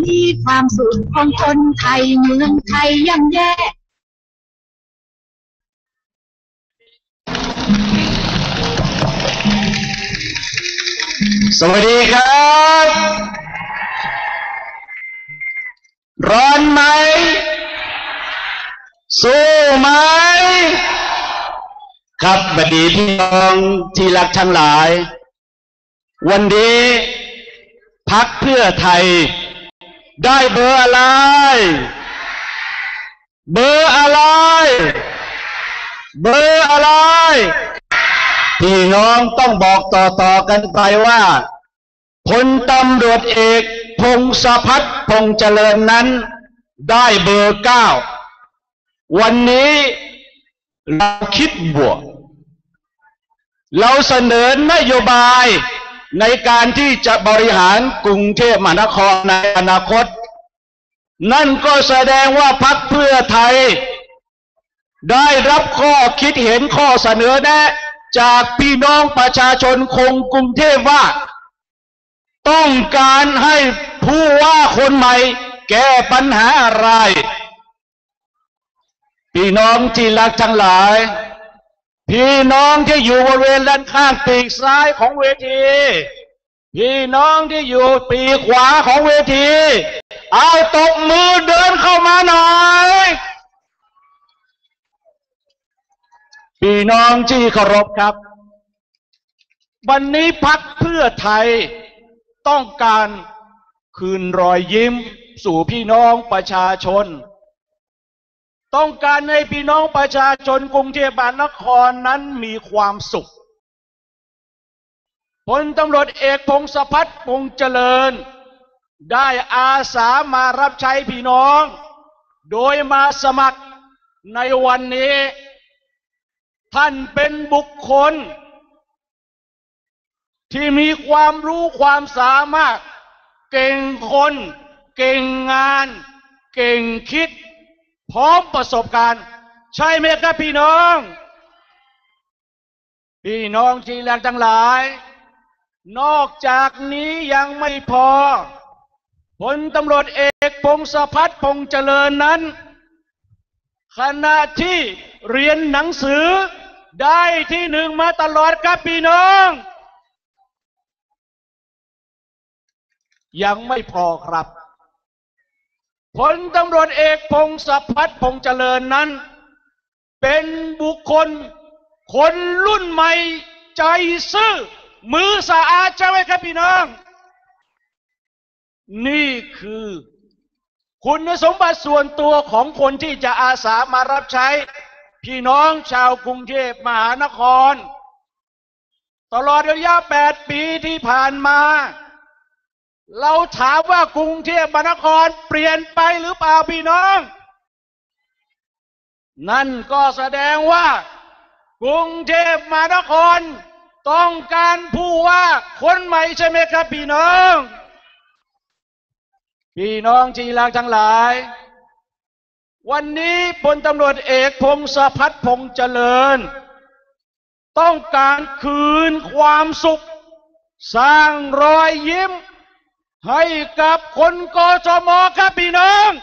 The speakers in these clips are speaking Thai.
นี้ความสุขของคนไทยเมืองไทยย่ำแย่สวัสดีครับร้อนไหมสู้ไหมครับบัดนี้พี่น้องที่รักทั้งหลายวันนี้พรรคเพื่อไทยได้เบอร์อะไรเบอร์อะไรเบอร์อะไรพี่น้องต้องบอกต่อกันไปว่าพลตำรวจเอกพงศพัฒน์พงษ์เจริญนั้นได้เบอร์9วันนี้เราคิดบวกเราเสนอนโยบายในการที่จะบริหารกรุงเทพมหานครในอนาคตนั่นก็แสดงว่าพรรคเพื่อไทยได้รับข้อคิดเห็นข้อเสนอแนะจากพี่น้องประชาชนคนกรุงเทพว่าต้องการให้ผู้ว่าคนใหม่แก้ปัญหาอะไรพี่น้องที่รักทั้งหลายพี่น้องที่อยู่บริเวณด้านข้างปีกซ้ายของเวทีพี่น้องที่อยู่ปีกขวาของเวทีเอาตบมือเดินเข้ามาหน่อยพี่น้องที่เคารพครับวันนี้พรรคเพื่อไทยต้องการคืนรอยยิ้มสู่พี่น้องประชาชนต้องการให้พี่น้องประชาชนกรุงเทพมหานครนั้นมีความสุขพลตำรวจเอกพงศพัฒน์พงษ์เจริญได้อาสามารับใช้พี่น้องโดยมาสมัครในวันนี้ท่านเป็นบุคคลที่มีความรู้ความสามารถเก่งคนเก่งงานเก่งคิดพร้อมประสบการณ์ใช่ไหมครับพี่น้องพี่น้องที่รักทั้งหลายนอกจากนี้ยังไม่พอพลตำรวจเอกพงศพัฒน์พงษ์เจริญนั้นขณะที่เรียนหนังสือได้ที่1มาตลอดครับพี่น้องยังไม่พอครับพลตำรวจเอกพงศพัฒน์พงษ์เจริญนั้นเป็นบุคคลคนรุ่นใหม่ใจซื่อมือสะอาดใช่ไหมครับพี่น้องนี่คือคุณสมบัติส่วนตัวของคนที่จะอาสามารับใช้พี่น้องชาวกรุงเทพมหานครตลอดระยะ8 ปีที่ผ่านมาเราถามว่ากรุงเทพมหานครเปลี่ยนไปหรือเปล่าพี่น้องนั่นก็แสดงว่ากรุงเทพมหานครต้องการผู้ว่าคนใหม่ใช่ไหมครับพี่น้องพี่น้องที่รักทั้งหลายวันนี้พลตำรวจเอกพงศพัฒน์พงษ์เจริญต้องการคืนความสุขสร้างรอยยิ้มให้กับคนกทมครับพี่น้อง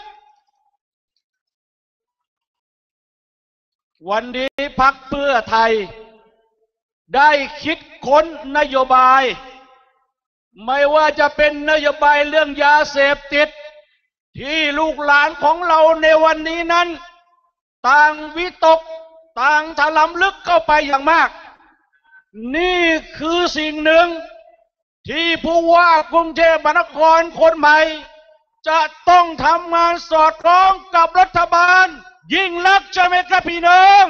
วันนี้พรรคเพื่อไทยได้คิดค้นนโยบายไม่ว่าจะเป็นนโยบายเรื่องยาเสพติดที่ลูกหลานของเราในวันนี้นั้นต่างวิตกต่างถลำลึกเข้าไปอย่างมากนี่คือสิ่งหนึ่งที่ผู้ว่ากรุงเทพมหานครคนใหม่จะต้องทำงานสอดคล้องกับรัฐบาลยิ่งลักษณ์ใช่ไหมครับพี่น้อง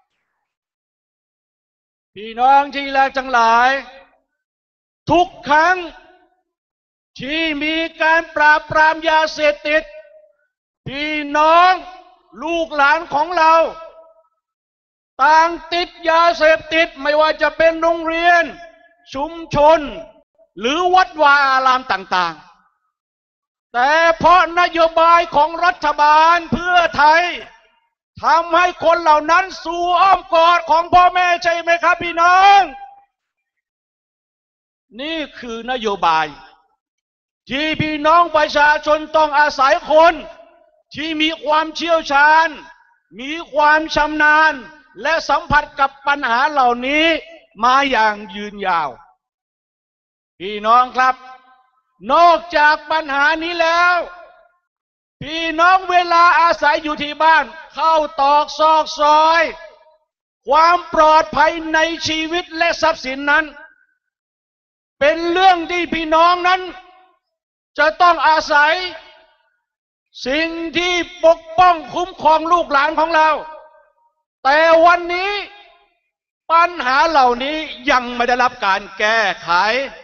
พี่น้องที่รักทั้งหลายทุกครั้งที่มีการปราบปรามยาเสพติดพี่น้องลูกหลานของเราต่างติดยาเสพติดไม่ว่าจะเป็นโรงเรียนชุมชนหรือวัดวาอารามต่างๆแต่เพราะนโยบายของรัฐบาลเพื่อไทยทำให้คนเหล่านั้นสู่อ้อมกอดของพ่อแม่ใช่ไหมครับพี่น้องนี่คือนโยบายที่พี่น้องประชาชนต้องอาศัยคน ที่มีความเชี่ยวชาญมีความชำนาญและสัมผัสกับปัญหาเหล่านี้มาอย่างยืนยาวพี่น้องครับนอกจากปัญหานี้แล้วพี่น้องเวลาอาศัยอยู่ที่บ้านเข้าตอกซอกซอยความปลอดภัยในชีวิตและทรัพย์สินนั้นเป็นเรื่องที่พี่น้องนั้นจะต้องอาศัยสิ่งที่ปกป้องคุ้มครองลูกหลานของเราแต่วันนี้ปัญหาเหล่านี้ยังไม่ได้รับการแก้ไข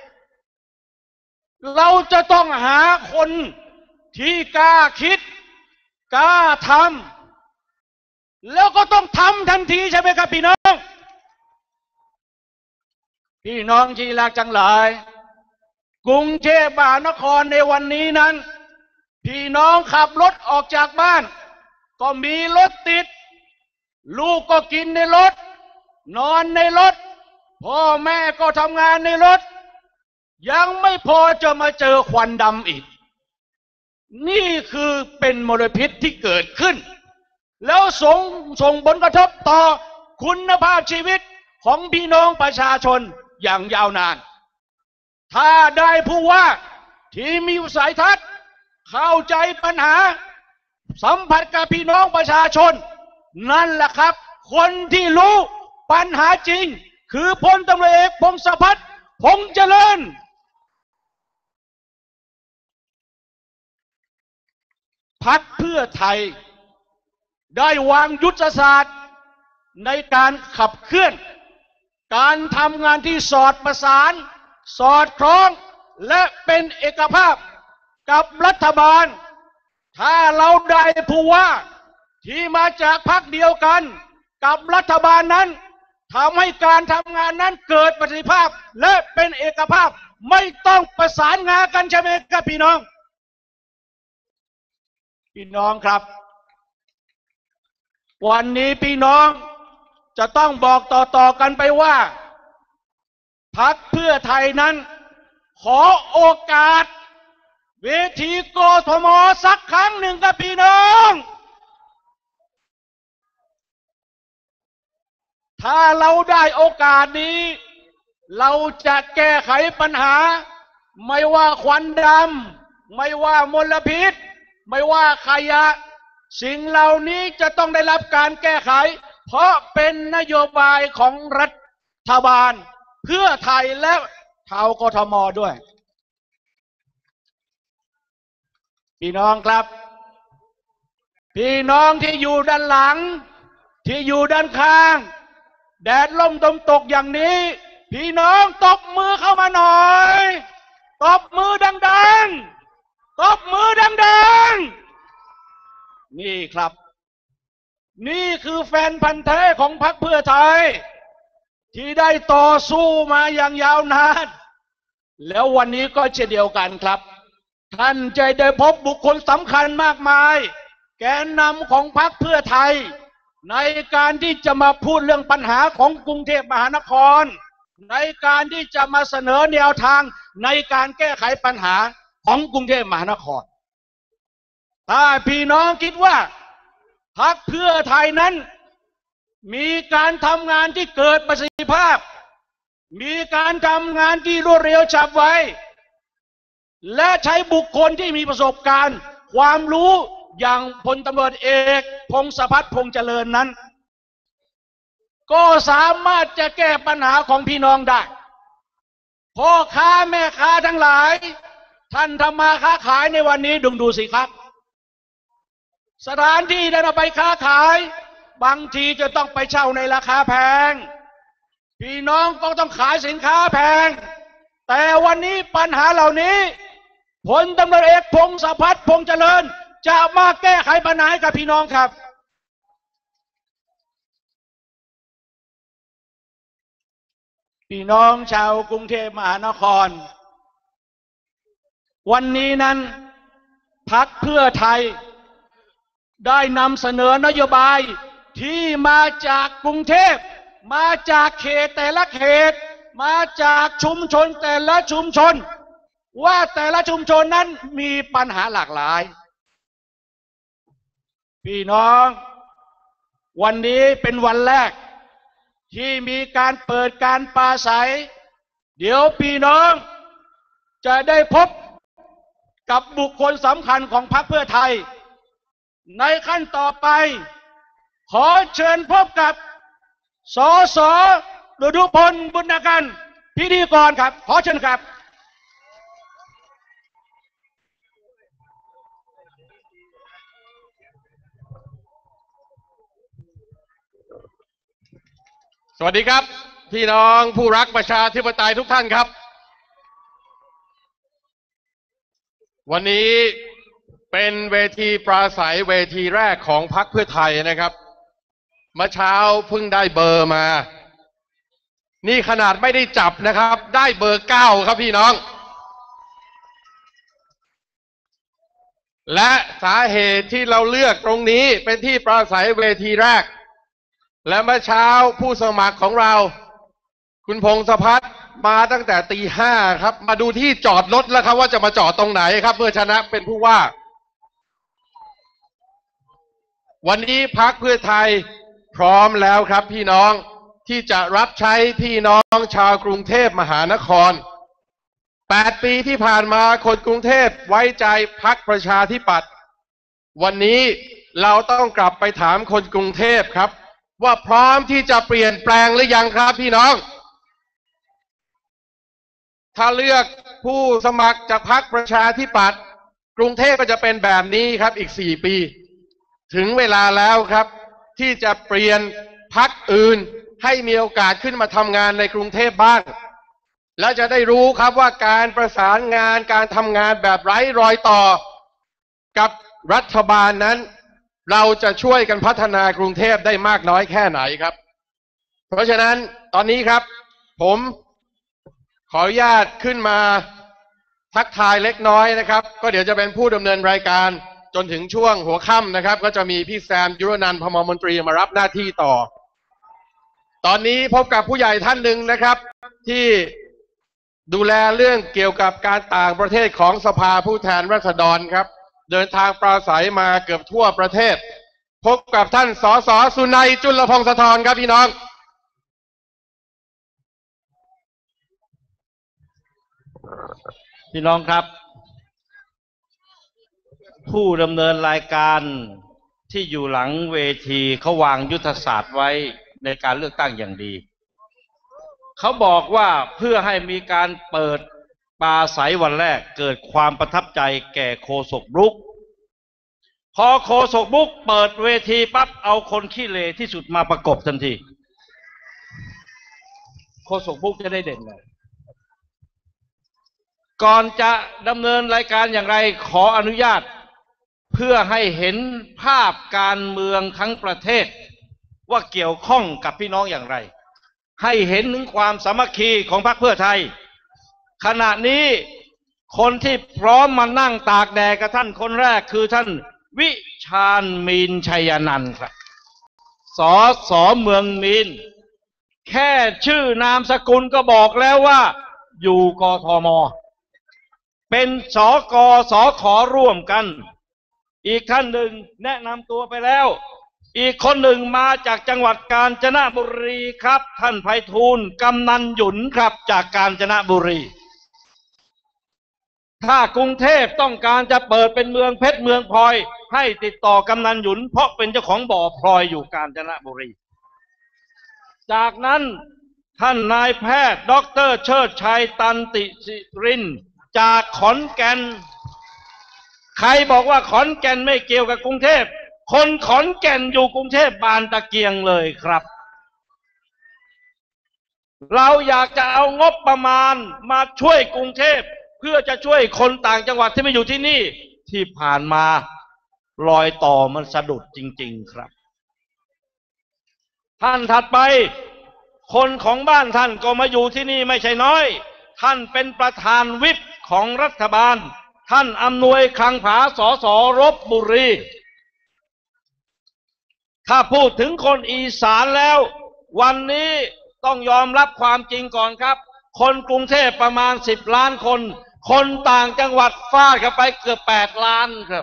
เราจะต้องหาคนที่กล้าคิดกล้าทำแล้วก็ต้องทำทันทีใช่ไหมครับพี่น้องที่รักจังหลายกรุงเทพมหานครในวันนี้นั้นพี่น้องขับรถออกจากบ้านก็มีรถติดลูกก็กินในรถนอนในรถพ่อแม่ก็ทำงานในรถยังไม่พอจะมาเจอควันดำอีกนี่คือเป็นมลพิษที่เกิดขึ้นแล้วส่งผลกระทบต่อคุณภาพชีวิตของพี่น้องประชาชนอย่างยาวนานถ้าได้ผู้ว่าที่มีวิสัยทัศน์เข้าใจปัญหาสัมผัสกับพี่น้องประชาชนนั่นแหละครับคนที่รู้ปัญหาจริงคือพลตำรวจเอกพงศพัฒน์พงษ์เจริญพรรคเพื่อไทยได้วางยุทธศาสตร์ในการขับเคลื่อนการทำงานที่สอดประสานสอดคล้องและเป็นเอกภาพกับรัฐบาลถ้าเราได้ผู้ว่าที่มาจากพรรคเดียวกันกับรัฐบาลนั้นทำให้การทำงานนั้นเกิดประสิทธิภาพและเป็นเอกภาพไม่ต้องประสานงานกันใช่ไหมครับพี่น้องครับวันนี้พี่น้องจะต้องบอกต่อกันไปว่าพรรคเพื่อไทยนั้นขอโอกาสเวทีกทม.สักครั้งหนึ่งครับพี่น้องถ้าเราได้โอกาสนี้เราจะแก้ไขปัญหาไม่ว่าควันดำไม่ว่ามลพิษไม่ว่าขยะสิ่งเหล่านี้จะต้องได้รับการแก้ไขเพราะเป็นนโยบายของรัฐบาลเพื่อไทยและชาวกทม.ด้วยพี่น้องครับพี่น้องที่อยู่ด้านหลังที่อยู่ด้านข้างแดดล่มลมตกอย่างนี้พี่น้องตบมือเข้ามาหน่อยตบมือดังๆตบมือดังๆนี่ครับนี่คือแฟนพันธุ์แท้ของพรรคเพื่อไทยที่ได้ต่อสู้มาอย่างยาวนานแล้ววันนี้ก็เช่นเดียวกันครับท่านจะได้พบบุคคลสำคัญมากมายแกนนำของพรรคเพื่อไทยในการที่จะมาพูดเรื่องปัญหาของกรุงเทพมหานครในการที่จะมาเสนอแนวทางในการแก้ไขปัญหาของกรุงเทพมหานครถ้าพี่น้องคิดว่าพรรคเพื่อไทยนั้นมีการทำงานที่เกิดประสิทธิภาพมีการทำงานที่รวดเร็วฉับไวและใช้บุคคลที่มีประสบการณ์ความรู้อย่างพลตำรวจเอกพงศพัฒน์พงษ์เจริญนั้นก็สามารถจะแก้ปัญหาของพี่น้องได้พ่อค้าแม่ค้าทั้งหลายท่านทำมาค้าขายในวันนี้ดูสิครับสถานที่ที่เราไปค้าขายบางทีจะต้องไปเช่าในราคาแพงพี่น้องก็ต้องขายสินค้าแพงแต่วันนี้ปัญหาเหล่านี้พลตำรวจเอกพงศพัฒน์พงษ์เจริญจะมาแก้ไขปัญหาให้กับพี่น้องครับพี่น้องชาวกรุงเทพมหานครวันนี้นั้นพรรคเพื่อไทยได้นำเสนอนโยบายที่มาจากกรุงเทพมาจากเขตแต่ละเขตมาจากชุมชนแต่ละชุมชนว่าแต่ละชุมชนนั้นมีปัญหาหลากหลายพี่น้องวันนี้เป็นวันแรกที่มีการเปิดการปราศัยเดี๋ยวพี่น้องจะได้พบกับบุคคลสำคัญของพรรคเพื่อไทยในขั้นต่อไปขอเชิญพบกับสส.ฤดุพลบุญกันพิธีกรครับขอเชิญครับสวัสดีครับพี่น้องผู้รักประชาธิปไตยทุกท่านครับวันนี้เป็นเวทีปราศัยเวทีแรกของพรรคเพื่อไทยนะครับเมื่อเช้าเพิ่งได้เบอร์มานี่ขนาดไม่ได้จับนะครับได้เบอร์9ครับพี่น้องและสาเหตุที่เราเลือกตรงนี้เป็นที่ปราศัยเวทีแรกและเมื่อเช้าผู้สมัครของเราคุณพงศพัฒน์มาตั้งแต่ตี 5ครับมาดูที่จอดรถแล้วครับว่าจะมาจอดตรงไหนครับเพื่อชนะเป็นผู้ว่าวันนี้พรรคเพื่อไทยพร้อมแล้วครับพี่น้องที่จะรับใช้พี่น้องชาวกรุงเทพมหานคร8 ปีที่ผ่านมาคนกรุงเทพไว้ใจพรรคประชาธิปัตย์วันนี้เราต้องกลับไปถามคนกรุงเทพครับว่าพร้อมที่จะเปลี่ยนแปลงหรือยังครับพี่น้องถ้าเลือกผู้สมัครจากพรรคประชาธิปัตย์กรุงเทพก็จะเป็นแบบนี้ครับอีก4 ปีถึงเวลาแล้วครับที่จะเปลี่ยนพรรคอื่นให้มีโอกาสขึ้นมาทำงานในกรุงเทพบ้างและจะได้รู้ครับว่าการประสานงานการทำงานแบบไร้รอยต่อกับรัฐบาลนั้นเราจะช่วยกันพัฒนากรุงเทพได้มากน้อยแค่ไหนครับเพราะฉะนั้นตอนนี้ครับผมขออนุญาตขึ้นมาทักทายเล็กน้อยนะครับก็เดี๋ยวจะเป็นผู้ดำเนินรายการจนถึงช่วงหัวค่ำนะครับก็จะมีพี่แซมยุรนันท์พมมนตรีมารับหน้าที่ต่อตอนนี้พบกับผู้ใหญ่ท่านหนึ่งนะครับที่ดูแลเรื่องเกี่ยวกับการต่างประเทศของสภาผู้แทนราษฎรครับเดินทางปราศัยมาเกือบทั่วประเทศพบกับท่านสส.สุนัยจุลพงศธรครับพี่น้องพี่น้องครับผู้ดำเนินรายการที่อยู่หลังเวทีเขาวางยุทธศาสตร์ไว้ในการเลือกตั้งอย่างดีเขาบอกว่าเพื่อให้มีการเปิดปราศัยวันแรกเกิดความประทับใจแก่โฆษกบุ๊กพอโฆษกบุ๊กเปิดเวทีปั๊บเอาคนขี้เลที่สุดมาประกบทันทีโฆษกบุ๊กจะได้เด่นเลยก่อนจะดำเนินรายการอย่างไรขออนุญาตเพื่อให้เห็นภาพการเมืองทั้งประเทศว่าเกี่ยวข้องกับพี่น้องอย่างไรให้เห็นถึงความสามัคคีของพรรคเพื่อไทยขณะนี้คนที่พร้อมมานั่งตากแดดกับท่านคนแรกคือท่านวิชาญมีนชัยนันท์ครับสส.เมืองมีนแค่ชื่อนามสกุลก็บอกแล้วว่าอยู่กทม.เป็นสกสขร่วมกันอีกท่านหนึ่งแนะนำตัวไปแล้วอีกคนหนึ่งมาจากจังหวัดกาญจนบุรีครับท่านไพฑูรย์กำนันหยุนครับจากกาญจนบุรีถ้ากรุงเทพต้องการจะเปิดเป็นเมืองเพชรเมืองพลอยให้ติดต่อกำนันหยุนเพราะเป็นเจ้าของบ่อพลอยอยู่กาญจนบุรีจากนั้นท่านนายแพทย์ดร.เชิดชัยตันติสิรินจากขอนแก่นใครบอกว่าขอนแก่นไม่เกี่ยวกับกรุงเทพคนขอนแก่นอยู่กรุงเทพบานตะเกียงเลยครับเราอยากจะเอางบประมาณมาช่วยกรุงเทพเพื่อจะช่วยคนต่างจังหวัดที่ไม่อยู่ที่นี่ที่ผ่านมารอยต่อมันสะดุดจริงๆครับท่านถัดไปคนของบ้านท่านก็มาอยู่ที่นี่ไม่ใช่น้อยท่านเป็นประธานวิปของรัฐบาลท่านอำนวยคลังผาสส.ลพบุรีถ้าพูดถึงคนอีสานแล้ววันนี้ต้องยอมรับความจริงก่อนครับคนกรุงเทพประมาณ10 ล้านคนคนต่างจังหวัดฟาดกันไปเกือบ8 ล้านครับ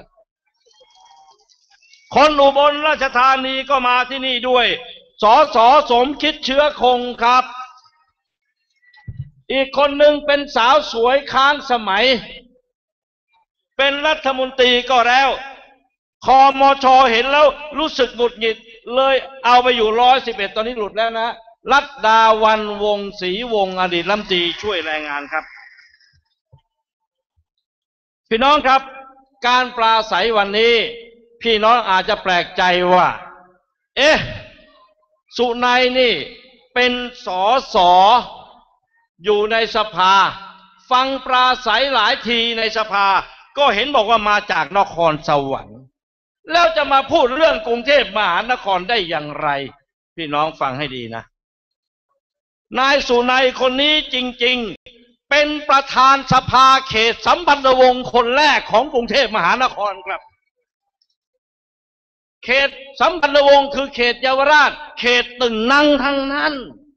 คนอุบลราชธานีก็มาที่นี่ด้วยสส.สมคิดเชื้อคงครับ อีกคนหนึ่งเป็นสาวสวยค้างสมัยเป็นรัฐมนตรีก็แล้วคมช.เห็นแล้วรู้สึกหงุดหงิดเลยเอาไปอยู่111ตอนนี้หลุดแล้วนะรัตดาวันวงศ์ศรีวงศ์อดีตรัฐมนตรีช่วยแรงงานครับพี่น้องครับการปราศัยวันนี้พี่น้องอาจจะแปลกใจว่าสุนัยนี่เป็นสส.อยู่ในสภาฟังปราศัยหลายทีในสภาก็เห็นบอกว่ามาจากนครสวรรค์แล้วจะมาพูดเรื่องกรุงเทพมหานครได้อย่างไรพี่น้องฟังให้ดีนะนายสุนัยคนนี้จริงๆเป็นประธานสภาเขตสัมพันธวงศ์คนแรกของกรุงเทพมหานครครับเขตสัมพันธวงศ์คือเขตเยาวราชเขตตึงนั่งทั้งนั้น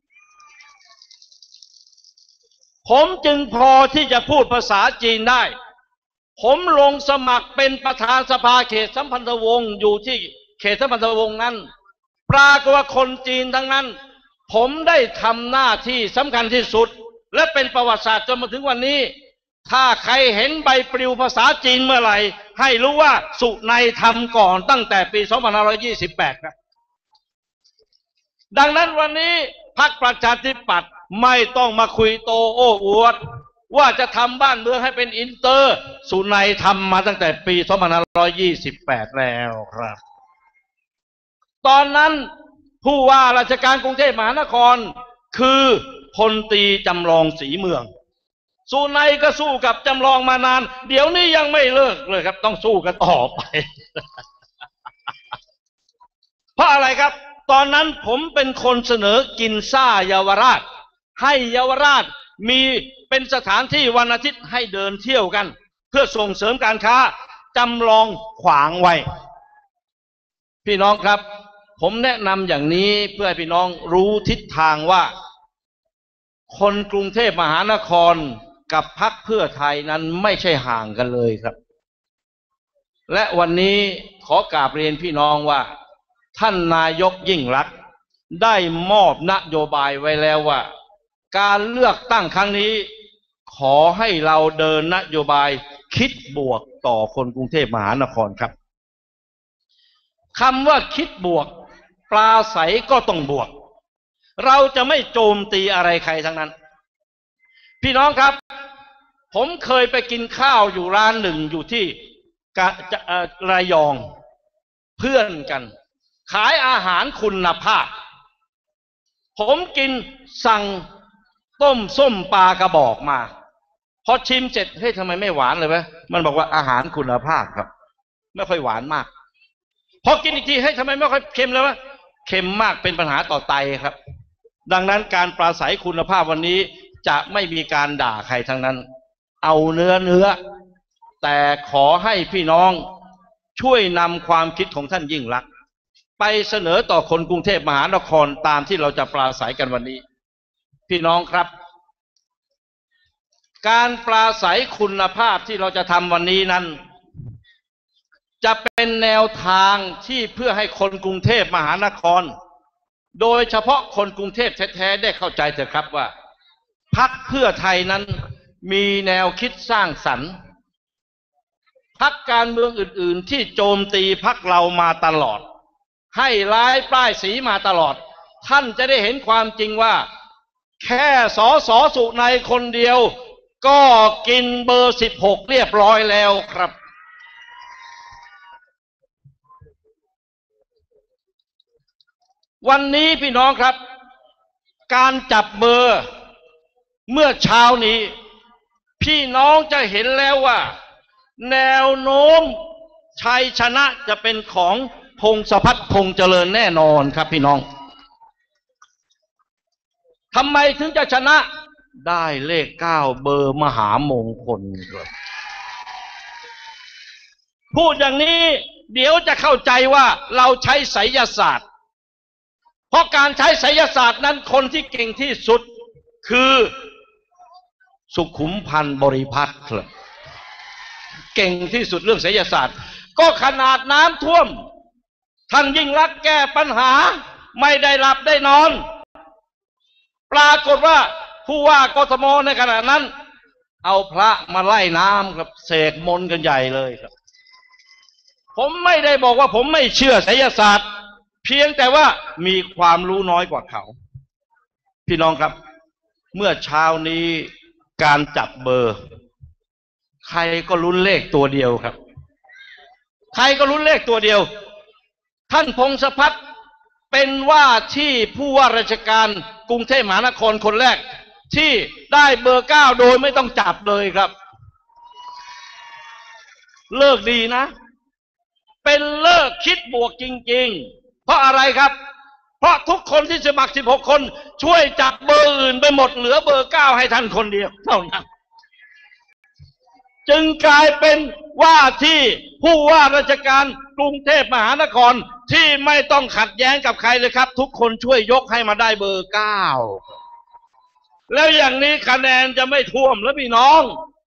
ผมจึงพอที่จะพูดภาษาจีนได้ผมลงสมัครเป็นประธานสภาเขตสัมพันธวงศ์อยู่ที่เขตสัมพันธวงศ์นั้นปรากฏว่าคนจีนทั้งนั้นผมได้ทำหน้าที่สำคัญที่สุดและเป็นประวัติศาสตร์จนมาถึงวันนี้ถ้าใครเห็นใบปลิวภาษาจีนเมื่อไหร่ให้รู้ว่าสุนัยทำก่อนตั้งแต่ปี 2528 ครับดังนั้นวันนี้พรรคประชาธิปัตย์ไม่ต้องมาคุยโตโอ้อวดว่าจะทำบ้านเมืองให้เป็นอินเตอร์สุนัยทำมาตั้งแต่ปี 2528 แล้วครับตอนนั้นผู้ว่าราชการกรุงเทพมหานครคือพลตรีจำลองศรีเมืองสุนัยก็สู้กับจำลองมานานเดี๋ยวนี้ยังไม่เลิกเลยครับต้องสู้กันต่อไป เพราะอะไรครับตอนนั้นผมเป็นคนเสนอกินซ่าเยาวราชให้เยาวราชมีเป็นสถานที่วันอาทิตย์ให้เดินเที่ยวกันเพื่อส่งเสริมการค้าจำลองขวางไว้พี่น้องครับผมแนะนำอย่างนี้เพื่อให้พี่น้องรู้ทิศทางว่าคนกรุงเทพมหานครกับพรรคเพื่อไทยนั้นไม่ใช่ห่างกันเลยครับและวันนี้ขอกราบเรียนพี่น้องว่าท่านนายกยิ่งลักษณ์ได้มอบนโยบายไว้แล้วว่าการเลือกตั้งครั้งนี้ขอให้เราเดินนโยบายคิดบวกต่อคนกรุงเทพมหานครครับคำว่าคิดบวกปราศัยก็ต้องบวกเราจะไม่โจมตีอะไรใครทั้งนั้นพี่น้องครับผมเคยไปกินข้าวอยู่ร้านหนึ่งอยู่ที่ระยองเพื่อนกันขายอาหารคุณภาพผมกินสั่งต้มส้มปลากระบอกมาพอชิมเสร็จเฮ้ยทำไมไม่หวานเลยวะมันบอกว่าอาหารคุณภาพครับไม่ค่อยหวานมากพอกินอีกทีเฮ้ยทำไมไม่ค่อยเค็มเลยวะเค็มมากเป็นปัญหาต่อไตครับดังนั้นการปราศัยคุณภาพวันนี้จะไม่มีการด่าใครทั้งนั้นเอาเนื้อแต่ขอให้พี่น้องช่วยนำความคิดของท่านยิ่งลักษณ์ไปเสนอต่อคนกรุงเทพมหานครตามที่เราจะปราศัยกันวันนี้พี่น้องครับการปราศัยคุณภาพที่เราจะทำวันนี้นั้นจะเป็นแนวทางที่เพื่อให้คนกรุงเทพมหานครโดยเฉพาะคนกรุงเทพแท้ๆได้เข้าใจเถอะครับว่าพรรคเพื่อไทยนั้นมีแนวคิดสร้างสรรค์พรรคการเมืองอื่นๆที่โจมตีพรรคเรามาตลอดให้ร้ายป้ายสีมาตลอดท่านจะได้เห็นความจริงว่าแค่สส.สุนัยคนเดียวก็กินเบอร์16เรียบร้อยแล้วครับวันนี้พี่น้องครับการจับเบอร์เมื่อเช้านี้พี่น้องจะเห็นแล้วว่าแนวโน้มชัยชนะจะเป็นของพงศพัฒน์พงษ์เจริญแน่นอนครับพี่น้องทำไมถึงจะชนะได้เลข9เบอร์มหามงคลครับพูดอย่างนี้เดี๋ยวจะเข้าใจว่าเราใช้ไสยศาสตร์เพราะการใช้ไสยศาสตร์นั้นคนที่เก่งที่สุดคือสุขุมพันธ์บริพัตรเก่งที่สุดเรื่องไสยศาสตร์ก็ขนาดน้ำท่วมท่านยิ่งลักษณ์แก้ปัญหาไม่ได้หลับได้นอนปรากฏว่าผู้ว่ากทมในขณะนั้นเอาพระมาไล่น้ำครับเสกมนต์กันใหญ่เลยครับผมไม่ได้บอกว่าผมไม่เชื่อไสยศาสตร์เพียงแต่ว่ามีความรู้น้อยกว่าเขาพี่น้องครับเมื่อเช้านี้การจับเบอร์ใครก็ลุ้นเลขตัวเดียวครับใครก็ลุ้นเลขตัวเดียวท่านพงศพัฒน์เป็นว่าที่ผู้ว่าราชการกรุงเทพมหานครคนแรกที่ได้เบอร์9โดยไม่ต้องจับเลยครับเลิกดีนะเป็นเลิกคิดบวกจริงๆเพราะอะไรครับเพราะทุกคนที่สมัคร16คนช่วยจับเบอร์อื่นไปหมดเหลือเบอร์9ให้ท่านคนเดียวเท่านั้นจึงกลายเป็นว่าที่ผู้ว่าราชการกรุงเทพมหานครที่ไม่ต้องขัดแย้งกับใครเลยครับทุกคนช่วยยกให้มาได้เบอร์9แล้วอย่างนี้คะแนนจะไม่ท่วมแล้วพี่น้อง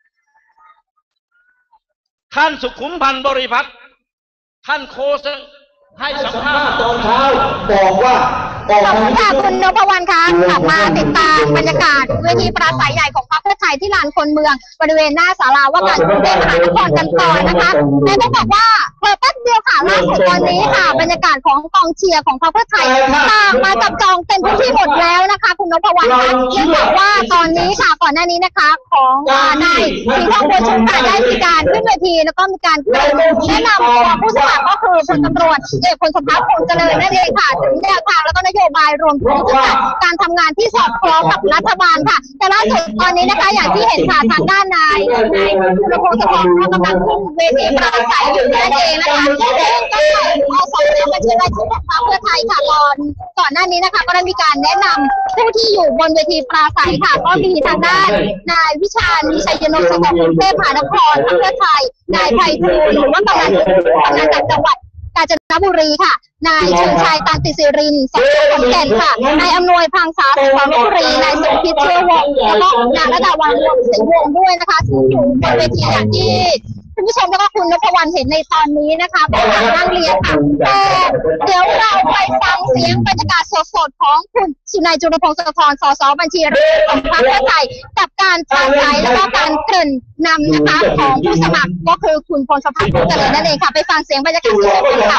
ท่านสุขุมพันธ์บริพัตรท่านโฆษกให้สัมภาษณ์ตอนเช้าบอกว่าขอบคุณค่ะคุณนพวรรณคะกลับมาติดตามบรรยากาศเวทีปราศรัยใหญ่ของพรรคเพื่อไทยที่ลานคนเมืองบริเวณหน้าศาลาว่าการกรุงเทพมหานครกันต่อนะคะและต้องบอกว่าเปิดแป๊บเดียวค่ะล่าสุดตอนนี้ค่ะบรรยากาศของกองเชียร์ของพรรคเพื่อไทยต่างมาจับจองเต็มพื้นที่หมดแล้วนะคะคุณนพวรรณคะเนื่องจากว่าตอนนี้ค่ะก่อนหน้านี้นะคะของนายสิงห์ทองบัวชุมค่ะได้มีการขึ้นเวทีแล้วก็มีการแนะนำผู้สมัครก็คือพลตำรวจเอกพลสภัทร คงเจริญนั่นเองค่ะถึงแนวทางแล้วก็นโยบายรวมถึงการทำงานที่สอดคล้องกับรัฐบาลค่ะแต่ล่าสุดตอนนี้นะคะอย่างที่เห็นค่ะทางด้านนายสุรพงศ์สะทอนก็กำลังขึ้นเวทีปราศรัยอยู่นั่นเองนะคะซึ่งก็ใส่เอาสองนามบัญชีรายชื่อของพรรคเพื่อไทยค่ะก่อนหน้านี้นะคะก็ได้มีการแนะนำผู้ที่อยู่บนเวทีปราศรัยค่ะก็มีทางด้านนายวิชาญมีชัยนนท์สสกรุงเทพมหานครพรรคเพื่อไทยนายไพฑูรย์หรือว่ากำนันจากจังหวัดกาญจนบุรีค่ะนายเชิงชัยตันติศิรินทร์สสขอนแก่นค่ะนายอำนวยพังษาสสลพบุรีนายสมคิดเชื้อวงศ์แล้วก็นางระดาวันรวมศรีวงศ์ด้วยนะคะซึ่งอยู่บนเวทีอย่างที่คุณผู้ชมแล้วก็คุณนพวรรณเห็นในตอนนี้นะคะเป็นการนั่งเรียนค่ะแต่เดี๋ยวเราไปฟังเสียงบรรยากาศสดๆของคุณสุนัยจุลพงศ์สะทอนสสบัญชีรายชื่อของพรรคเพื่อไทยกับการปราศรัยแล้วก็การเกริ่นนำนะคะของผู้สมัครก็คือคุณพลสภัทร คงเจริญนั่นเองค่ะไปฟังเสียงบรรยากาศสดๆกันค่ะ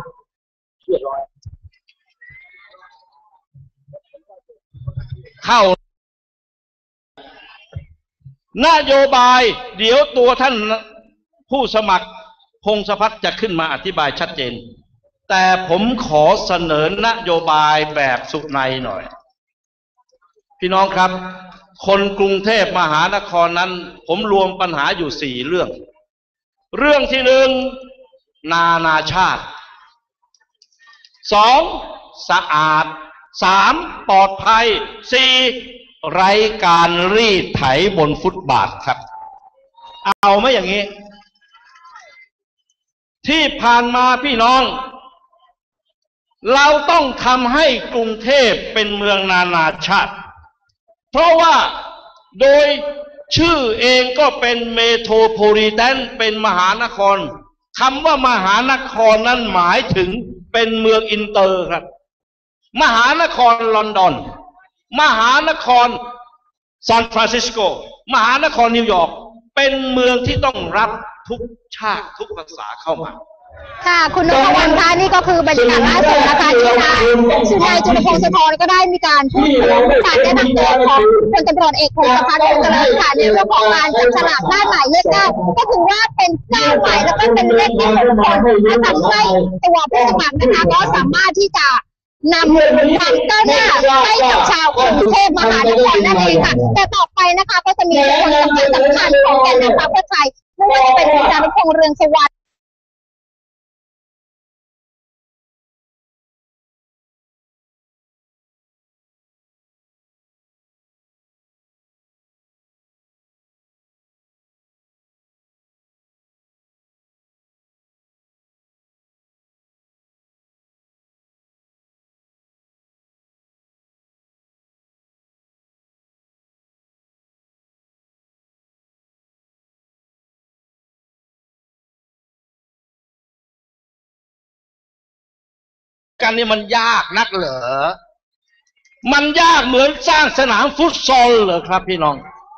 เข้านโยบายเดี๋ยวตัวท่านผู้สมัครพงศพัฒน์จะขึ้นมาอธิบายชัดเจนแต่ผมขอเสนอนโยบายแบบสุนัยหน่อยพี่น้องครับคนกรุงเทพมหานครนั้นผมรวมปัญหาอยู่4 เรื่องที่1นาชาติ2สะอาด3ปลอดภัย4ไร้การรีดไถบนฟุตบาทครับเอาไหมอย่างนี้ที่ผ่านมาพี่น้องเราต้องทำให้กรุงเทพเป็นเมืองนานาชาติเพราะว่าโดยชื่อเองก็เป็นเมโทรโพลิแทนเป็นมหานครคำว่ามหานครนั้นหมายถึงเป็นเมืองอินเตอร์ครับมหานครลอนดอนมหานครซานฟรานซิสโกมหานครนิวยอร์กเป็นเมืองที่ต้องรับทุกชาติทุกภาษาเข้ามาค่ะคุณนพวรรณคะนี่ก็คือบรรยากาศล่าสุดนะคะที่นายสุนัยจุลพงศ์สะทอนก็ได้มีการพูดถึงการแนะนำตัวของพลตำรวจเอกพงศพัฒน์ คงเจริญค่ะในเรื่องของการจับฉลากได้หมายเลข9ก็ถือว่าเป็น9หมายแล้วก็เป็นเลขที่มงคลและทำให้ตัวผู้สมัครนะคะก็สามารถที่จะนำความก้าวหน้าให้กับชาวกรุงเทพมหานครนั่นเองค่ะแต่ต่อไปนะคะก็จะมีคนสำคัญของแกนนำพรรคเพื่อไทยไม่ว่าจะเป็นคุณจารุพงษ์เรืองสุวรรณกันนี่มันยากนักเหรอมันยากเหมือนสร้างสนามฟุตซอลเหรอครับพี่น้อง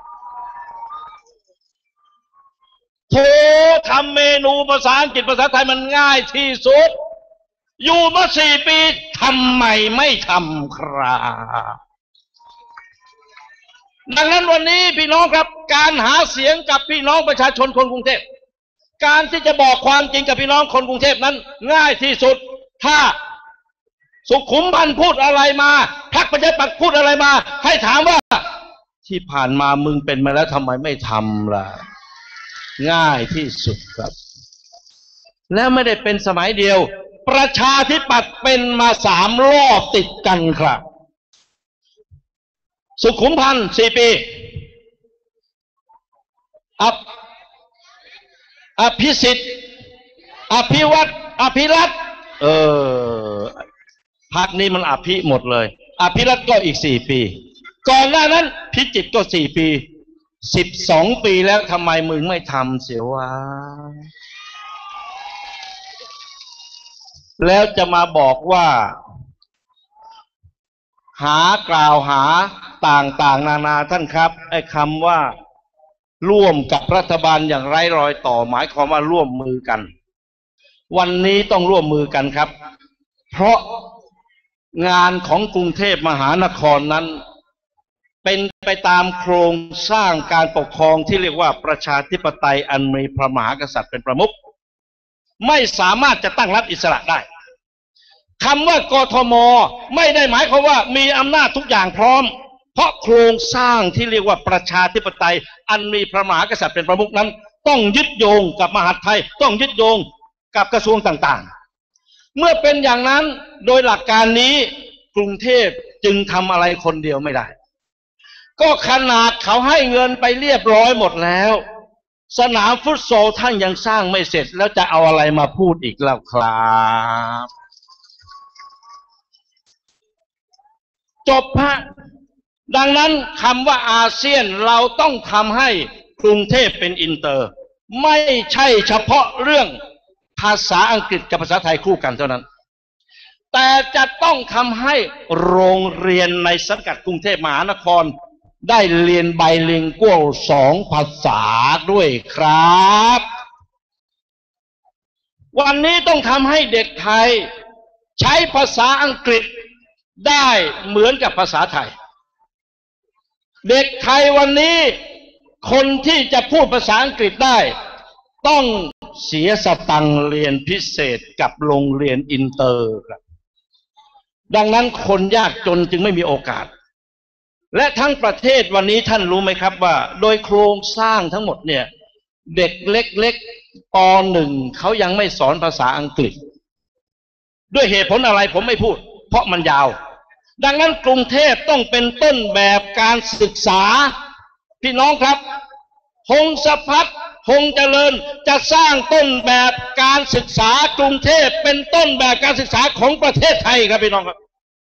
โธ่ทำเมนูภาษาอังกฤษภาษาไทยมันง่ายที่สุดอยู่มา4 ปีทำไมไม่ทำครับดังนั้นวันนี้พี่น้องครับการหาเสียงกับพี่น้องประชาชนคนกรุงเทพการที่จะบอกความจริงกับพี่น้องคนกรุงเทพนั้นง่ายที่สุดถ้าสุขุมพันธ์พูดอะไรมาพรรคประชาธิปัตย์พูดอะไรมาให้ถามว่าที่ผ่านมามึงเป็นมาแล้วทำไมไม่ทำล่ะง่ายที่สุดครับแล้วไม่ได้เป็นสมัยเดียวประชาธิปัตย์เป็นมา3 รอบติดกันครับสุขุมพันธ์4 ปีอภิสิทธิ์อภิวัตรอภิรัตน์พรรคนี้มันอภิหมดเลยอภิรัตน์ก็อีก4 ปีก่อนหน้านั้นพิจิตรก็4 ปี12 ปีแล้วทำไมมึงไม่ทำเสียวะแล้วจะมาบอกว่ากล่าวหาต่างๆนานาท่านครับไอ้คำว่าร่วมกับรัฐบาลอย่างไร้รอยต่อหมายความว่าร่วมมือกันวันนี้ต้องร่วมมือกันครับเพราะงานของกรุงเทพมหานครนั้นเป็นไปตามโครงสร้างการปกครองที่เรียกว่าประชาธิปไตยอันมีพระมหากษัตริย์เป็นประมุขไม่สามารถจะตั้งรัฐอิสระได้คำว่ากทมไม่ได้หมายความว่ามีอำนาจทุกอย่างพร้อมเพราะโครงสร้างที่เรียกว่าประชาธิปไตยอันมีพระมหากษัตริย์เป็นประมุขนั้นต้องยึดโยงกับมหาดไทยต้องยึดโยงกับกระทรวงต่างๆเมื่อเป็นอย่างนั้นโดยหลักการนี้กรุงเทพจึงทำอะไรคนเดียวไม่ได้ก็ขนาดเขาให้เงินไปเรียบร้อยหมดแล้วสนามฟุตซอลท่านยังสร้างไม่เสร็จแล้วจะเอาอะไรมาพูดอีกแล้วครับจบฮะดังนั้นคำว่าอาเซียนเราต้องทำให้กรุงเทพเป็นอินเตอร์ไม่ใช่เฉพาะเรื่องภาษาอังกฤษกับภาษาไทยคู่กันเท่านั้นแต่จะต้องทำให้โรงเรียนในสังกัดกรุงเทพมหานครได้เรียนไบลิงกัวล2 ภาษาด้วยครับวันนี้ต้องทำให้เด็กไทยใช้ภาษาอังกฤษได้เหมือนกับภาษาไทยเด็กไทยวันนี้คนที่จะพูดภาษาอังกฤษได้ต้องเสียสตังค์เรียนพิเศษกับโรงเรียนอินเตอร์ครับดังนั้นคนยากจนจึงไม่มีโอกาสและทั้งประเทศวันนี้ท่านรู้ไหมครับว่าโดยโครงสร้างทั้งหมดเนี่ยเด็กเล็กๆป.1 เขายังไม่สอนภาษาอังกฤษด้วยเหตุผลอะไรผมไม่พูดเพราะมันยาวดังนั้นกรุงเทพต้องเป็นต้นแบบการศึกษาพี่น้องครับพงศพัฒน์พงษ์เจริญจะสร้างต้นแบบการศึกษากรุงเทพเป็นต้นแบบการศึกษาของประเทศไทยครับพี่น้องครับ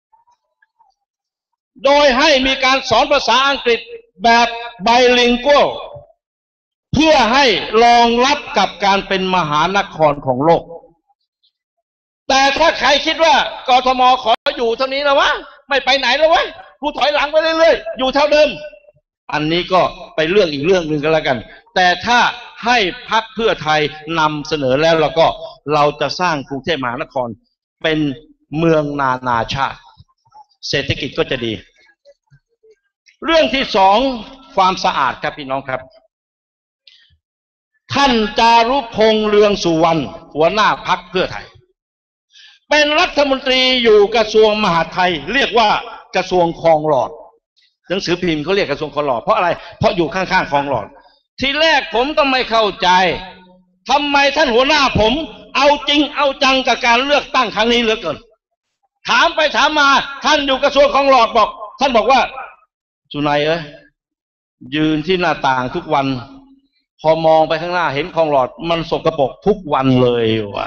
โดยให้มีการสอนภาษาอังกฤษแบบไบลิงกัวลเพื่อให้รองรับกับการเป็นมหานครของโลกแต่ถ้าใครคิดว่ากทมขออยู่เท่านี้แล้ววะไม่ไปไหนแล้ววะกูถอยหลังไปเรื่อยๆอยู่เท่าเดิมอันนี้ก็ไปเรื่องอีกเรื่องหนึ่งก็แล้วกันแต่ถ้าให้พรรคเพื่อไทยนำเสนอแล้วก็เราจะสร้างกรุงเทพมหานครเป็นเมืองนานาชาติเศรษฐกิจก็จะดีเรื่องที่2ความสะอาดครับพี่น้องครับท่านจารุพงษ์เรืองสุวรรณหัวหน้าพรรคเพื่อไทยเป็นรัฐมนตรีอยู่กระทรวงมหาดไทยเรียกว่ากระทรวงคลองหลอดหนังสือพิมพ์เขาเรียกกระทรวงคลองหลอดเพราะอะไรเพราะอยู่ข้างๆคลองหลอดทีแรกผมก็ไม่เข้าใจทำไมท่านหัวหน้าผมเอาจริงเอาจังกับการเลือกตั้งครั้งนี้เหลือเกินถามไปถามมาท่านอยู่กระทรวงคลองหลอดบอกท่านบอกว่าสุนัยยืนที่หน้าต่างทุกวันพอมองไปข้างหน้าเห็นคลองหลอดมันสกปรกทุกวันเลยว่ะ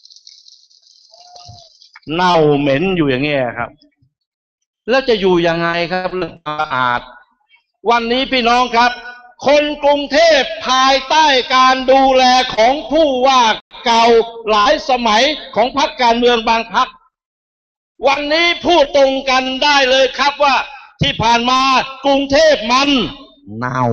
เน่าเหม็นอยู่อย่างเงี้ยครับแล้วจะอยู่ยังไงครับเรื่องสะอาดวันนี้พี่น้องครับคนกรุงเทพภายใต้การดูแลของผู้ว่าเก่าหลายสมัยของพรรคการเมืองบางพรรควันนี้พูดตรงกันได้เลยครับว่าที่ผ่านมากรุงเทพมันเน่า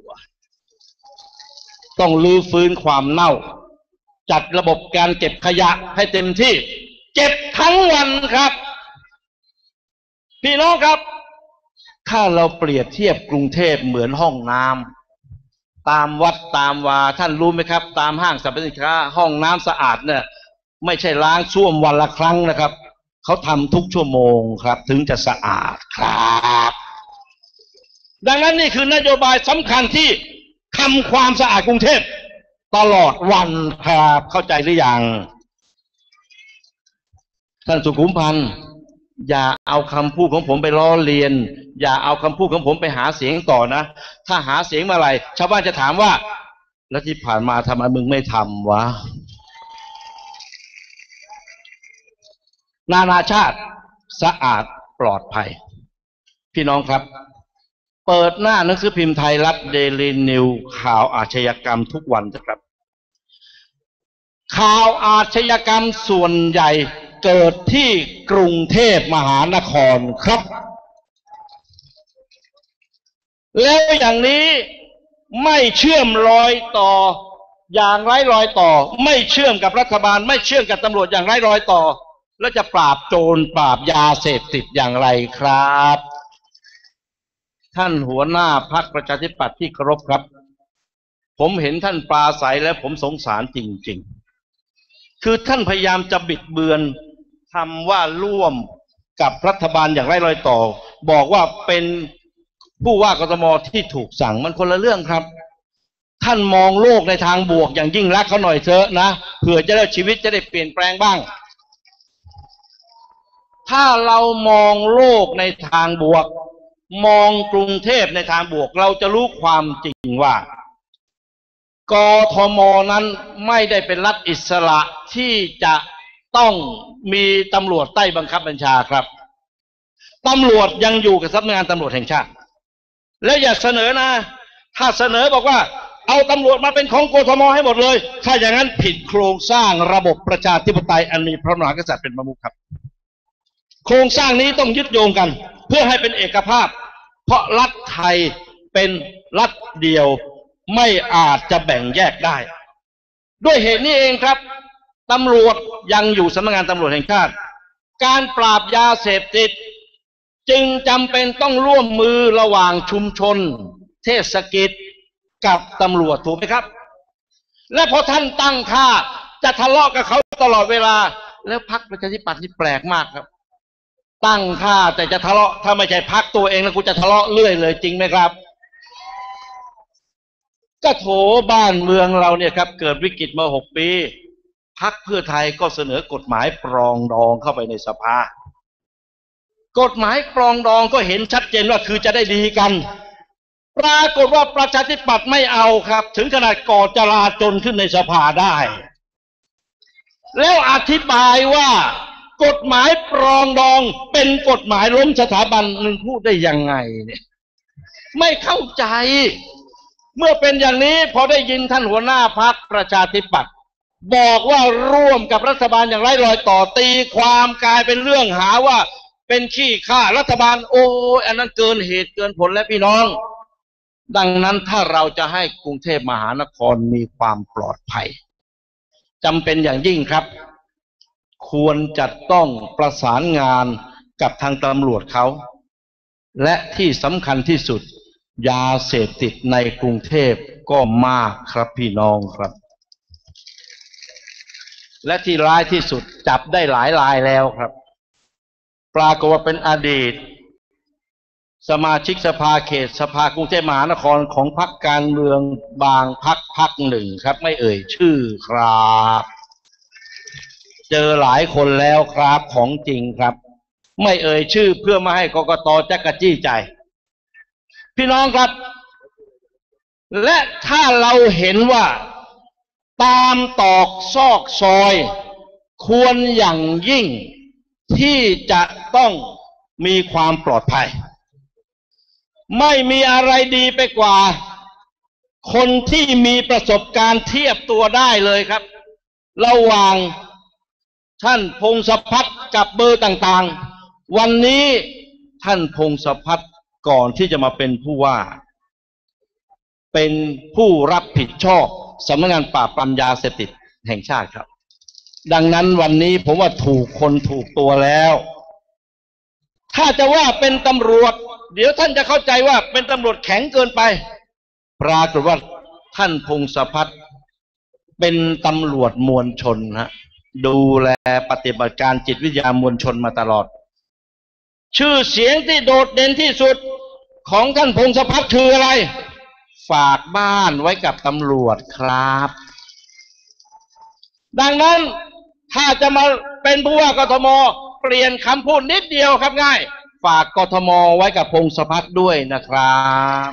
ต้องรื้อฟื้นความเน่าจัดระบบการเก็บขยะให้เต็มที่เก็บทั้งวันครับพี่น้องครับถ้าเราเปรียบเทียบกรุงเทพเหมือนห้องน้ำตามวัดตามวาท่านรู้ไหมครับตามห้างสรรพสินค้าห้องน้ำสะอาดเนี่ยไม่ใช่ล้างส้วมวันละครั้งนะครับเขาทำทุกชั่วโมงครับถึงจะสะอาดครับดังนั้นนี่คือนโยบายสำคัญที่ทำความสะอาดกรุงเทพตลอดวันครับเข้าใจหรือยังท่านสุขุมพันธ์อย่าเอาคำพูดของผมไปล้อเลียนอย่าเอาคำพูดของผมไปหาเสียงต่อนะถ้าหาเสียงเมื่อไหร่ชาวบ้านจะถามว่าแล้วที่ผ่านมาทำไมมึงไม่ทำวะนานาชาติสะอาดปลอดภัยพี่น้องครับเปิดหน้าหนังสือพิมพ์ไทยรัฐเดลีนิวข่าวอาชญากรรมทุกวันนะครับข่าวอาชญากรรมส่วนใหญ่เกิดที่กรุงเทพมหานครครับแล้วอย่างนี้ไม่เชื่อมรอยต่ออย่างไร้รอยต่อไม่เชื่อมกับรัฐบาลไม่เชื่อมกับตำรวจอย่างไร้รอยต่อแล้วจะปราบโจรปราบยาเสพติดอย่างไรครับท่านหัวหน้าพรรคประชาธิปัตย์ที่เคารพครับผมเห็นท่านปราศัยแล้วผมสงสารจริงๆคือท่านพยายามจะบิดเบือนทำว่าร่วมกับรัฐบาลอย่างไร้รอยต่อบอกว่าเป็นผู้ว่ากทมที่ถูกสั่งมันคนละเรื่องครับท่านมองโลกในทางบวกอย่างยิ่งรักเขาหน่อยเถอะนะเผื่อจะได้ชีวิตจะได้เปลี่ยนแปลงบ้างถ้าเรามองโลกในทางบวกมองกรุงเทพในทางบวกเราจะรู้ความจริงว่ากทมนั้นไม่ได้เป็นรัฐอิสระที่จะต้องมีตำรวจใต้บังคับบัญชาครับตำรวจยังอยู่กับสำนักงานตำรวจแห่งชาติแล้วอย่าเสนอนะถ้าเสนอบอกว่าเอาตำรวจมาเป็นของกทมให้หมดเลยถ้าอย่างนั้นผิดโครงสร้างระบบประชาธิปไตยอันมีพระมหากษัตริย์เป็นประมุขครับโครงสร้างนี้ต้องยึดโยงกันเพื่อให้เป็นเอกภาพเพราะรัฐไทยเป็นรัฐเดียวไม่อาจจะแบ่งแยกได้ด้วยเหตุนี้เองครับตำรวจยังอยู่สำนักงานตำรวจแห่งชาติการปราบยาเสพติดจึงจำเป็นต้องร่วมมือระหว่างชุมชนเทศกิจกับตำรวจถูกไหมครับและพอท่านตั้งค่าจะทะเลาะกับเขาตลอดเวลาแล้วพรรคประชาธิปัตย์นี่แปลกมากครับตั้งค่าแต่จะทะเลาะถ้าไม่ใช่พรรคตัวเองแล้วกูจะทะเลาะเรื่อยเลยจริงไหมครับก็โถบ้านเมืองเราเนี่ยครับเกิดวิกฤตมา6 ปีพรรคเพื่อไทยก็เสนอกฎหมายปรองดองเข้าไปในสภากฎหมายปรองดองก็เห็นชัดเจนว่าคือจะได้ดีกันปรากฏว่าประชาธิปัตย์ไม่เอาครับถึงขนาดก่อจลาจลขึ้นในสภาได้แล้วอธิบายว่ากฎหมายปรองดองเป็นกฎหมายล้มสถาบันมึงพูดได้ยังไงเนี่ยไม่เข้าใจเมื่อเป็นอย่างนี้พอได้ยินท่านหัวหน้าพรรคประชาธิปัตย์บอกว่าร่วมกับรัฐบาลอย่างไร้รอยต่อตีความกลายเป็นเรื่องหาว่าเป็นขี้ข้ารัฐบาลโอ้ยอันนั้นเกินเหตุเกินผลแล้วพี่น้องดังนั้นถ้าเราจะให้กรุงเทพมหานครมีความปลอดภัยจำเป็นอย่างยิ่งครับควรจะต้องประสานงานกับทางตำรวจเขาและที่สำคัญที่สุดยาเสพติดในกรุงเทพก็มากครับพี่น้องครับและที่ร้ายที่สุดจับได้หลายรายแล้วครับปรากฏว่าเป็นอดีตสมาชิกสภาเขตสภากรุงเทพมหานครของพรรคการเมืองบางพรรคหนึ่งครับไม่เอ่ยชื่อครับเจอหลายคนแล้วครับของจริงครับไม่เอ่ยชื่อเพื่อไม่ให้กกต.จักกะจี้ใจพี่น้องครับและถ้าเราเห็นว่าตามตอกซอกซอยควรอย่างยิ่งที่จะต้องมีความปลอดภัยไม่มีอะไรดีไปกว่าคนที่มีประสบการณ์เทียบตัวได้เลยครับระหว่างท่านพงศพัฒน์กับเบอร์ต่างๆวันนี้ท่านพงศพัฒน์ก่อนที่จะมาเป็นผู้ว่าเป็นผู้รับผิดชอบสำนักงานปราบปรามยาเสพติดแห่งชาติครับดังนั้นวันนี้ผมว่าถูกคนถูกตัวแล้วถ้าจะว่าเป็นตำรวจเดี๋ยวท่านจะเข้าใจว่าเป็นตำรวจแข็งเกินไปปรากฏว่าท่านพงศพัฒน์เป็นตำรวจมวลชนฮะดูแลปฏิบัติการจิตวิทยามวลชนมาตลอดชื่อเสียงที่โดดเด่นที่สุดของท่านพงศพัฒน์คืออะไรฝากบ้านไว้กับตำรวจครับดังนั้นถ้าจะมาเป็นผู้ว่ากทมเปลี่ยนคำพูดนิดเดียวครับง่ายฝากกทมไว้กับพงศพัฒน์ด้วยนะครับ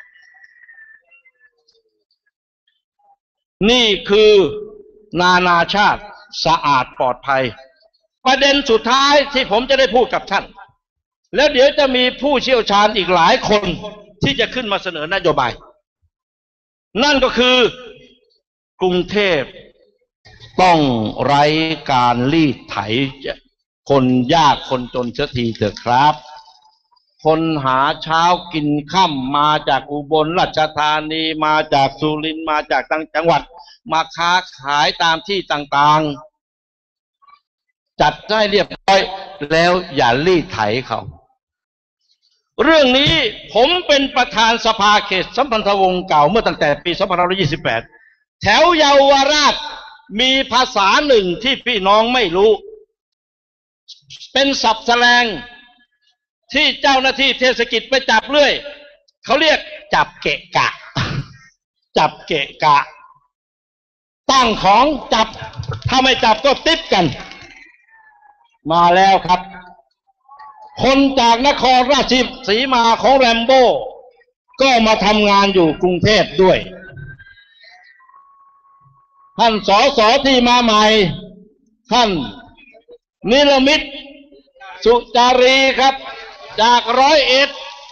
นี่คือนานาชาติสะอาดปลอดภัยประเด็นสุดท้ายที่ผมจะได้พูดกับท่านแล้วเดี๋ยวจะมีผู้เชี่ยวชาญอีกหลายคนที่จะขึ้นมาเสนอนโยบายนั่นก็คือกรุงเทพต้องไร้การรีดไถคนยากคนจนเสียทีเถอะครับคนหาเช้ากินค่ำมาจากอุบลราชธานีมาจากสุรินทร์มาจากต่างจังหวัดมาค้าขายตามที่ต่างๆจัดให้เรียบร้อยแล้วอย่ารีดไถเขาเรื่องนี้ผมเป็นประธานสภาเขตสัมพันธวงศ์เก่าเมื่อตั้งแต่ปี2528แถวเยาวราชมีภาษาหนึ่งที่พี่น้องไม่รู้เป็นศัพท์แสลงที่เจ้าหน้าที่เทศกิจไปจับเรื่อยเขาเรียกจับเกะกะจับเกะกะตั้งของจับถ้าไม่จับก็ติ๊บกันมาแล้วครับคนจากนครราชสีมาของแรมโบ้ก็มาทำงานอยู่กรุงเทพด้วยท่านสสที่มาใหม่ท่านนิรมิตสุจารีครับจาก101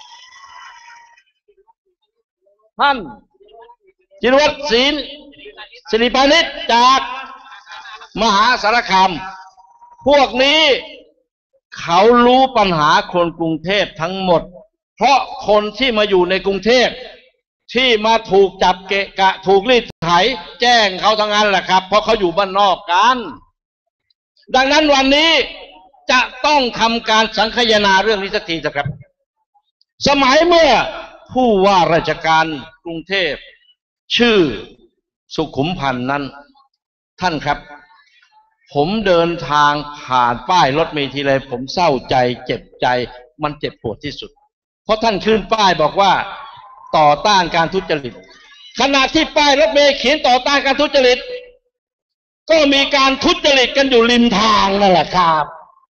ท่านจิรวัตรศรีสิริพานิชจากมหาสารคามพวกนี้เขารู้ปัญหาคนกรุงเทพทั้งหมดเพราะคนที่มาอยู่ในกรุงเทพที่มาถูกจับเกะกะถูกรีดไถแจ้งเขาทั้งนั้นแหละครับเพราะเขาอยู่บ้านนอกกันดังนั้นวันนี้จะต้องทำการสังคายนาเรื่องนี้สักทีนะครับสมัยเมื่อผู้ว่าราชการกรุงเทพชื่อสุขุมพันธ์นั้นท่านครับผมเดินทางผ่านป้ายรถเมล์ทีไรผมเศร้าใจเจ็บใจมันเจ็บปวดที่สุดเพราะท่านขึ้นป้ายบอกว่าต่อต้านการทุจริตขณะที่ป้ายรถเมล์เขียนต่อต้านการทุจริตก็มีการทุจริตกันอยู่ริมทางนั่นแหละครับ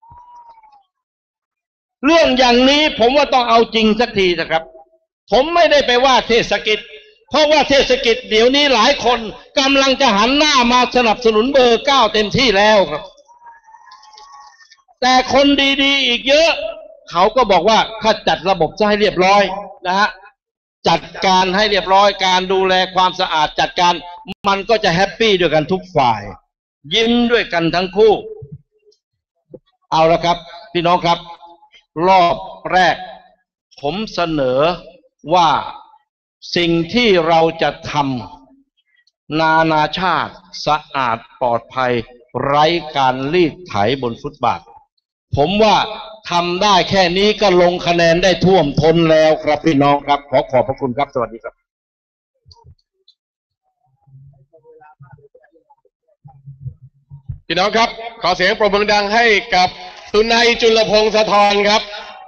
เรื่องอย่างนี้ผมว่าต้องเอาจริงสักทีนะครับผมไม่ได้ไปว่าเทศกิจเพราะว่าเทศกิจเดี๋ยวนี้หลายคนกำลังจะหันหน้ามาสนับสนุนเบอร์9เต็มที่แล้วครับแต่คนดีๆอีกเยอะเขาก็บอกว่าถ้าจัดระบบจะให้เรียบร้อยนะฮะจัดการให้เรียบร้อยการดูแลความสะอาดจัดการมันก็จะแฮปปี้ด้วยกันทุกฝ่ายยิ้มด้วยกันทั้งคู่เอาละครับพี่น้องครับรอบแรกผมเสนอว่าสิ่งที่เราจะทำนานาชาติสะอาดปลอดภัยไร้การรีดไถบนฟุตบาทผมว่าทำได้แค่นี้ก็ลงคะแนนได้ท่วมท้นแล้วครับพี่น้องครับขอบพระคุณครับสวัสดีครับพี่น้องครับขอเสียงปรบมือดังให้กับสุนัยจุลพงษ์สะทรครับ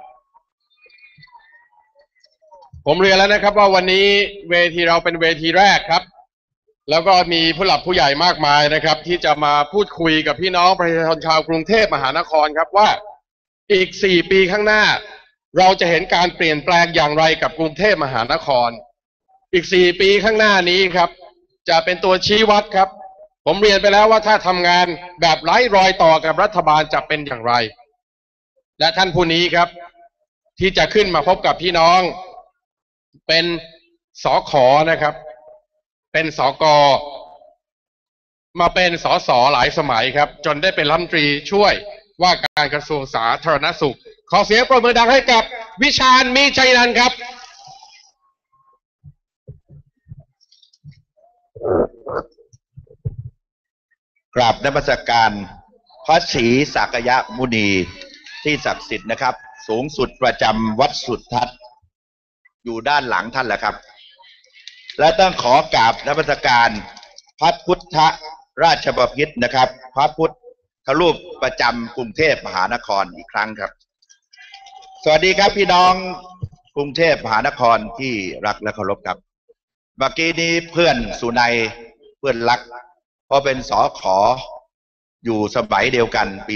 ผมเรียนแล้วนะครับว่าวันนี้เวทีเราเป็นเวทีแรกครับแล้วก็มีผู้หลักผู้ใหญ่มากมายนะครับที่จะมาพูดคุยกับพี่น้องประชาชนชาวกรุงเทพมหานครครับว่าอีก4 ปีข้างหน้าเราจะเห็นการเปลี่ยนแปลงอย่างไรกับกรุงเทพมหานครอีก4 ปีข้างหน้านี้ครับจะเป็นตัวชี้วัดครับผมเรียนไปแล้วว่าถ้าทำงานแบบไร้รอยต่อกับรัฐบาลจะเป็นอย่างไรและท่านผู้นี้ครับที่จะขึ้นมาพบกับพี่น้องเป็นสข.นะครับเป็นสกมาเป็นสสหลายสมัยครับจนได้เป็นรัฐมนตรีช่วยว่าการกระทรวงสาธารณสุขขอเสียงปรบมือดังให้กับวิชาญมีชัยนันท์ครับกราบนมัสการพระศรีสักยมุนีที่ศักดิ์สิทธิ์นะครับสูงสุดประจำวัดสุทัศน์อยู่ด้านหลังท่านแหละครับและต้องขอกราบนมัสการพระพุทธราชบพิตรนะครับพระพุทธรูปประจำกรุงเทพมหานครอีกครั้งครับสวัสดีครับพี่น้องกรุงเทพมหานครที่รักและเคารพครับเมื่อกี้นี้เพื่อนสุนัยเพื่อนรักเพราะเป็นสขอยู่สมัยเดียวกันปี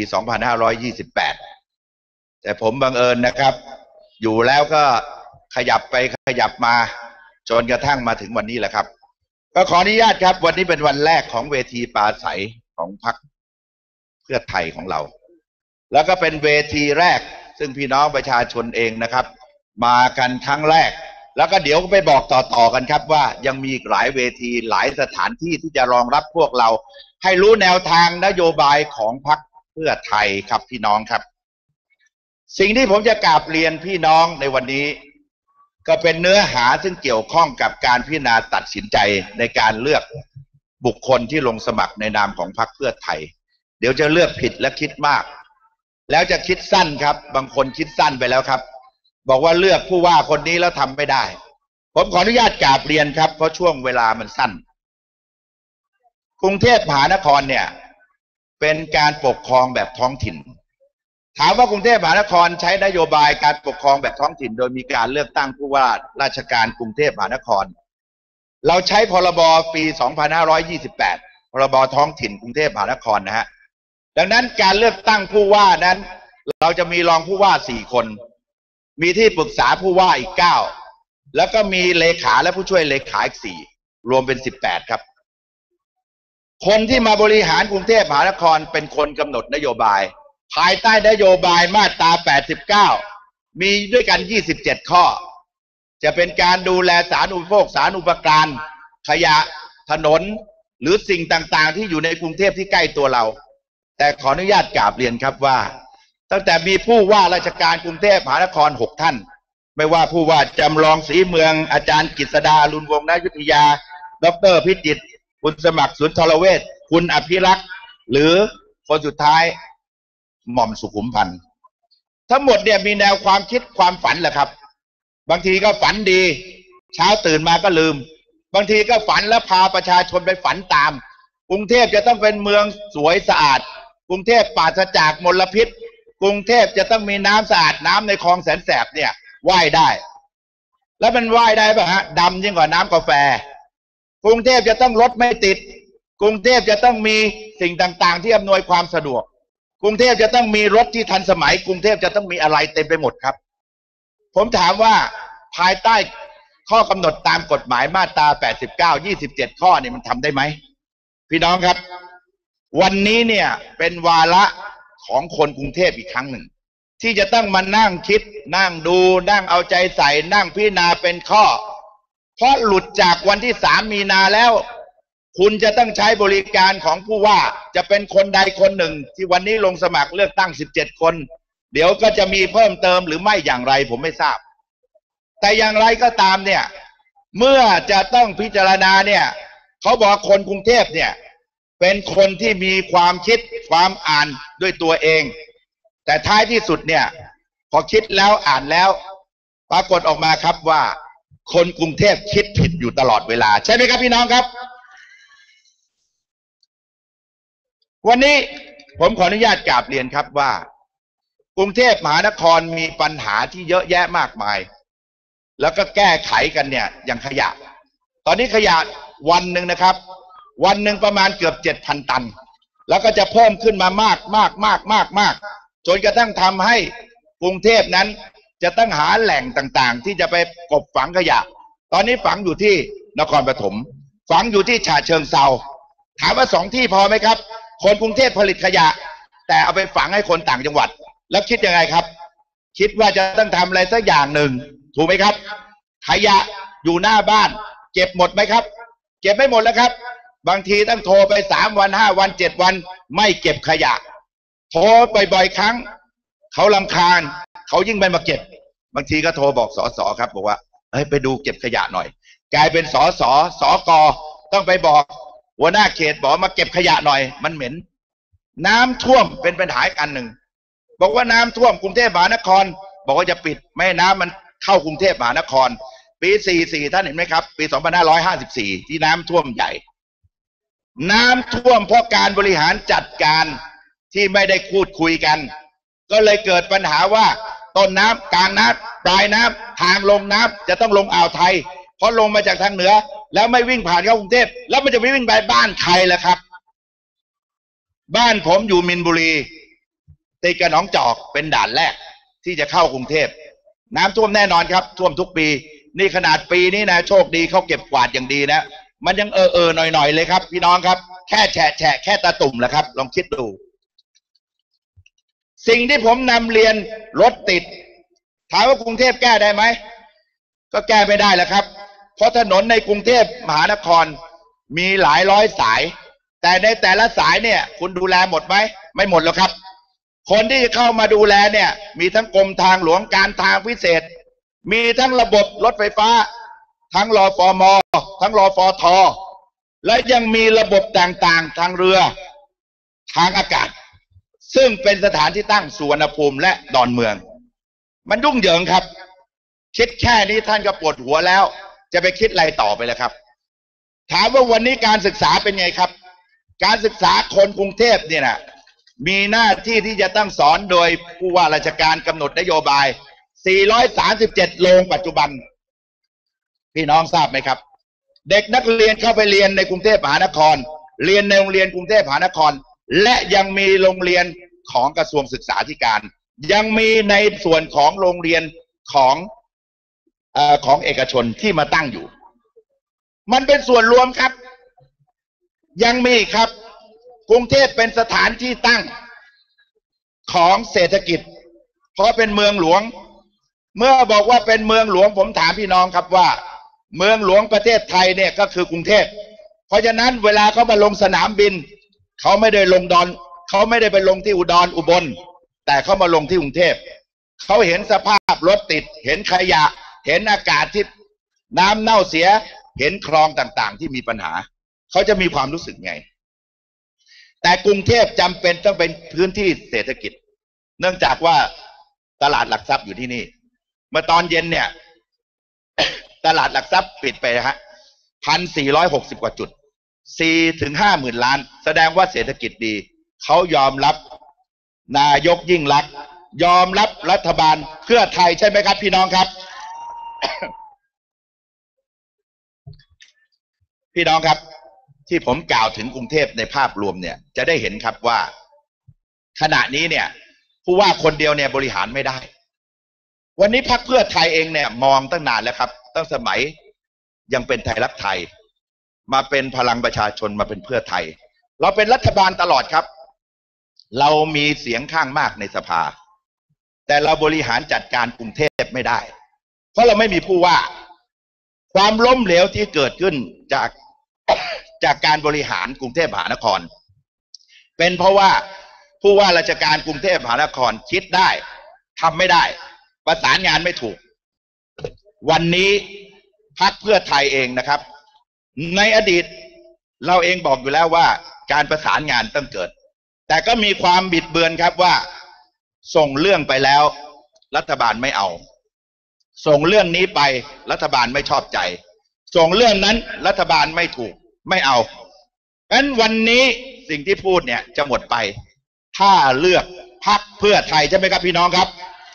2528 แต่ผมบังเอิญนะครับอยู่แล้วก็ขยับไปขยับมาจนกระทั่งมาถึงวันนี้แหละครับก็ขออนุญาตครับวันนี้เป็นวันแรกของเวทีปราศัยของพรรคเพื่อไทยของเราแล้วก็เป็นเวทีแรกซึ่งพี่น้องประชาชนเองนะครับมากันครั้งแรกแล้วก็เดี๋ยวก็ไปบอกต่อกันครับว่ายังมีอีกหลายเวทีหลายสถานที่ที่จะรองรับพวกเราให้รู้แนวทางนโยบายของพรรคเพื่อไทยครับพี่น้องครับสิ่งที่ผมจะกราบเรียนพี่น้องในวันนี้ก็เป็นเนื้อหาซึ่งเกี่ยวข้องกับการพิจารณาตัดสินใจในการเลือกบุคคลที่ลงสมัครในนามของพรรคเพื่อไทยเดี๋ยวจะเลือกผิดและคิดมากแล้วจะคิดสั้นครับบางคนคิดสั้นไปแล้วครับบอกว่าเลือกผู้ว่าคนนี้แล้วทำไม่ได้ผมขออนุญาตกราบเรียนครับเพราะช่วงเวลามันสั้นกรุงเทพมหานครเนี่ยเป็นการปกครองแบบท้องถิ่นถามว่ากรุงเทพมหานครใช้นโยบายการปกครองแบบท้องถิ่นโดยมีการเลือกตั้งผู้ว่าราชการกรุงเทพมหานครเราใช้พรบปี 2528 พรบท้องถิ่นกรุงเทพมหานครนะฮะดังนั้นการเลือกตั้งผู้ว่านั้นเราจะมีรองผู้ว่า4คนมีที่ปรึกษาผู้ว่าอีก9แล้วก็มีเลขาและผู้ช่วยเลขาอีก4รวมเป็น18ครับคนที่มาบริหารกรุงเทพมหานครเป็นคนกำหนดนโยบายภายใต้นโยบายมาตรา89มีด้วยกัน27ข้อจะเป็นการดูแลสาธารณูปโภคสาธารณูปการขยะถนนหรือสิ่งต่างๆที่อยู่ในกรุงเทพที่ใกล้ตัวเราแต่ขออนุญาตกราบเรียนครับว่าตั้งแต่มีผู้ว่าราชการกรุงเทพมหานคร6ท่านไม่ว่าผู้ว่าจำลองศรีเมืองอาจารย์กฤษดาลุนวงศ์ณอยุธยาดร.พิจิตรคุณสมัครสุนทรเวชคุณอภิรักษ์หรือคนสุดท้ายหม่อมสุขุมพันธ์ทั้งหมดเนี่ยมีแนวความคิดความฝันแหละครับบางทีก็ฝันดีเช้าตื่นมาก็ลืมบางทีก็ฝันแล้วพาประชาชนไปฝันตามกรุงเทพจะต้องเป็นเมืองสวยสะอาดกรุงเทพปราศจากมลพิษกรุงเทพจะต้องมีน้ำสะอาดน้ำในคลองแสนแสบเนี่ยว่ายได้แล้วมันว่ายได้ป่ะฮะดำยิ่งกว่าน้ำกาแฟกรุงเทพจะต้องรถไม่ติดกรุงเทพจะต้องมีสิ่งต่างๆที่อำนวยความสะดวกกรุงเทพจะต้องมีรถที่ทันสมัยกรุงเทพจะต้องมีอะไรเต็มไปหมดครับผมถามว่าภายใต้ข้อกำหนดตามกฎหมายมาตรา89 27ข้อนี่มันทำได้ไหมพี่น้องครับวันนี้เนี่ยเป็นวาระของคนกรุงเทพอีกครั้งหนึ่งที่จะต้องมานั่งคิดนั่งดูนั่งเอาใจใส่นั่งพิจารณาเป็นข้อเพราะหลุดจากวันที่3 มีนาแล้วคุณจะต้องใช้บริการของผู้ว่าจะเป็นคนใดคนหนึ่งที่วันนี้ลงสมัครเลือกตั้ง17คนเดี๋ยวก็จะมีเพิ่มเติมหรือไม่อย่างไรผมไม่ทราบแต่อย่างไรก็ตามเนี่ยเมื่อจะต้องพิจารณาเนี่ยเขาบอกคนกรุงเทพเนี่ยเป็นคนที่มีความคิดความอ่านด้วยตัวเองแต่ท้ายที่สุดเนี่ยพอคิดแล้วอ่านแล้วปรากฏออกมาครับว่าคนกรุงเทพคิดผิดอยู่ตลอดเวลาใช่ไหมครับพี่น้องครับวันนี้ผมขออนุญาตกราบเรียนครับว่ากรุงเทพมหานครมีปัญหาที่เยอะแยะมากมายแล้วก็แก้ไขกันเนี่ยอย่างขยะตอนนี้ขยะวันหนึ่งนะครับวันหนึ่งประมาณเกือบ 7,000 ตันแล้วก็จะเพิ่มขึ้นมามากจนกระทั่งทำให้กรุงเทพนั้นจะต้องหาแหล่งต่างๆที่จะไปกบฝังขยะตอนนี้ฝังอยู่ที่นครปฐมฝังอยู่ที่ฉะเชิงเทราถามว่า2 ที่พอไหมครับคนกรุงเทพผลิตขยะแต่เอาไปฝังให้คนต่างจังหวัดแล้วคิดยังไงครับคิดว่าจะต้องทำอะไรสักอย่างหนึ่งถูกไหมครับขยะอยู่หน้าบ้านเก็บหมดไหมครับเก็บไม่หมดแล้วครับบางทีต้องโทรไป3 วัน5 วัน7 วันไม่เก็บขยะโทรบ่อยๆครั้งเขารำคาญเขายิ่งไม่มาเก็บบางทีก็โทรบอกสสครับบอกว่าเฮ้ยไปดูเก็บขยะหน่อยกลายเป็นสกต้องไปบอกหัวหน้าเขตบอกมาเก็บขยะหน่อยมันเหม็นน้ำท่วมเป็นปัญหาอันหนึ่งบอกว่าน้ำท่วมกรุงเทพมหานครบอกว่าจะปิดไม่ให้น้ำมันเข้ากรุงเทพมหานครปี44ท่านเห็นไหมครับปี2554ที่น้ำท่วมใหญ่น้ำท่วมเพราะการบริหารจัดการที่ไม่ได้พูดคุยกันก็เลยเกิดปัญหาว่าต้นน้ำกลางน้ำปลายน้ำทางลงน้ำจะต้องลงอ่าวไทยเพราะลงมาจากทางเหนือแล้วไม่วิ่งผ่านเข้ากรุงเทพแล้วมันจะวิ่งไปบ้านใครล่ะครับบ้านผมอยู่มินบุรีติดกับหนองจอกเป็นด่านแรกที่จะเข้ากรุงเทพน้ำท่วมแน่นอนครับท่วมทุกปีนี่ขนาดปีนี้นะโชคดีเขาเก็บกวาดอย่างดีนะมันยังหน่อยเลยครับพี่น้องครับแค่แฉะแค่ตาตุ่มแหละครับลองคิดดูสิ่งที่ผมนำเรียนรถติดถามว่ากรุงเทพแก้ได้ไหมก็แก้ไม่ได้แหละครับเพราะถนนในกรุงเทพมหานครมีหลายร้อยสายแต่ในแต่ละสายเนี่ยคุณดูแลหมดไหมไม่หมดหรอกครับคนที่จะเข้ามาดูแลเนี่ยมีทั้งกรมทางหลวงการทางพิเศษมีทั้งระบบรถไฟฟ้าทั้งรฟม.ทั้งรฟท.และยังมีระบบต่างๆทางเรือทางอากาศซึ่งเป็นสถานที่ตั้งสุวรรณภูมิและดอนเมืองมันยุ่งเหยิงครับคิดแค่นี้ท่านก็ปวดหัวแล้วจะไปคิดอะไรต่อไปแล้วครับถามว่าวันนี้การศึกษาเป็นไงครับการศึกษาคนกรุงเทพเนี่ยนะมีหน้าที่ที่จะต้องสอนโดยผู้ว่าราชการกำหนดนโยบาย437โรงปัจจุบันพี่น้องทราบไหมครับเด็กนักเรียนเข้าไปเรียนในกรุงเทพมหานครเรียนในโรงเรียนกรุงเทพมหานครและยังมีโรงเรียนของกระทรวงศึกษาธิการยังมีในส่วนของโรงเรียนของเอกชนที่มาตั้งอยู่มันเป็นส่วนรวมครับยังมีครับกรุงเทพเป็นสถานที่ตั้งของเศรษฐกิจเพราะเป็นเมืองหลวงเมื่อบอกว่าเป็นเมืองหลวงผมถามพี่น้องครับว่าเมืองหลวงประเทศไทยเนี่ยก็คือกรุงเทพเพราะฉะนั้นเวลาเขามาลงสนามบินเขาไม่ได้ลงเขาไม่ได้ไปลงที่อุดรอุบลแต่เขามาลงที่กรุงเทพเขาเห็นสภาพรถติดเห็นขยะเห็นอากาศที่น้ำเน่าเสียเห็นคลองต่างๆที่มีปัญหาเขาจะมีความรู้สึกไงแต่กรุงเทพจำเป็นต้องเป็นพื้นที่เศรษฐกิจเนื่องจากว่าตลาดหลักทรัพย์อยู่ที่นี่เมื่อตอนเย็นเนี่ย ตลาดหลักทรัพย์ปิดไปฮะ1,460 กว่าจุด4 ถึง 5 หมื่นล้านแสดงว่าเศรษฐกิจดีเขายอมรับนายกยิ่งลักษณ์ยอมรับรัฐบาลเพื่อไทยใช่ไหมครับพี่น้องครับ พี่น้องครับที่ผมกล่าวถึงกรุงเทพในภาพรวมเนี่ยจะได้เห็นครับว่าขณะนี้เนี่ยผู้ว่าคนเดียวเนี่ยบริหารไม่ได้วันนี้พรรคเพื่อไทยเองเนี่ยมองตั้งนานแล้วครับตั้งสมัยยังเป็นไทยรักไทยมาเป็นพลังประชาชนมาเป็นเพื่อไทยเราเป็นรัฐบาลตลอดครับเรามีเสียงข้างมากในสภาแต่เราบริหารจัดการกรุงเทพไม่ได้เพราะเราไม่มีผู้ว่าความล้มเหลวที่เกิดขึ้นจากการบริหารกรุงเทพมหานครเป็นเพราะว่าผู้ว่าราชการกรุงเทพมหานครคิดได้ทำไม่ได้ประสานงานไม่ถูกวันนี้พรรคเพื่อไทยเองนะครับในอดีตเราเองบอกอยู่แล้วว่าการประสานงานต้องเกิดแต่ก็มีความบิดเบือนครับว่าส่งเรื่องไปแล้วรัฐบาลไม่เอาส่งเรื่องนี้ไปรัฐบาลไม่ชอบใจส่งเรื่องนั้นรัฐบาลไม่ถูกไม่เอางั้นวันนี้สิ่งที่พูดเนี่ยจะหมดไปถ้าเลือกพรรคเพื่อไทยใช่ไหมครับพี่น้องครับ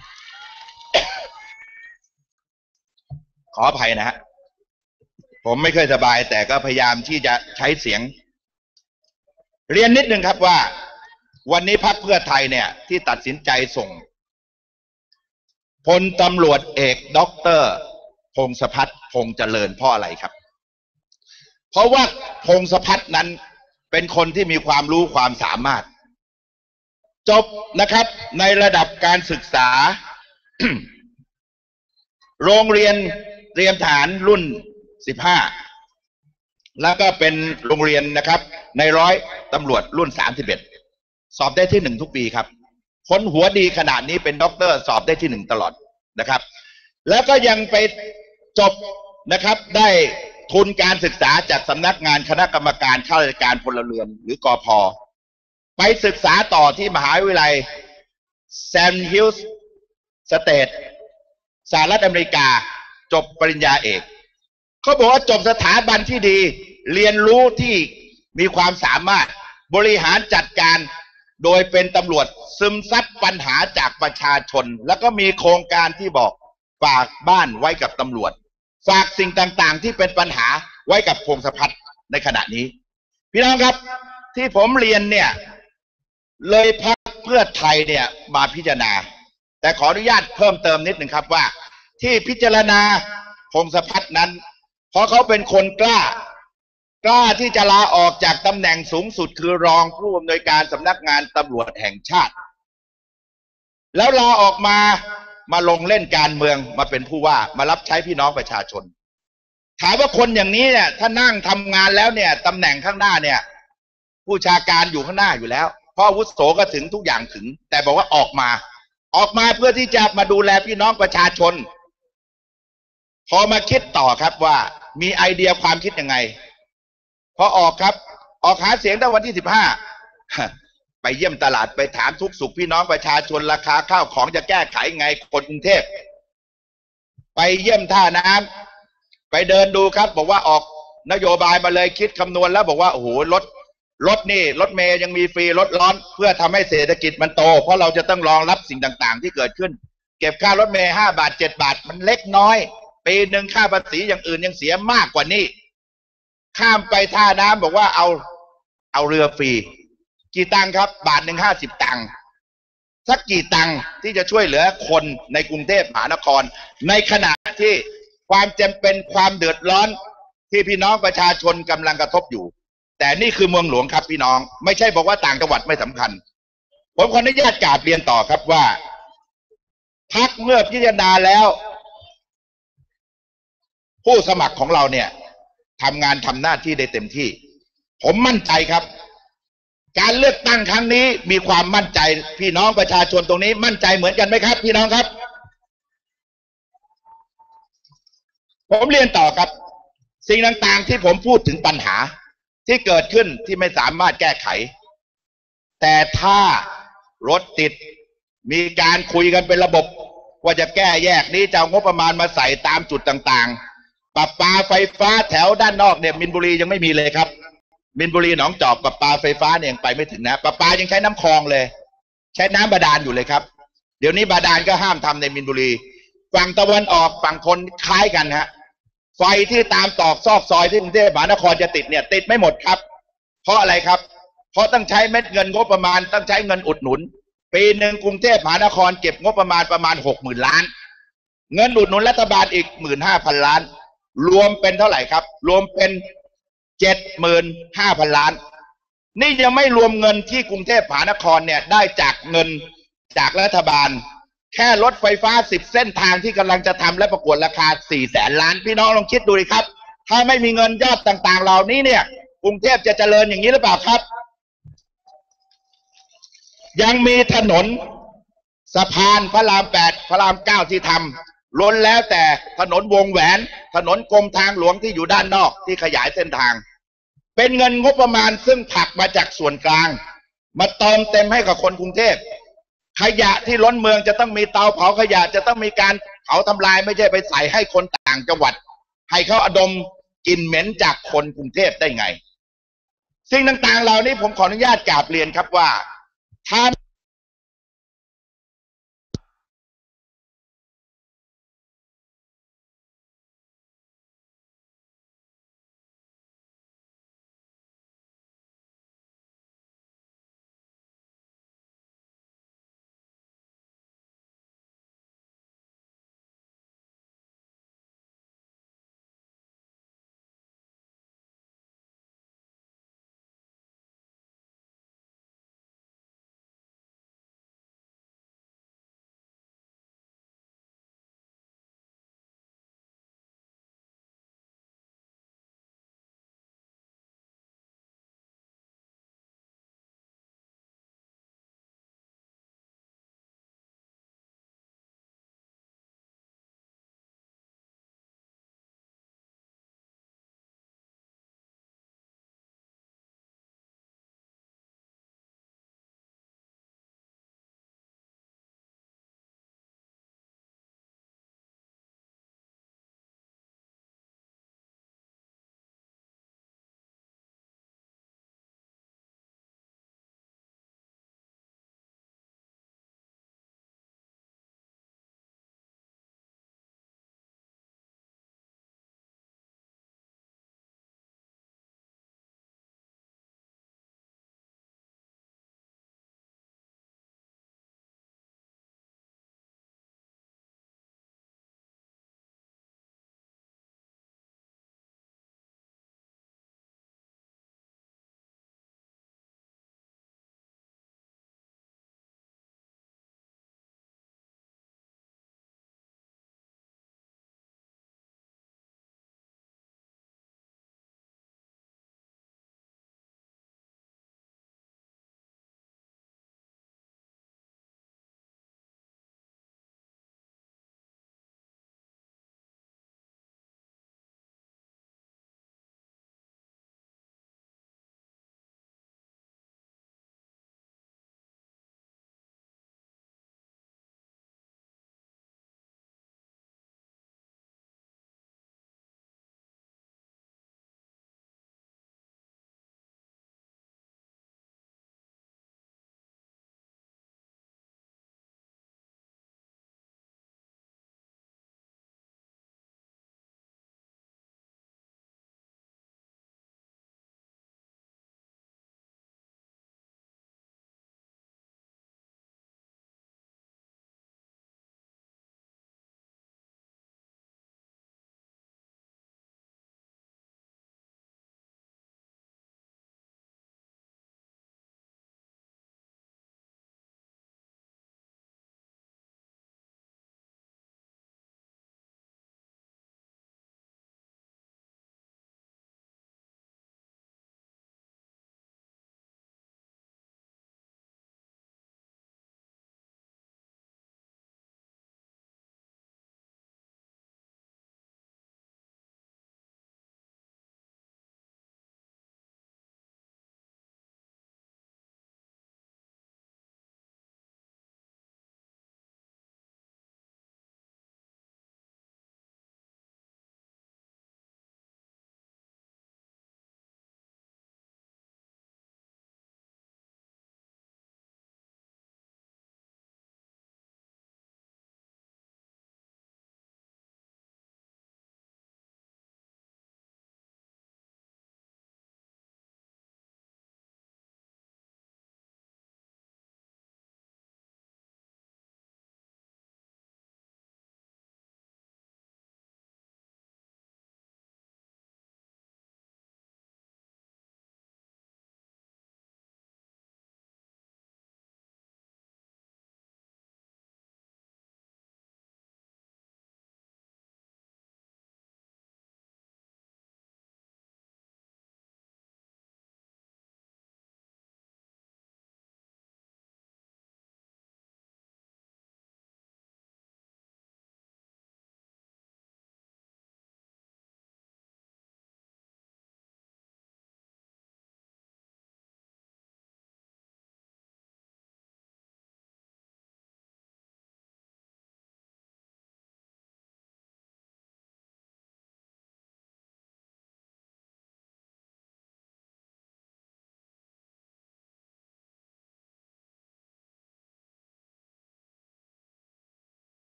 ขออภัยนะฮะผมไม่เคยสบายแต่ก็พยายามที่จะใช้เสียงเรียนนิดนึงครับว่าวันนี้พรรคเพื่อไทยเนี่ยที่ตัดสินใจส่งพลตำรวจเอกด็อกเตอร์พงศพัฒน์พงษ์เจริญเพราะอะไรครับเพราะว่าพงศพัฒน์นั้นเป็นคนที่มีความรู้ความสามารถจบนะครับในระดับการศึกษา โรงเรียนเตรียมทหารรุ่น15 แล้วก็เป็นโรงเรียนนะครับในร้อยตำรวจรุ่น31สอบได้ที่1ทุกปีครับคนหัวดีขนาดนี้เป็นด็อกเตอร์สอบได้ที่1ตลอดนะครับแล้วก็ยังไปจบนะครับได้ทุนการศึกษาจากสำนักงานคณะกรรมการข้าราชการพลเรือนหรือกพ.ไปศึกษาต่อที่มหาวิทยาลัยแซนฮิลส์สเตทสหรัฐอเมริกาจบปริญญาเอกเขาบอกว่าจบสถาบันที่ดีเรียนรู้ที่มีความสามารถบริหารจัดการโดยเป็นตำรวจซึมซับปัญหาจากประชาชนแล้วก็มีโครงการที่บอกฝากบ้านไว้กับตำรวจฝากสิ่งต่างๆที่เป็นปัญหาไว้กับพงศพัฒน์ในขณะนี้พี่น้องครับที่ผมเรียนเนี่ยเลยพรรคเพื่อไทยเนี่ยมาพิจารณาแต่ขออนุญาตเพิ่มเติมนิดหนึ่งครับว่าที่พิจารณาพงศพัฒน์นั้นเพราะเขาเป็นคนกล้าที่จะลาออกจากตำแหน่งสูงสุดคือรองผู้อำนวยการสำนักงานตำรวจแห่งชาติแล้วลาออกมาลงเล่นการเมืองมาเป็นผู้ว่ามารับใช้พี่น้องประชาชนถามว่าคนอย่างนี้เนี่ยถ้านั่งทำงานแล้วเนี่ยตำแหน่งข้างหน้าเนี่ยผู้ชาการอยู่ข้างหน้าอยู่แล้วเพราะอาวุโสก็ถึงทุกอย่างถึงแต่บอกว่าออกมาเพื่อที่จะมาดูแลพี่น้องประชาชนพอมาคิดต่อครับว่ามีไอเดียความคิดยังไงพอออกครับออกหาเสียงตั้งวันที่15ไปเยี่ยมตลาดไปถามทุกสุขพี่น้องประชาชนราคาข้าวของจะแก้ไขไงคนกรุงเทพไปเยี่ยมท่าน้ำไปเดินดูครับบอกว่าออกนโยบายมาเลยคิดคำนวณแล้วบอกว่าโอ้โหรถนี่รถเมย์ยังมีฟรีรถร้อนเพื่อทำให้เศรษฐกิจมันโตเพราะเราจะต้องรองรับสิ่งต่างๆที่เกิดขึ้นเก็บค่ารถเมย์5 บาท7 บาทมันเล็กน้อยปีหนึ่งค่าภาษีอย่างอื่นยังเสียมากกว่านี้ข้ามไปท่าน้ำบอกว่าเอาเรือฟรีกี่ตังค์ครับ1 บาท50 ตังค์สักกี่ตังค์ที่จะช่วยเหลือคนในกรุงเทพมหานครในขณะที่ความจำเป็นความเดือดร้อนที่พี่น้องประชาชนกำลังกระทบอยู่แต่นี่คือเมืองหลวงครับพี่น้องไม่ใช่บอกว่าต่างจังหวัดไม่สำคัญผมขออนุญาตกราบเรียนต่อครับว่าพรรคเมื่อพิจารณาแล้วผู้สมัครของเราเนี่ยทำงานทำหน้าที่ได้เต็มที่ผมมั่นใจครับการเลือกตั้งครั้งนี้มีความมั่นใจพี่น้องประชาชนตรงนี้มั่นใจเหมือนกันไหมครับพี่น้องครับผมเรียนต่อครับสิ่งต่างๆที่ผมพูดถึงปัญหาที่เกิดขึ้นที่ไม่สามารถแก้ไขแต่ถ้ารถติดมีการคุยกันเป็นระบบว่าจะแก้แยกนี้จะเอางบประมาณมาใส่ตามจุดต่างๆประปาไฟฟ้าแถวด้านนอกเนี่ยมินบุรียังไม่มีเลยครับมินบุรีหนองจอกประปาไฟฟ้าเนี่ยยังไปไม่ถึงนะประปายังใช้น้ำคลองเลยใช้น้ำบาดาลอยู่เลยครับเดี๋ยวนี้บาดาลก็ห้ามทำในมินบุรีฝั่งตะวันออกฝั่งทนคล้ายกันฮะไฟที่ตามตอกซอกซอยที่กรุงเทพมหานครจะติดเนี่ยติดไม่หมดครับเพราะอะไรครับเพราะต้องใช้เม็ดเงินงบประมาณต้องใช้เงินอุดหนุนปีหนึ่งกรุงเทพมหานครเก็บงบประมาณ60,000 ล้านเงินอุดหนุนรัฐบาลอีก15,000 ล้านรวมเป็นเท่าไหร่ครับรวมเป็น75,000 ล้านนี่ยังไม่รวมเงินที่กรุงเทพมหานครเนี่ยได้จากเงินจากรัฐบาลแค่รถไฟฟ้า10 เส้นทางที่กำลังจะทำและประกวดราคา400,000 ล้านพี่น้องลองคิดดูดิครับถ้าไม่มีเงินยอดต่างๆเหล่านี้เนี่ยกรุงเทพจะเจริญอย่างนี้หรือเปล่าครับยังมีถนนสะพานพระราม8พระราม9ที่ทำล้นแล้วแต่ถนนวงแหวนถนนกรมทางหลวงที่อยู่ด้านนอกที่ขยายเส้นทางเป็นเงินงบประมาณซึ่งผลักมาจากส่วนกลางมาเติมเต็มให้กับคนกรุงเทพขยะที่ล้นเมืองจะต้องมีเตาเผาขยะจะต้องมีการเผาทำลายไม่ใช่ไปใส่ให้คนต่างจังหวัดให้เขาอดมกลิ่นเหม็นจากคนกรุงเทพได้ไงสิ่งต่างๆเหล่านี้ผมขออนุญาตกราบเรียนครับว่าถ้า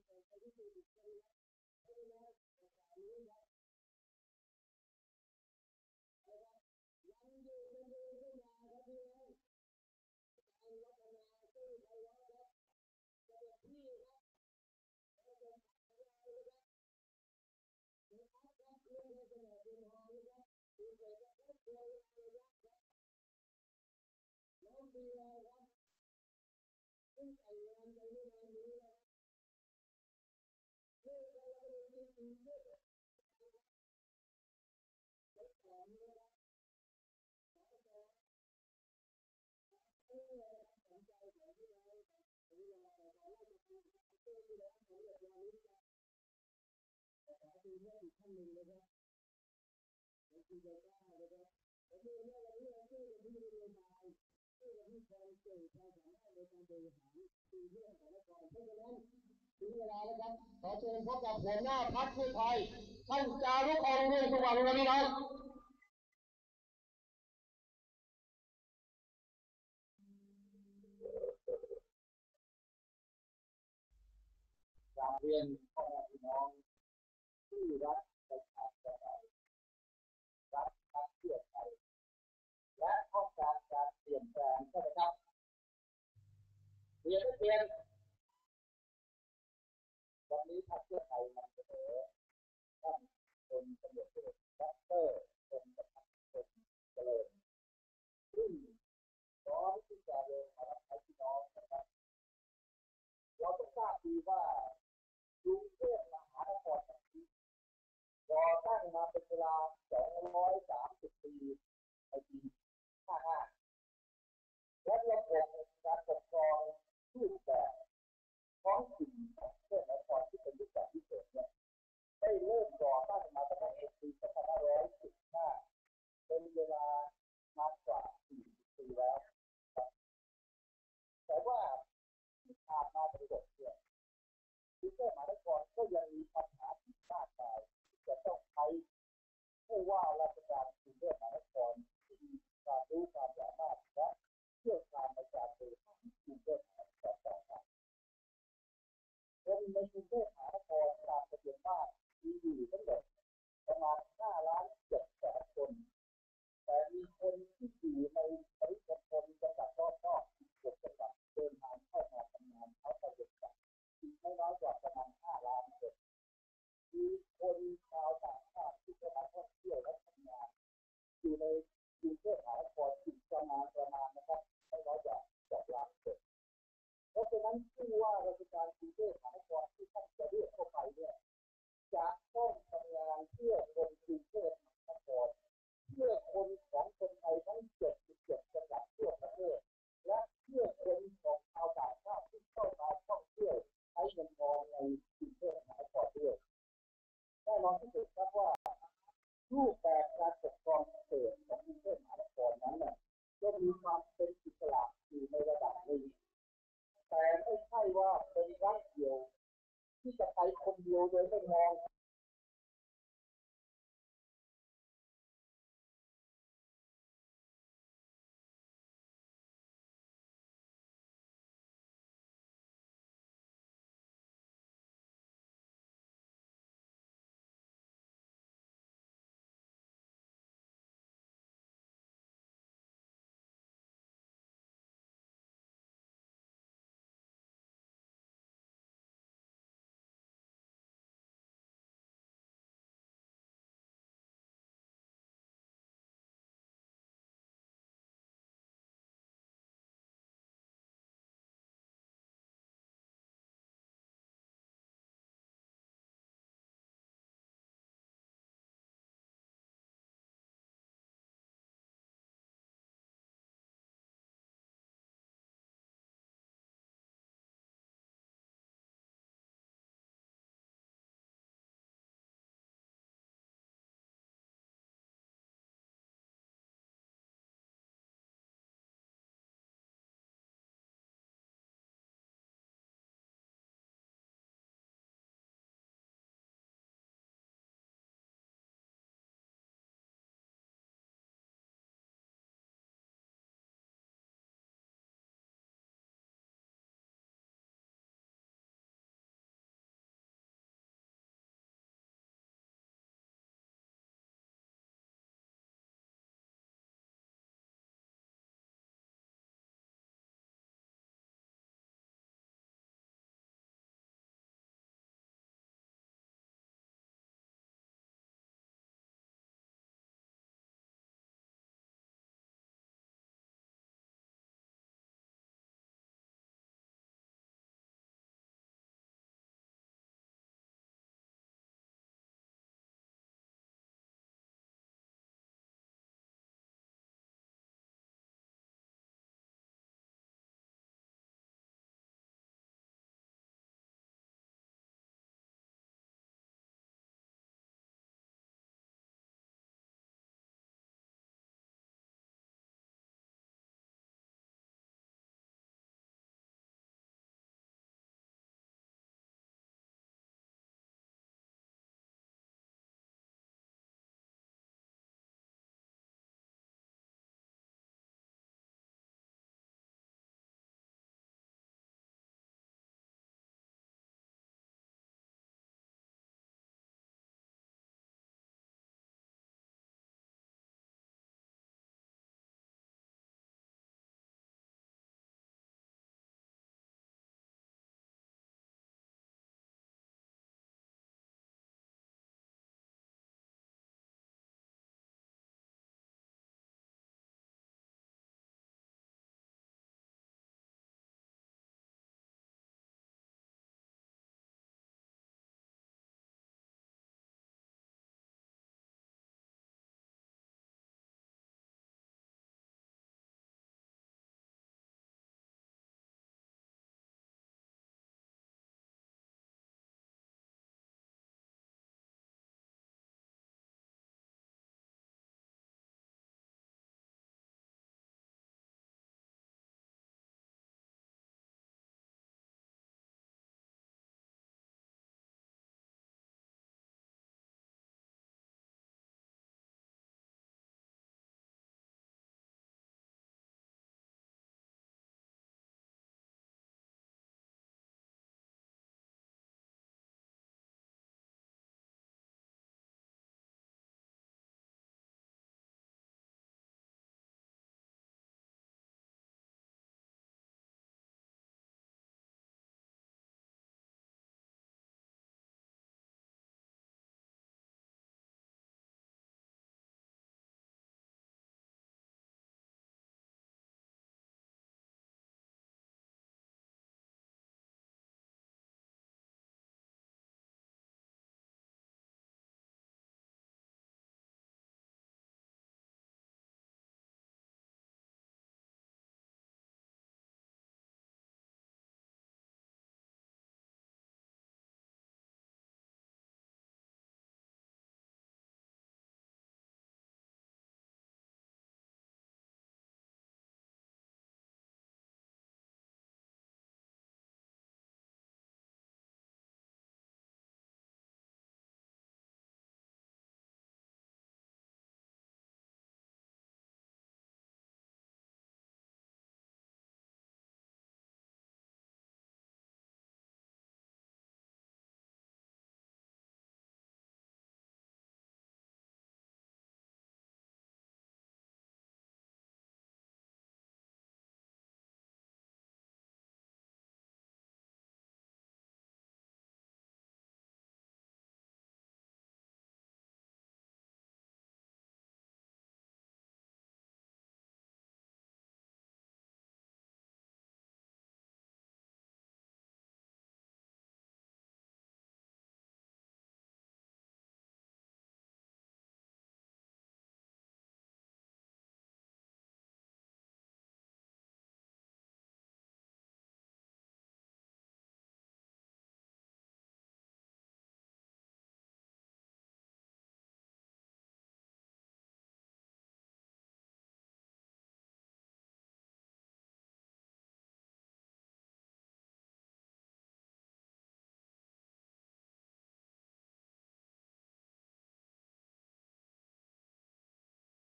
ถึงเวลาแล้วครับขอเชิญพบกับหัวหน้าพรรคเพื่อไทยท่านจารุพงษ์เรืองสว่างนะพี่น้องกราบเรียนพ่อแม่พี่น้องที่รักประชาธิปไตยรักพรรคเพื่อไทยและต้องการการเปลี่ยนแปลงใช่ไหมครับเปลี่ยนไม่เปลี่ยนวันนี้พรรคเพื่อไทยนำเสนอท่านเป็นตำรวจเอกดร.เป็นประธานเป็นเจริญซึ่งพร้อมที่จะเดินมารับใช้พี่น้องนะครับเราต้องทราบดีว่ากรุงเทพมหานครแห่งนี้ก่อตั้งมาเป็นเวลา230 ปีในปี55และระบบการปกครองรูปแบบท้องถิ่นของกรุงเทพมหานครที่เป็นรูปแบบพิเศษเนี่ยได้เริ่มก่อตั้งมาตั้งแต่ปี2515เป็นเวลามากกว่า40 ปีแล้วแต่ว่าที่ผ่านมาทั้งหมดเนี่ยกรุงเทพมหานครก็ยังมีปัญหาที่มากมายที่จะต้องใช้ผู้ว่าราชการกรุงเทพมหานครที่มีความรู้ความสามารถและเชี่ยวชาญในการบริหารกรุงเทพมหานครต่อไปคนในกรุงเทพมหานครตามทะเบียนบ้านมีอยู่ทั้งหมดประมาณ5,700,000 คนแต่มีคนที่อยู่ในปริมณฑลจังหวัดรอบๆ16 จังหวัดเดินทางเข้ามาทำงานเขาก็เดือดร้อนอีกไม่น้อยกว่าประมาณ5 ล้านคนมีคนชาวต่างชาติที่เข้ามาท่องเที่ยวและทำงานอยู่ในกรุงเทพมหานครอีกประมาณนะครับไม่น้อยกว่า2 ล้านคนเพราะฉะนั้นผู้ว่าราชการกรุงเทพมหานครที่ท่านจะเรียกเข้าไปเนี่ยจะต้องทำงานเพื่อคนกรุงเทพมหานครเพื่อคนของคนไทยทั้ง77 จังหวัดทั่วประเทศและเพื่อคนของชาวต่างชาติที่เข้ามาท่องเที่ยวใช้เงินทองในกรุงเทพมหานครด้วยแน่นอนที่สุดครับว่ารูปแบบการปกครองพิเศษของกรุงเทพมหานครนั้นเนี่ยก็มีความเป็นอิสระอยู่ในระดับหนึ่งแต่ไม่ใช่ว่าเป็นรัฐเดียวที่จะไปคนเดียวโดยไม่มอง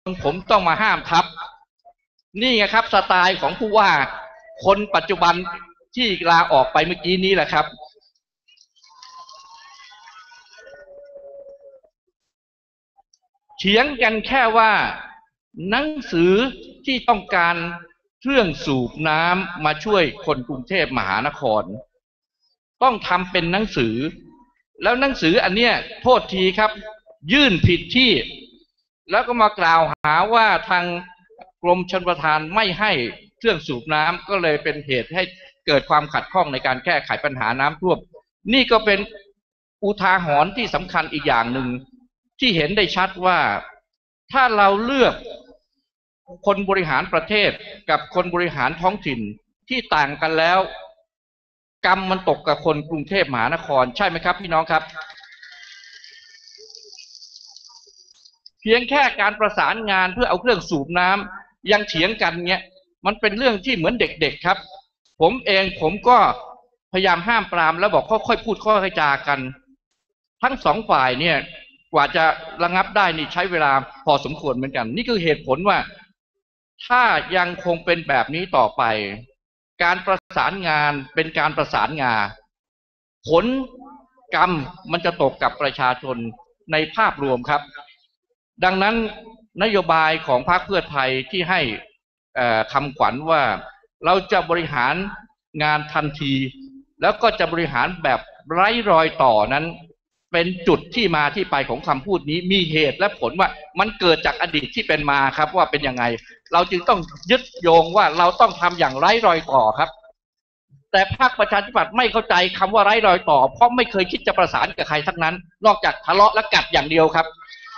ผมต้องมาห้ามทับนี่ไงครับสไตล์ของผู้ว่าคนปัจจุบันที่ลาออกไปเมื่อกี้นี้แหละครับเถียงกันแค่ว่าหนังสือที่ต้องการเครื่องสูบน้ำมาช่วยคนกรุงเทพมหานครต้องทำเป็นหนังสือแล้วหนังสืออันเนี้ยโทษทีครับยื่นผิดที่แล้วก็มากล่าวหาว่าทางกรมชลประทานไม่ให้เครื่องสูบน้ำก็เลยเป็นเหตุให้เกิดความขัดข้องในการแก้ไขปัญหาน้ำท่วมนี่ก็เป็นอุทาหรณ์ที่สำคัญอีกอย่างหนึ่งที่เห็นได้ชัดว่าถ้าเราเลือกคนบริหารประเทศกับคนบริหารท้องถิ่นที่ต่างกันแล้วกรรมมันตกกับคนกรุงเทพมหานครใช่ไหมครับพี่น้องครับเพียงแค่การประสานงานเพื่อเอาเครื่องสูบน้ำยังเถียงกันเงี้ยมันเป็นเรื่องที่เหมือนเด็กๆครับผมก็พยายามห้ามปรามแล้วบอกค่อยๆพูดค่อยๆจากันทั้งสองฝ่ายเนี่ยกว่าจะระงับได้นี่ใช้เวลาพอสมควรเหมือนกันนี่คือเหตุผลว่าถ้ายังคงเป็นแบบนี้ต่อไปการประสานงานเป็นการประสานงาผลกรรมมันจะตกกับประชาชนในภาพรวมครับดังนั้นนโยบายของพรรคเพื่อไทยที่ให้คำขวัญว่าเราจะบริหารงานทันทีแล้วก็จะบริหารแบบไร้รอยต่อนั้นเป็นจุดที่มาที่ไปของคำพูดนี้มีเหตุและผลว่ามันเกิดจากอดีตที่เป็นมาครับว่าเป็นยังไงเราจึงต้องยึดโยงว่าเราต้องทำอย่างไร้รอยต่อครับแต่พรรคประชาธิปัตย์ไม่เข้าใจคำว่าไร้รอยต่อเพราะไม่เคยคิดจะประสานกับใครทั้งนั้นนอกจากทะเลาะและกัดอย่างเดียวครับ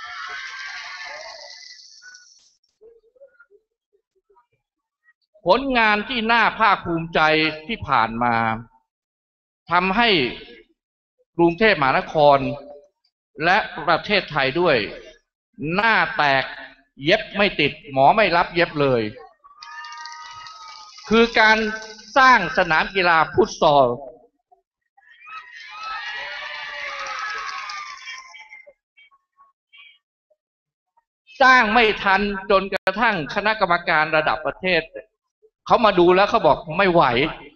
ผลงานที่น่าภาคภูมิใจที่ผ่านมาทำให้กรุงเทพมหานครและประเทศไทยด้วยหน้าแตกเย็บไม่ติดหมอไม่รับเย็บเลยคือการสร้างสนามกีฬาฟุตซอลสร้างไม่ทันจนกระทั่งคณะกรรมการระดับประเทศเขามาดูแล้วเขาบอกไม่ไหว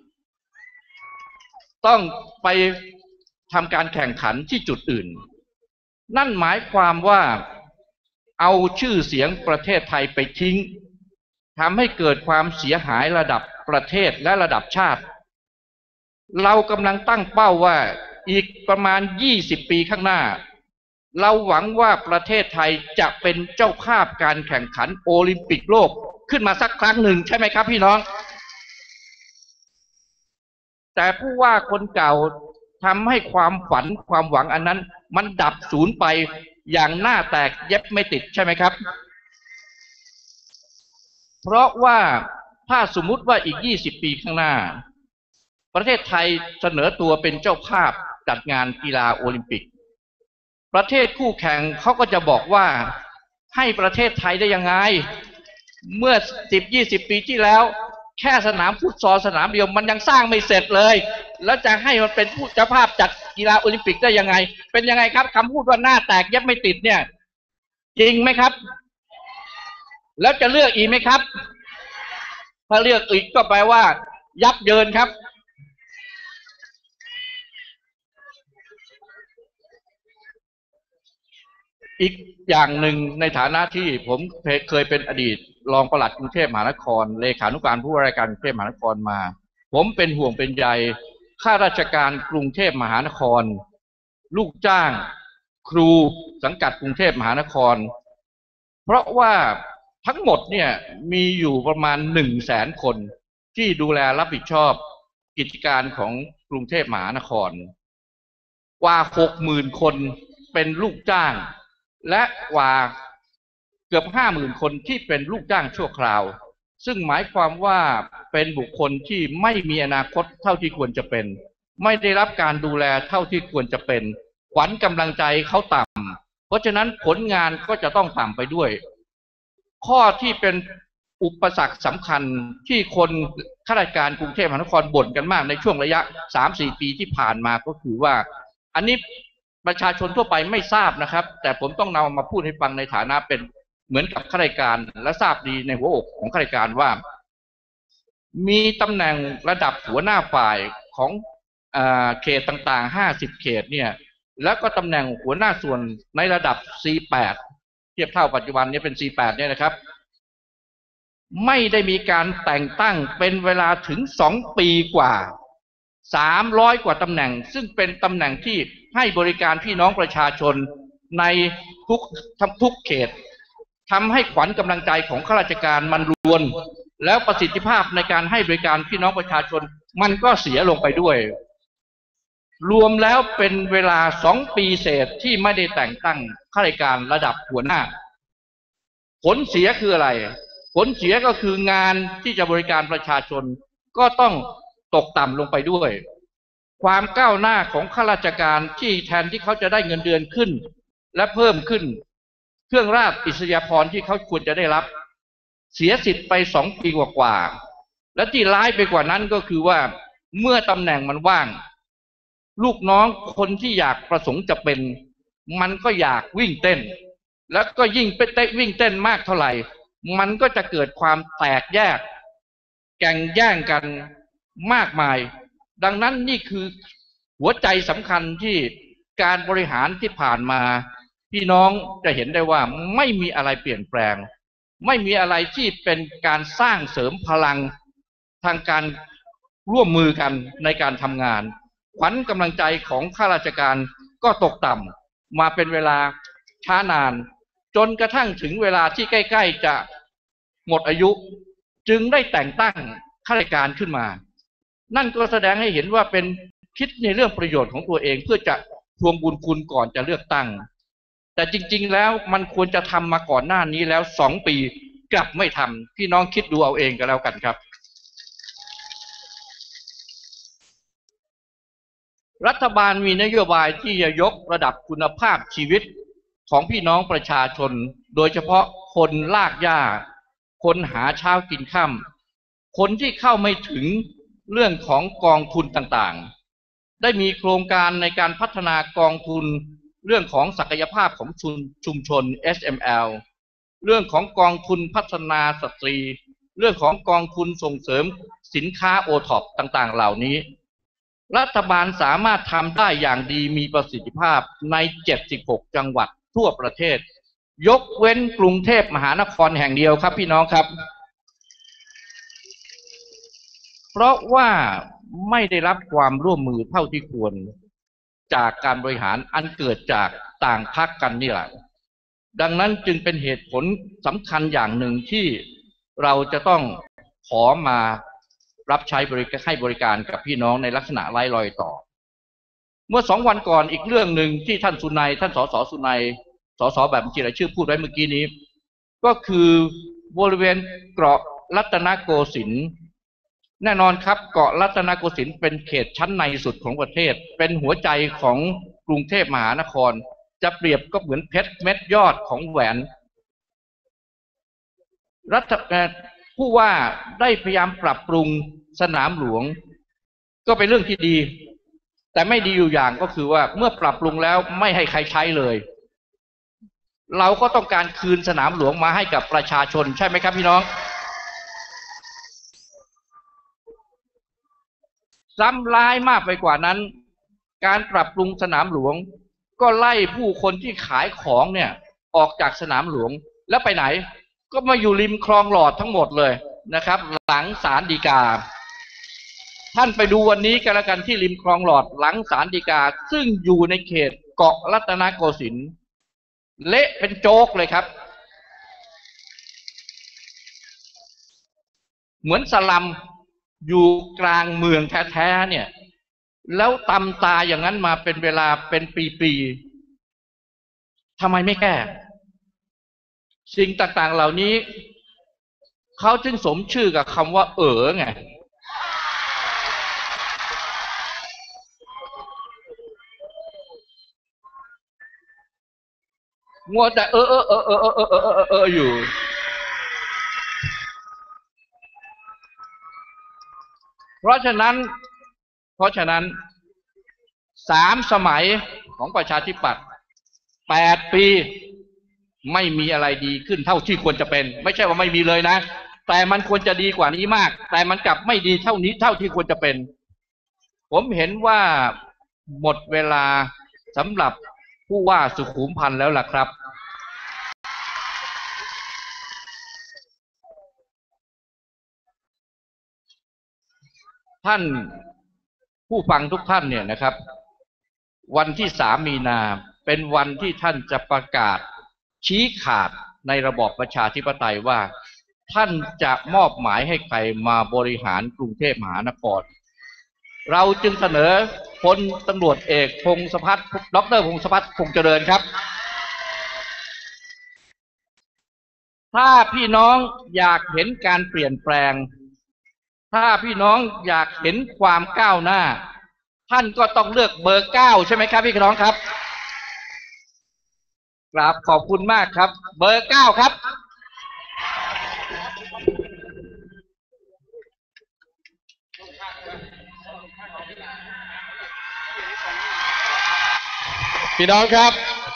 ต้องไปทำการแข่งขันที่จุดอื่นนั่นหมายความว่าเอาชื่อเสียงประเทศไทยไปทิ้งทำให้เกิดความเสียหายระดับประเทศและระดับชาติเรากำลังตั้งเป้าว่าอีกประมาณ20 ปีข้างหน้าเราหวังว่าประเทศไทยจะเป็นเจ้าภาพการแข่งขันโอลิมปิกโลกขึ้นมาสักครั้งหนึ่งใช่ไหมครับพี่น้องแต่ผู้ว่าคนเก่าทำให้ความฝันความหวังอันนั้นมันดับสูญไปอย่างหน้าแตกเย็บไม่ติดใช่ไหมครับเพราะว่าถ้าสมมุติว่าอีก20 ปีข้างหน้าประเทศไทยเสนอตัวเป็นเจ้าภาพจัดงานกีฬาโอลิมปิกประเทศคู่แข่งเขาก็จะบอกว่าให้ประเทศไทยได้ยังไงเมื่อ10-20 ปีที่แล้วแค่สนามฟุตซอลสนามเดียวมันยังสร้างไม่เสร็จเลยแล้วจะให้มันเป็นผู้เจ้าภาพจัดกีฬาโอลิมปิกได้ยังไงเป็นยังไงครับคำพูดว่าหน้าแตกเย็บไม่ติดเนี่ยจริงไหมครับแล้วจะเลือกอีกไหมครับถ้าเลือกอีกก็แปลว่ายับเยินครับอีกอย่างหนึ่งในฐานะที่ผมเคยเป็นอดีตรองปลัดกรุงเทพมหานครเลขานุการผู้ว่าราชการกรุงเทพมหานครมาผมเป็นห่วงเป็นใยข้าราชการกรุงเทพมหานครลูกจ้างครูสังกัดกรุงเทพมหานครเพราะว่าทั้งหมดเนี่ยมีอยู่ประมาณ100,000 คนที่ดูแลรับผิดชอบกิจการของกรุงเทพมหานครกว่า 60,000 คนเป็นลูกจ้างและกว่าเกือบ 50,000 คนที่เป็นลูกจ้างชั่วคราวซึ่งหมายความว่าเป็นบุคคลที่ไม่มีอนาคตเท่าที่ควรจะเป็นไม่ได้รับการดูแลเท่าที่ควรจะเป็นขวัญกำลังใจเขาต่ำเพราะฉะนั้นผลงานก็จะต้องต่ำไปด้วยข้อที่เป็นอุปสรรคสำคัญที่คนข้าราชการกรุงเทพมหานครบ่นกันมากในช่วงระยะ 3-4 ปีที่ผ่านมาก็คือว่าอันนี้ประชาชนทั่วไปไม่ทราบนะครับแต่ผมต้องนำมาพูดให้ฟังในฐานะเป็นเหมือนกับข้าราชการและทราบดีในหัวอกของข้าราชการว่ามีตำแหน่งระดับหัวหน้าฝ่ายของเขตต่างๆ50เขตเนี่ยแล้วก็ตำแหน่งหัวหน้าส่วนในระดับ C8 เทียบเท่าปัจจุบันนี้เป็น C8 เนี่ยนะครับไม่ได้มีการแต่งตั้งเป็นเวลาถึง2 ปีกว่า300 กว่าตำแหน่งซึ่งเป็นตำแหน่งที่ให้บริการพี่น้องประชาชนในทุกเขตทำให้ขวัญกำลังใจของข้าราชการมันรวนแล้วประสิทธิภาพในการให้บริการพี่น้องประชาชนมันก็เสียลงไปด้วยรวมแล้วเป็นเวลา2 ปีเศษที่ไม่ได้แต่งตั้งข้าราชการระดับหัวหน้าผลเสียคืออะไรผลเสียก็คืองานที่จะบริการประชาชนก็ต้องตกต่ำลงไปด้วยความก้าวหน้าของข้าราชการที่แทนที่เขาจะได้เงินเดือนขึ้นและเพิ่มขึ้นเครื่องราชอิสริยาภรณ์ที่เขาควรจะได้รับเสียสิทธิ์ไป2 ปีกว่าและที่ร้ายไปกว่านั้นก็คือว่าเมื่อตำแหน่งมันว่างลูกน้องคนที่อยากประสงค์จะเป็นมันก็อยากวิ่งเต้นแล้วก็ยิ่งไปวิ่งเต้นมากเท่าไหร่มันก็จะเกิดความแตกแยกแข่งแย่งกันมากมายดังนั้นนี่คือหัวใจสำคัญที่การบริหารที่ผ่านมาพี่น้องจะเห็นได้ว่าไม่มีอะไรเปลี่ยนแปลงไม่มีอะไรที่เป็นการสร้างเสริมพลังทางการร่วมมือกันในการทำงานขวัญกำลังใจของข้าราชการก็ตกต่ำมาเป็นเวลาช้านานจนกระทั่งถึงเวลาที่ใกล้ๆจะหมดอายุจึงได้แต่งตั้งข้าราชการขึ้นมานั่นก็แสดงให้เห็นว่าเป็นคิดในเรื่องประโยชน์ของตัวเองเพื่อจะทวงบุญคุณก่อนจะเลือกตั้งแต่จริงๆแล้วมันควรจะทำมาก่อนหน้านี้แล้ว2 ปีกลับไม่ทำพี่น้องคิดดูเอาเองก็แล้วกันครับรัฐบาลมีนโยบายที่จะยกระดับคุณภาพชีวิตของพี่น้องประชาชนโดยเฉพาะคนลากหญ้าคนหาเช้ากินค่ำคนที่เข้าไม่ถึงเรื่องของกองทุนต่างๆได้มีโครงการในการพัฒนากองทุนเรื่องของศักยภาพของชุมชน SML เรื่องของกองทุนพัฒนาสตรีเรื่องของกองทุนส่งเสริมสินค้า OTOP ต่างๆเหล่านี้รัฐบาลสามารถทำได้อย่างดีมีประสิทธิภาพใน76จังหวัดทั่วประเทศยกเว้นกรุงเทพมหานครแห่งเดียวครับพี่น้องครับเพราะว่าไม่ได้รับความร่วมมือเท่าที่ควรจากการบริหารอันเกิดจากต่างพรรคกันนี่แหละดังนั้นจึงเป็นเหตุผลสำคัญอย่างหนึ่งที่เราจะต้องขอมารับใช้ให้บริการกับพี่น้องในลักษณะไร้รอยต่อเมื่อ2 วันก่อนอีกเรื่องหนึ่งที่ท่านสุนัยท่านสสสุนัยสสแบบบัญชีรายชื่อพูดไว้เมื่อกี้นี้ก็คือบริเวณเกาะรัตนโกสินทร์แน่นอนครับเกาะรัตนโกสินทร์เป็นเขตชั้นในสุดของประเทศเป็นหัวใจของกรุงเทพมหานครจะเปรียบก็เหมือนเพชรเม็ดยอดของแหวนผู้ว่าได้พยายามปรับปรุงสนามหลวงก็เป็นเรื่องที่ดีแต่ไม่ดีอยู่อย่างก็คือว่าเมื่อปรับปรุงแล้วไม่ให้ใครใช้เลยเราก็ต้องการคืนสนามหลวงมาให้กับประชาชนใช่ไหมครับพี่น้องซ้ำร้ายมากไปกว่านั้นการปรับปรุงสนามหลวงก็ไล่ผู้คนที่ขายของเนี่ยออกจากสนามหลวงแล้วไปไหนก็มาอยู่ริมคลองหลอดทั้งหมดเลยนะครับหลังศาลฎีกาท่านไปดูวันนี้กันแล้วกันที่ริมคลองหลอดหลังศาลฎีกาซึ่งอยู่ในเขตเกาะรัตนโกสินทร์เละเป็นโจ๊กเลยครับเหมือนสลัมอยู่กลางเมืองแท้ๆเนี่ยแล้วตำตาอย่างนั้นมาเป็นเวลาเป็นปีๆทำไมไม่แก้สิ่งต่างๆเหล่านี้เขาจึงสมชื่อกับคำว่าไงงัวแต่อยู่เพราะฉะนั้น3 สมัยของประชาธิปัตย์8 ปีไม่มีอะไรดีขึ้นเท่าที่ควรจะเป็น ไม่ใช่ว่าไม่มีเลยนะ แต่มันควรจะดีกว่านี้มาก แต่มันกลับไม่ดีเท่านี้เท่าที่ควรจะเป็น ผมเห็นว่าหมดเวลาสำหรับผู้ว่าสุขุมพันธ์แล้วล่ะครับท่านผู้ฟังทุกท่านเนี่ยนะครับวันที่3 มีนาเป็นวันที่ท่านจะประกาศชี้ขาดในระบอบประชาธิปไตยว่าท่านจะมอบหมายให้ใครมาบริหารกรุงเทพมหานครเราจึงเสนอพลตำรวจเอกพงศพัฒน์ดร.พงศพัฒน์พงษ์เจริญครับถ้าพี่น้องอยากเห็นการเปลี่ยนแปลงถ้าพี่น้องอยากเห็นความก้าวหน้าท่านก็ต้องเลือกเบอร์ 9ใช่ไหมครับพี่น้องครับครับขอบคุณมากครับเบอร์ 9ครับพี่น้องครับ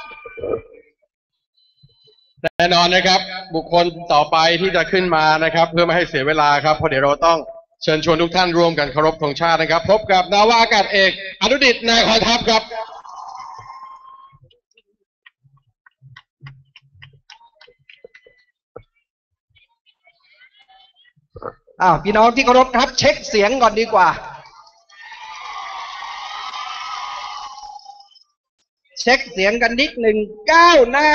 แน่นอนนะครับบุคคลต่อไปที่จะขึ้นมานะครับเพื่อไม่ให้เสียเวลาครับเพราะเดี๋ยวเราต้องเชิญชวนทุกท่านร่วมกันเคารพธงชาตินะครับพบกับนาวาอากาศเอกอนุดิษฐ์นายขอทัพครับพี่น้องที่เคารพครับเช็คเสียงก่อนดีกว่าเช็คเสียงกันนิดหนึ่งก้าวหน้า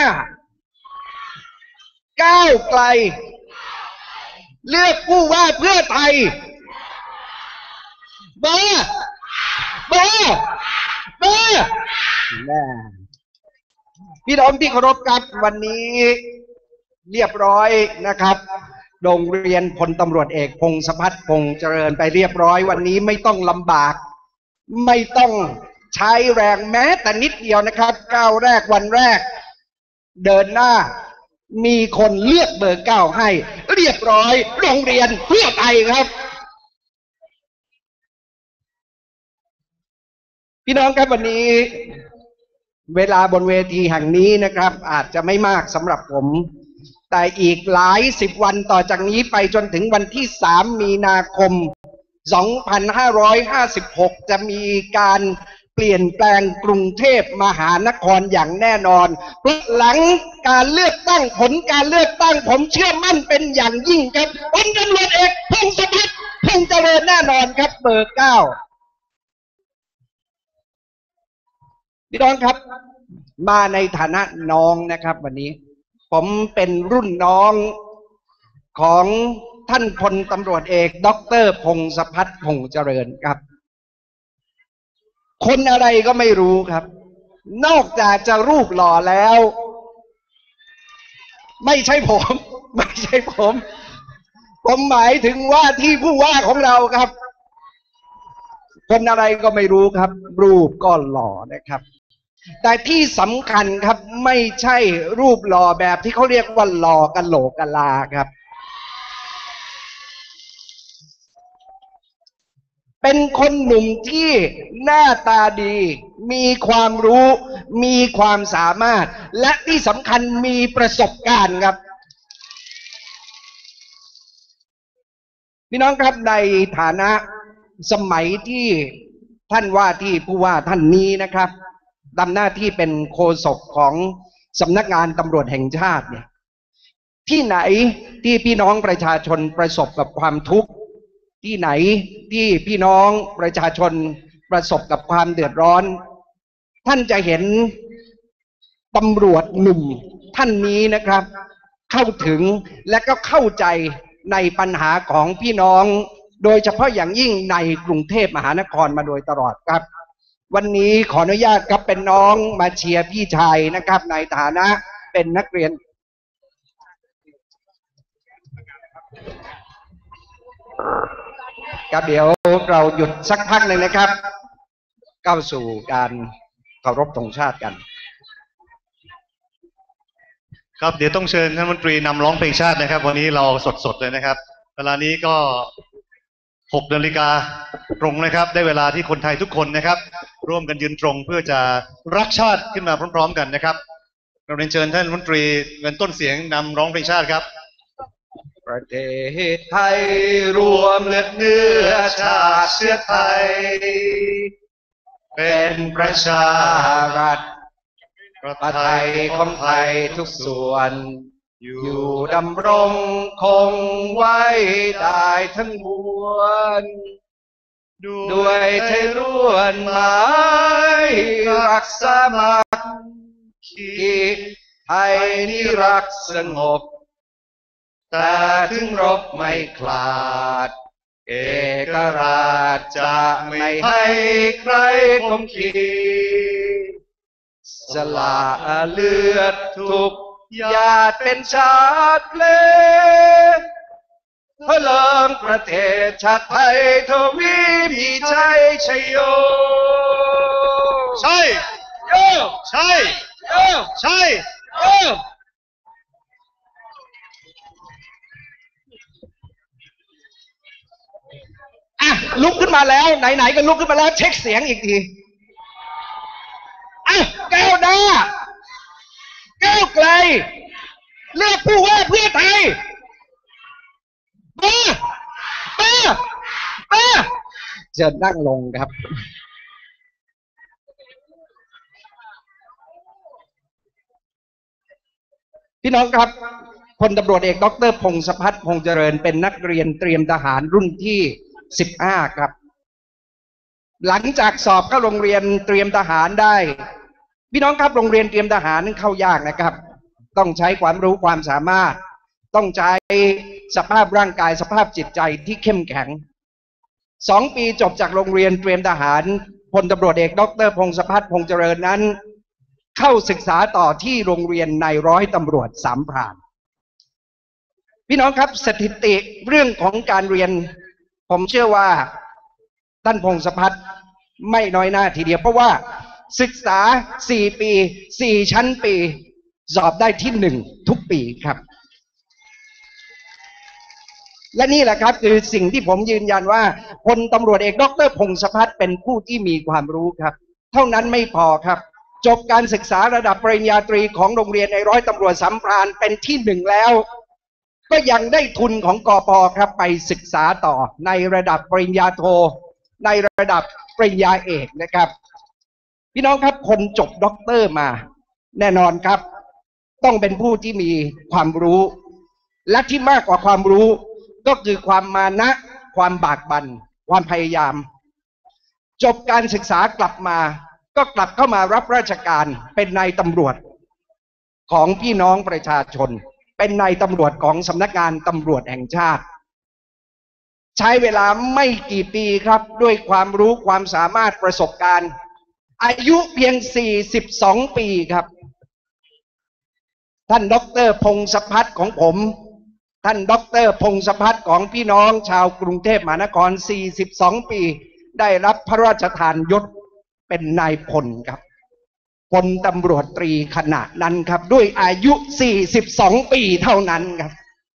ก้าวไกลเลือกผู้ว่าเพื่อไทยเบอร์พี่น้องที่เคารพครับวันนี้เรียบร้อยนะครับโรงเรียนพลตำรวจเอกพงศพัฒน์พงษ์เจริญไปเรียบร้อยวันนี้ไม่ต้องลำบากไม่ต้องใช้แรงแม้แต่นิดเดียวนะครับก้าวแรกวันแรกเดินหน้ามีคนเลือกเบอร์ 9ให้เรียบร้อยโรงเรียนเพื่อไทยครับพี่น้องครับวันนี้เวลาบนเวทีแห่งนี้นะครับอาจจะไม่มากสำหรับผมแต่อีกหลาย10 วันต่อจากนี้ไปจนถึงวันที่3 มีนาคม 2556จะมีการเปลี่ยนแปลงกรุงเทพมหานครอย่างแน่นอนเพราะหลังการเลือกตั้งผลการเลือกตั้งผมเชื่อมั่นเป็นอย่างยิ่งครับพลตำรวจเอกพงศพัฒน์พงษ์เจริญแน่นอนครับเบอร์ 9พี่น้องครับมาในฐานะน้องนะครับวันนี้ผมเป็นรุ่นน้องของท่านพลตำรวจเอกดร.พงศพัฒน์พงษ์เจริญครับคนอะไรก็ไม่รู้ครับนอกจากจะรูปหล่อแล้วไม่ใช่ผมผมหมายถึงว่าที่ผู้ว่าของเราครับคนอะไรก็ไม่รู้ครับรูปก็หล่อนะครับแต่ที่สำคัญครับไม่ใช่รูปหล่อแบบที่เขาเรียกว่าหล่อกะโหลกกะลาครับเป็นคนหนุ่มที่หน้าตาดีมีความรู้มีความสามารถและที่สำคัญมีประสบการณ์ครับพี่น้องครับในฐานะสมัยที่ท่านว่าที่ผู้ว่าท่านนี้นะครับทำหน้าที่เป็นโฆษกของสำนักงานตำรวจแห่งชาติเนี่ยที่ไหนที่พี่น้องประชาชนประสบกับความทุกข์ที่ไหนที่พี่น้องประชาชนประสบกับความเดือดร้อนท่านจะเห็นตำรวจหนุ่มท่านนี้นะครับเข้าถึงและก็เข้าใจในปัญหาของพี่น้องโดยเฉพาะอย่างยิ่งในกรุงเทพมหานครมาโดยตลอดครับวันนี้ขออนุญาตครับเป็นน้องมาเชียร์พี่ชายนะครับในฐานะเป็นนักเรียนครับเดี๋ยวเราหยุดสักพักหนึ่งนะครับเข้าสู่การเคารพธงชาติกันครับเดี๋ยวต้องเชิญท่านรัฐมนตรีนำร้องเพลงชาตินะครับวันนี้เราสดๆเลยนะครับเวลานี้ก็6 นาฬิกาตรงนะครับได้เวลาที่คนไทยทุกคนนะครับร่วมกันยืนตรงเพื่อจะรักชาติขึ้นมาพร้อมๆกันนะครับเราเรียนเชิญท่านรัฐมนตรีเงินต้นเสียงนำร้องเพลงชาติครับประเทศไทยรวมเลือดเนื้อชาติเชื้อไทย เป็นประชารัฐประไทยของไทยทุกส่วน อยู่ดำรงคงไว้ได้ทั้งมวลด้วยไทยล้วนหมายรักสามัคคีไทยนี่รักสงบแต่ถึงรบไม่คลาดเอกราชจะไม่ให้ใครข่มขีสละเลือดทุกหยาดเป็นชาติเพลงเพื่อเลิงประเทศชาติไทยทวีมีชัยชัยโยใช่โยใช่โยใช่โยอ่ะลุกขึ้นมาแล้วไหนๆก็ลุกขึ้นมาแล้วเช็คเสียงอีกทีอ่ะก้าวหน้าก้าวไกลเลือกผู้ว่าเพื่อไทยมาจะนั่งลงครับพี่น้องครับพลตำรวจเอกดร.พงศพัฒน์พงษ์เจริญเป็นนักเรียนเตรียมทหารรุ่นที่15ครับหลังจากสอบเข้าโรงเรียนเตรียมทหารได้พี่น้องครับโรงเรียนเตรียมทหารนั้นเข้ายากนะครับต้องใช้ความรู้ความสามารถต้องใช้สภาพร่างกายสภาพจิตใจที่เข้มแข็ง2 ปีจบจากโรงเรียนเตรียมทหารพลตำรวจเอกดร.พงศพัฒน์พงษ์เจริญนั้นเข้าศึกษาต่อที่โรงเรียนนายร้อยตำรวจสามพรานพี่น้องครับสถิติเรื่องของการเรียนผมเชื่อว่าท่านพงศพัฒน์ไม่น้อยหน้าทีเดียวเพราะว่าศึกษา4 ปี4 ชั้นปีสอบได้ที่1ทุกปีครับและนี่แหละครับคือสิ่งที่ผมยืนยันว่าพลตำรวจเอกดร.พงศพัฒน์เป็นผู้ที่มีความรู้ครับเท่านั้นไม่พอครับจบการศึกษาระดับปริญญาตรีของโรงเรียนในร้อยตำรวจสามพรานเป็นที่1แล้วก็ยังได้ทุนของกป.ครับไปศึกษาต่อในระดับปริญญาโทในระดับปริญญาเอกนะครับพี่น้องครับคนจบด็อกเตอร์มาแน่นอนครับต้องเป็นผู้ที่มีความรู้และที่มากกว่าความรู้ก็คือความมานะความบากบั่นความพยายามจบการศึกษากลับมาก็กลับเข้ามารับราชการเป็นนายตำรวจของพี่น้องประชาชนเป็นนายตำรวจของสำนักงานตำรวจแห่งชาติใช้เวลาไม่กี่ปีครับด้วยความรู้ความสามารถประสบการณ์อายุเพียง42 ปีครับท่านดร.พงศพัฒน์ของผมท่านดร.พงศพัฒน์ของพี่น้องชาวกรุงเทพมหานคร42 ปีได้รับพระราชทานยศเป็นนายพลครับพลตำรวจตรีขนาดนั้นครับด้วยอายุ42 ปีเท่านั้นครับ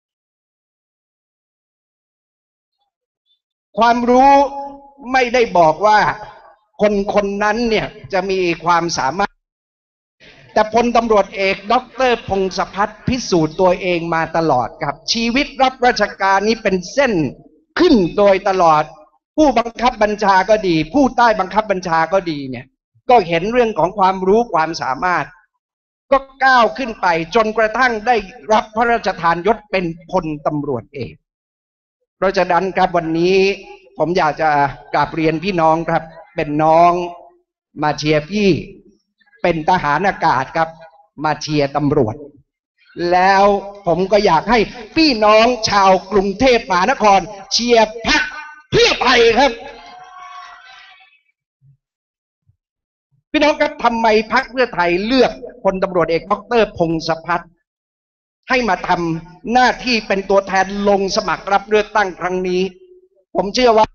ความรู้ไม่ได้บอกว่าคนนั้นเนี่ยจะมีความสามารถแต่พลตำรวจเอกดร.พงศพัฒน์พิสูจน์ตัวเองมาตลอดครับชีวิตรับราชการนี้เป็นเส้นขึ้นโดยตลอดผู้บังคับบัญชาก็ดีผู้ใต้บังคับบัญชาก็ดีเนี่ยก็เห็นเรื่องของความรู้ความสามารถก็ก้าวขึ้นไปจนกระทั่งได้รับพระราชทานยศเป็นพลตำรวจเอกเพราะฉะนั้นครับวันนี้ผมอยากจะกราบเรียนพี่น้องครับเป็นน้องมาเชียร์พี่เป็นทหารอากาศครับมาเชียร์ตำรวจแล้วผมก็อยากให้พี่น้องชาวกรุงเทพมหานครเชียร์พรรคเพื่อไทยครับพี่น้องครับทำไมพรรคเพื่อไทยเลือกพลตำรวจเอกดร.พงศพัฒน์ให้มาทำหน้าที่เป็นตัวแทนลงสมัครรับเลือกตั้งครั้งนี้ผมเชื่อว่า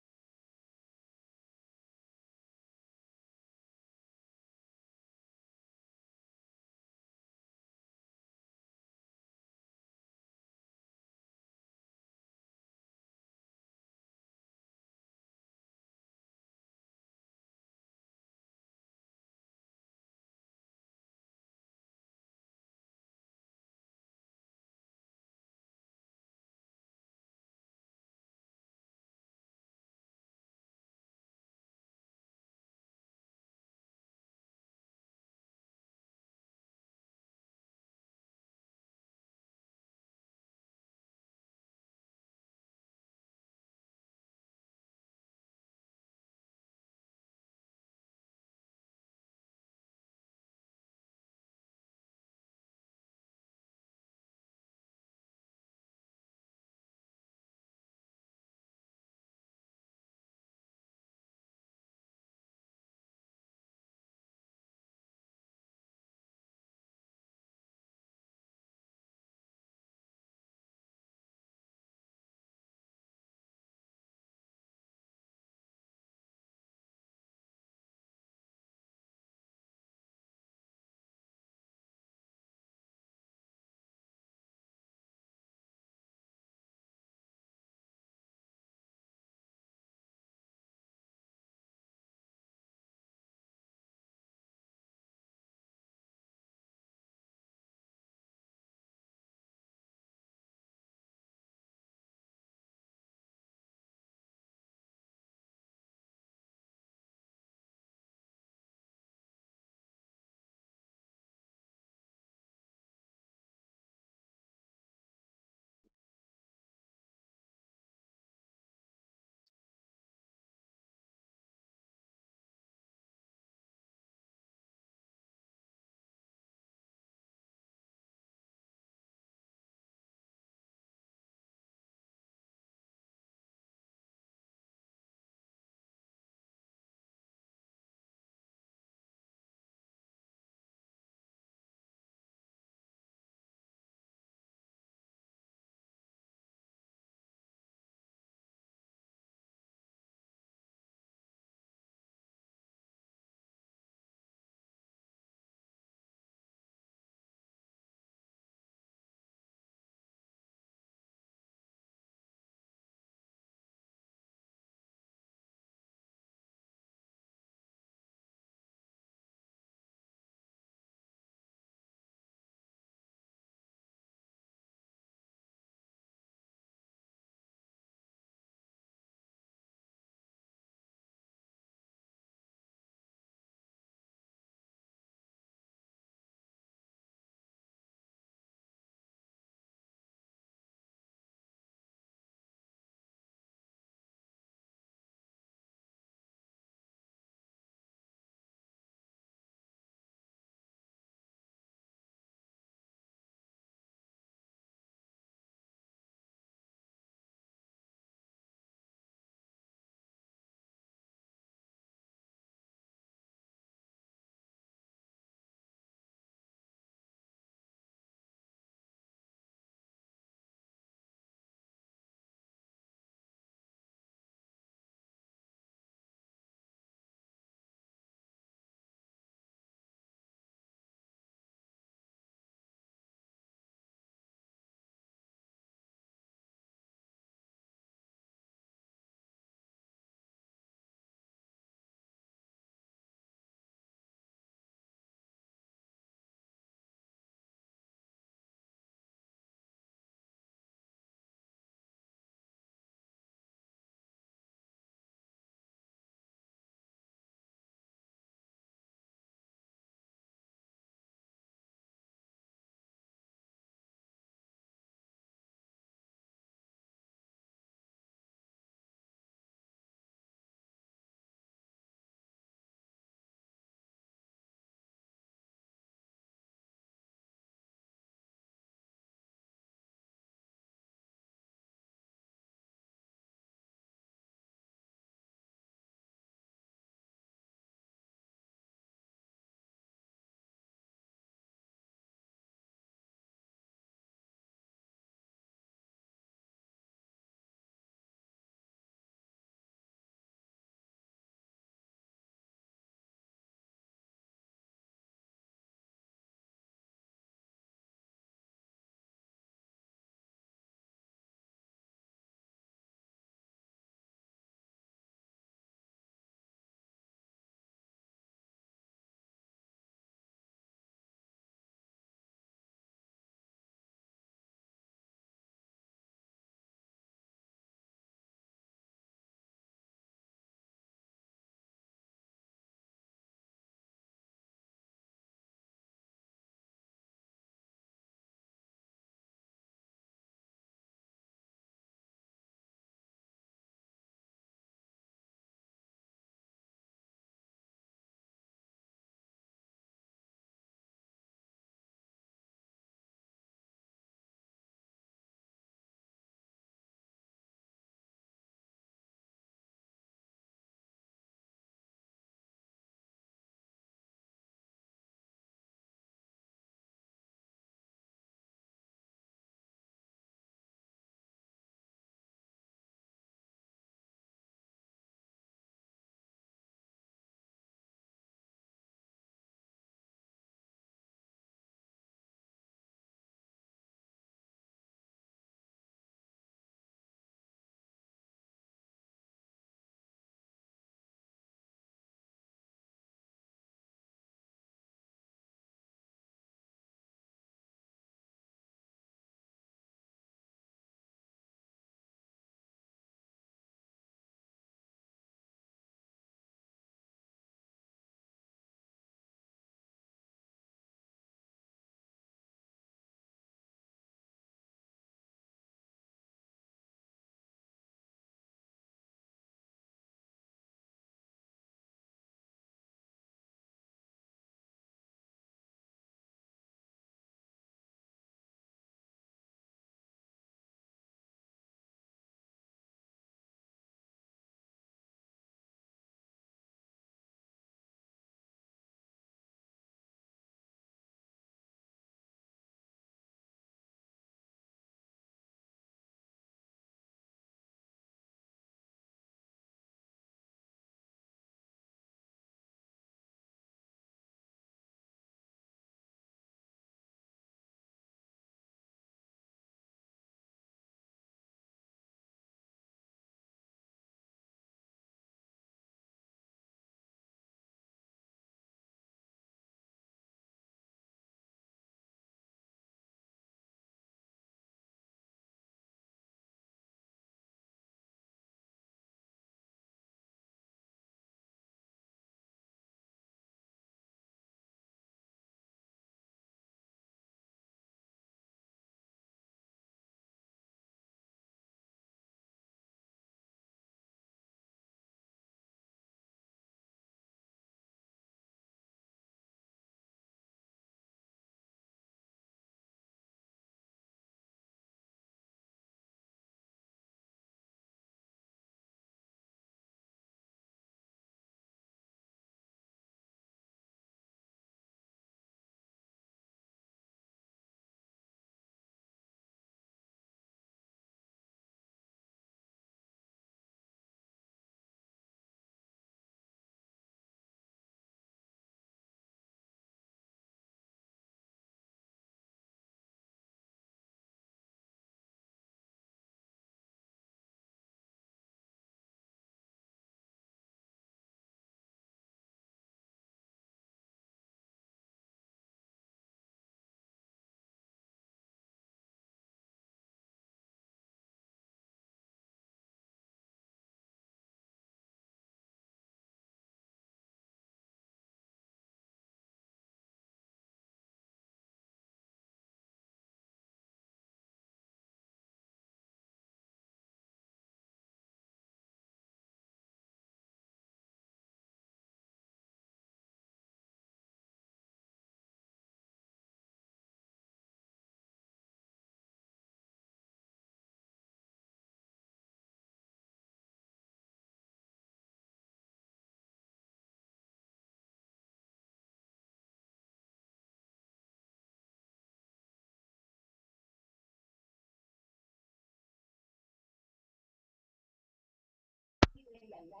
อย่างนั้น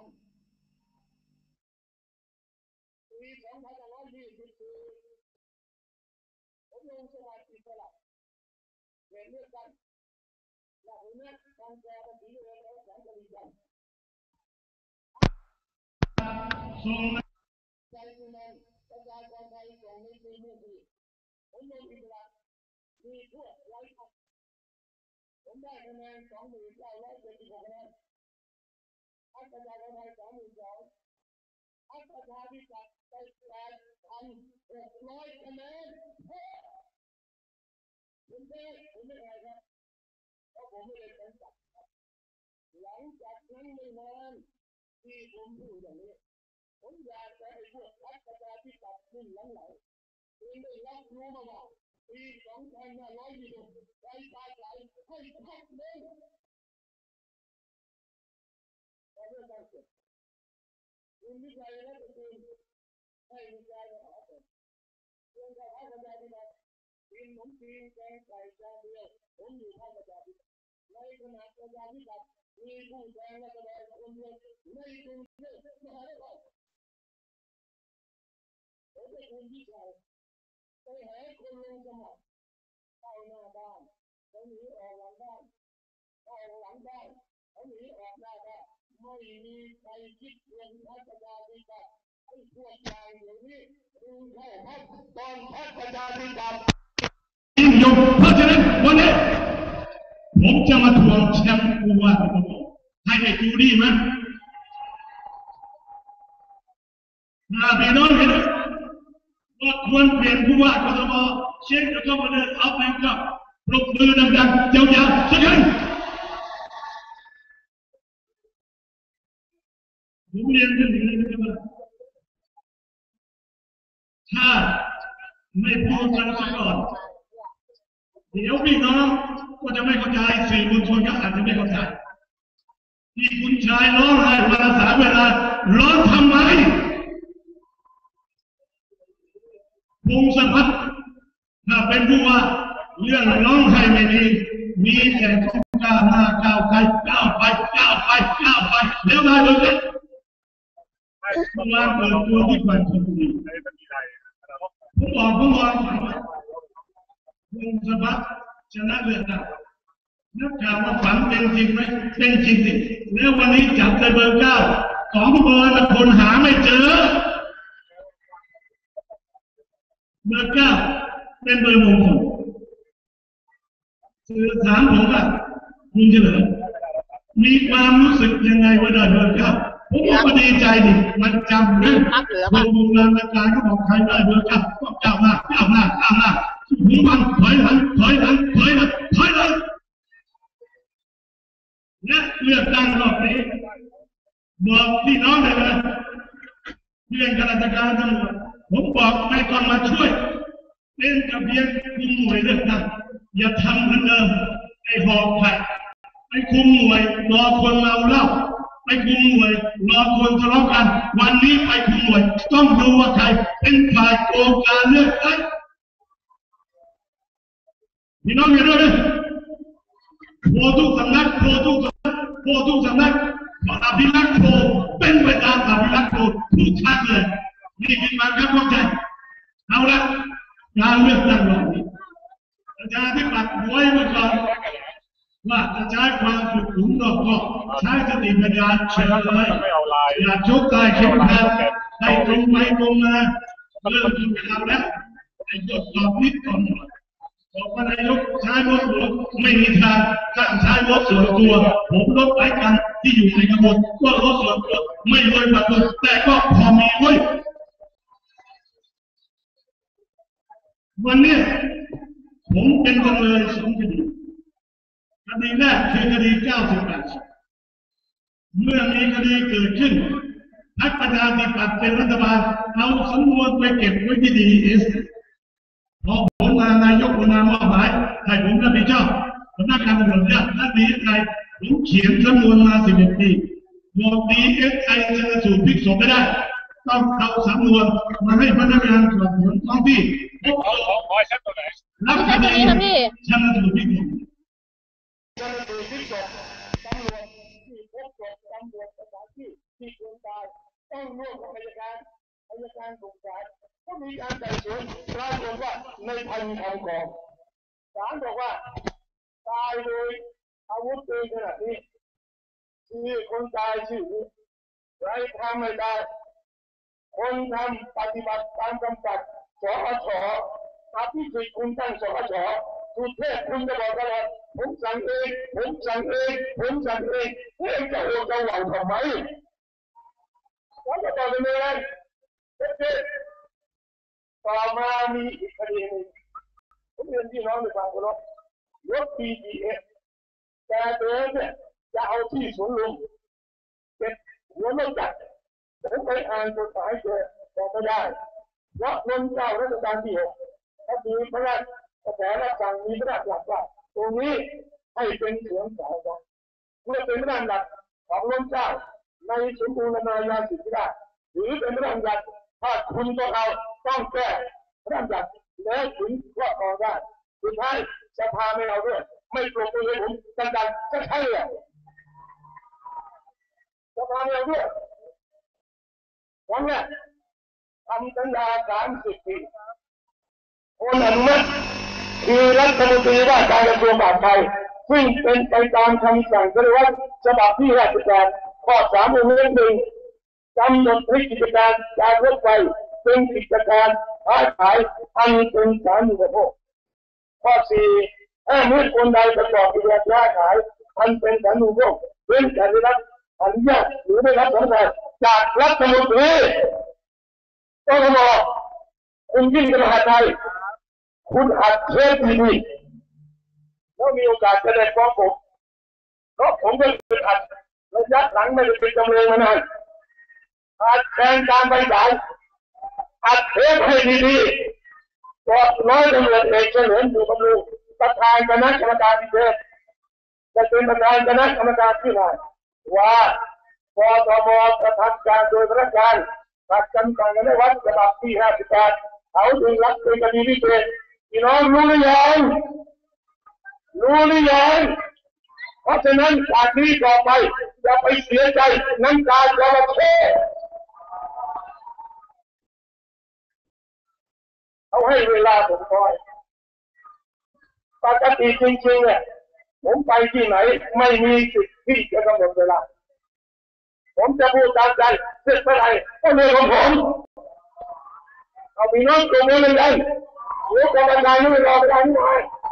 ปี2524ผมลงสมัครอิสระเลือกตั้งและผมเนี่ยทางการปฏิรูปและสังคมกันใจคุณนั้นประชาชนไทยส่งในปีนี้ผมลงอิสระมีพวกไร้พักผมได้คะแนน 29,976 คะแนนพรรคประชาชนไทย 32,000 พรรคประชาธิปัตย์ได้ 8,600 คะแนนผมไม่อะไรครับเพราะผมไม่ได้เป็นจัดหลังจากนั้นไม่นานที่ผมพูดอย่างนี้ผมอยากจะให้พวกพรรคประชาธิปัตย์ขึ้นหลังไหลคุณได้รับรู้มาว่าปี2520ใจตายใจให้พักเล่นแต่เรื่องการเสร็จคุณวิจัยและประชุมให้วิจัยและหาผลเรื่องการพัฒนาที่มากินขนมจีนแกงไก่จานเดียวผมอยู่ภาคประชาธิปัตย์ในขณะประชาธิปัตย์มีผู้แทนรัฐบาลคนเดียวในกรุงเทพมหานครผมเป็นคนวิจัยไปหาคนลงสมัครเข้าหน้าบ้านเขาหนีออกหลังบ้านเข้าหลังบ้านเขาหนีออกหน้าบ้านไม่มีใครคิดเรื่องพรรคประชาธิปัตย์ให้พวกเราอย่างนี้ดูเข้าพรรคตอนพรรคประชาธิปัตย์ยิ่งยงเพราะฉะนั้นวันนี้ผมจะมาทวงแชมป์ผู้ว่าของผมให้ไอ้จูดี้มันพี่น้องเห็นว่าควรเปลี่ยนผู้ว่ากทมเช็คแล้วก็มาเดินเอาไปกับปรบมือดังๆยาวๆสักครั้งผมเรียนท่านอย่างนี้นะครับว่าถ้าไม่พูดกันซะก่อนเดี๋ยวพี่น้องก็จะไม่เข้าใจสื่อมวลชนก็อาจจะไม่เข้าใจที่คุณชายร้องไห้วันละ3 เวลาร้องทำไมพงศพัฒน์ถ้าเป็นผู้ว่าเรื่องร้องไห้ไม่ดีมีแต่ก้าวหน้าก้าวไปก้าวไปก้าวไปก้าวไปแล้วมาเลยมาเปิดตัวที่ปันสุรีผมบอกพงศพัฒน์ชนะเลือกตั้งนักข่าวว่าฝันเป็นจริงไหมเป็นจริงสิแล้ววันนี้จับได้เบอร์ 9ของเบอร์ละคนหาไม่เจอเบอร์ 9เป็นเบอร์มงคลสื่อถามผมว่าคุณเฉลิมมีความรู้สึกยังไงว่าได้เบอร์ 9ผมก็ดีใจดิมันจำนะโบราณการเขาบอกใครได้เบอร์ 9ก็ก้าวหน้าก้าวหน้าก้าวหน้าหูฟังถอยหลังถอยหลังถอยหลังถอยหลังและเลือกตั้งรอบนี้บอกพี่น้องเลยนะเรื่องข้าราชการตำรวจผมบอกไม่ต้องมาช่วยเป็นกับเพียงคุมหน่วยเลือกตั้งอย่าทำเหมือนเดิมไอ้หอกไข่ไปคุมหน่วยรอคนเมาเหล้าไปคุมหน่วยรอคนทะเลาะกันวันนี้ไปคุมหน่วยต้องดูว่าใครเป็นฝ่ายโกงการเลือกตั้งพี่น้องเห็นด้วยไหมโพทุกสำนักโพทุกสำนักโพทุกสำนักอภิรักษ์โพเป็นไปตามอภิรักษ์โพทุกชัดเลยนี่คือการครับเข้าใจเอาละการเลือกตั้งรอบนี้ประชาธิปัตย์ไว้ก่อนว่าจะใช้ความสุขุมรอบคอบใช้สติปัญญาเฉยเลยอย่าชกตายเข้มแข็งให้ตรงไปตรงมาเริ่มจะทำแล้วไอ้หยดดอกนิดก่อนบอกว่านายกใช้รถหลวงไม่มีทางถ้าใช้รถส่วนตัวผมรถหลายคันที่อยู่ในขบวนก็รถส่วนตัวไม่รวยมากแต่ก็พอมีไว้วันนี้ผมเป็นจำเลย2 คดีคดีแรกคือคดี98เมื่อมีคดีเกิดขึ้นพรรคประชาธิปัตย์เป็นรัฐบาลเอาสำนวนไปเก็บไว้ที่DESพอผมมานายกมามอบหมายให้ผมรับผิดชอบสำนักงานตำรวจเนี่ยและDSIผมเขียนสำนวนมา11 ปีบอก DSI ชันสูตรพลิกศพไม่ได้ต้องเอาสำนวนมาให้พนักงานสอบสวนท้องที่รับคดีชันสูตรพลิกศพชันสูตรพลิกศพตำรวจที่พบศพตำรวจสถานที่ต้องร่วมกับอัยการส่งศาลก็มีการไต่สวนปรากฏว่าในพันคำกองศาลบอกว่าตายโดยอาวุธปืนขนาดนี้ชื่อคนตายชื่อนี้ใครทำไม่ได้คนทำปฏิบัติตามคำสั่งสอชอภิสิทธิ์คุณตั้งสอชสุเทพคุณจะบอกตลอดผมสั่งเองเองจะโอนจะหวังทำไมแล้วก็ต่อไปเลยต่อมามีอีกคดีหนึ่งผมเรียนพี่น้องในฟังกันว่ารถ BTS แต่เดิมเนี่ยจะเอาที่สวนลุมเป็นหัวรถจักรผมไปอ่านกฎหมายเจอบอกไม่ได้เพราะนนเจ้ารัชกาลที่ 6ถ้ามีพระราชกระแสรับสั่งมีพระราชหลักว่าตรงนี้ให้เป็นสวนสาธารณะเมื่อเป็นพระราชหลักของนนเจ้าในสมบูรณาญาสิทธิราชหรือเป็นพระราชหลักถ้าคุณต้องแก้พระราชหลักแล้วถึงครอบครองได้สุดท้ายสภาไม่เอาด้วยไม่ปรบมือให้ผมดังๆก็ใช่เลยสภาไม่เอาด้วยวันนี้ทำสัญญา30 ปีคนอนุมัติคือรัฐมนตรีว่าการกระทรวงมหาดไทยซึ่งเป็นไปตามคำสั่งกระทรวงฉบับที่58ข้อ3 วงเล็บ 1กำหนดให้กิจการการรถไฟเป็นกิจการค้าขายอันเป็นสาธารณูปโภคข้อ4ห้ามให้คนใดประกอบกิจการค้าขายอันเป็นสาธารณูปโภคเว้นแต่ได้รับอนุญาตหรือได้รับอนุญาตจากรัฐมนตรีต้องบอกคุณยิ่งเป็นมหาไทยคุณอัดเทปดีๆแล้วมีโอกาสจะได้ฟ้องผมเพราะผมเป็นอัดระยะหลังไม่ได้เป็นจำเลยมานานอัดแทนการไปศาลอัดเทปให้ดีๆก็ร้อยตำรวจเอกเฉลิมอยู่บำรุงประธานคณะกรรมการพิเศษจะเป็นประธานคณะกรรมการที่ว่าปทบกระทำการโดยพนักงานขัดคำสั่งในวัดฉบับที่58เขาจึงรับเป็นคดีพิเศษพี่น้องรู้หรือยังเพราะฉะนั้นจากนี้ต่อไปอย่าไปเสียใจน้ำตาจระเข้เขาให้เวลาผมคอยปกติจริงๆเนี่ยผมไปที่ไหนไม่มีสิทธิ์ที่จะกำหนดเวลาผมจะพูดตามใจเสร็จเมื่อไหร่ก็เรื่องของผมเอาพี่น้องตรงนี้เลยกันหัวกรรมการนี่ไม่รอไม่ได้นี่ไง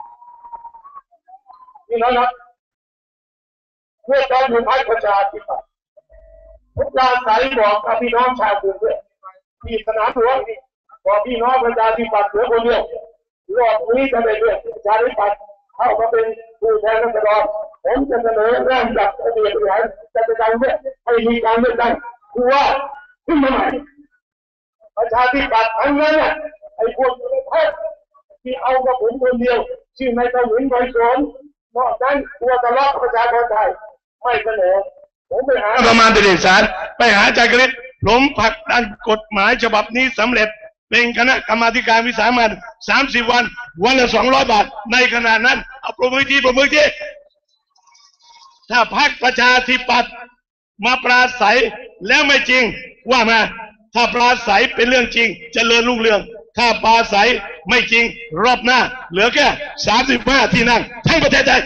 พี่น้องนะเมื่อตอนอยู่พรรคประชาธิปัตย์ผมจะใส่บอกกับพี่น้องชาวกรุงเทพที่สนามหลวงบอกพี่น้องประชาธิปัตย์เหลือคนเดียวรอบนี้จะได้เลือกประชาธิปัตย์เข้ามาเป็นผู้แทนราษฎรผมจะเสนอร่างจัดระเบียบบริหารจัดการเลือกให้มีการเลือกตั้งคือว่าขึ้นมาใหม่ประชาธิปัตย์ทั้งนั้นน่ะไอ้พวกที่เอากับผมคนเดียวชื่อนายทวินไพศาลนอกนั้นตัวทะเลาะประชาชนไทยไม่เสนอผมไปหาประมาณเป็นศาลไปหาอาจารย์กฤษผมผลักดันกฎหมายฉบับนี้สำเร็จเป็นคณะกรรมาธิการวิสามัน30 วันวันละ200 บาทในขณะนั้นเอาปรบมือที่ถ้าพรรคประชาธิปัตย์มาปราศัยแล้วไม่จริงว่ามาถ้าปราศัยเป็นเรื่องจริงเจริญรุ่งเรืองถ้าปราศัยไม่จริงรอบหน้าเหลือแค่35 ที่นั่งทั้งประเทศไทย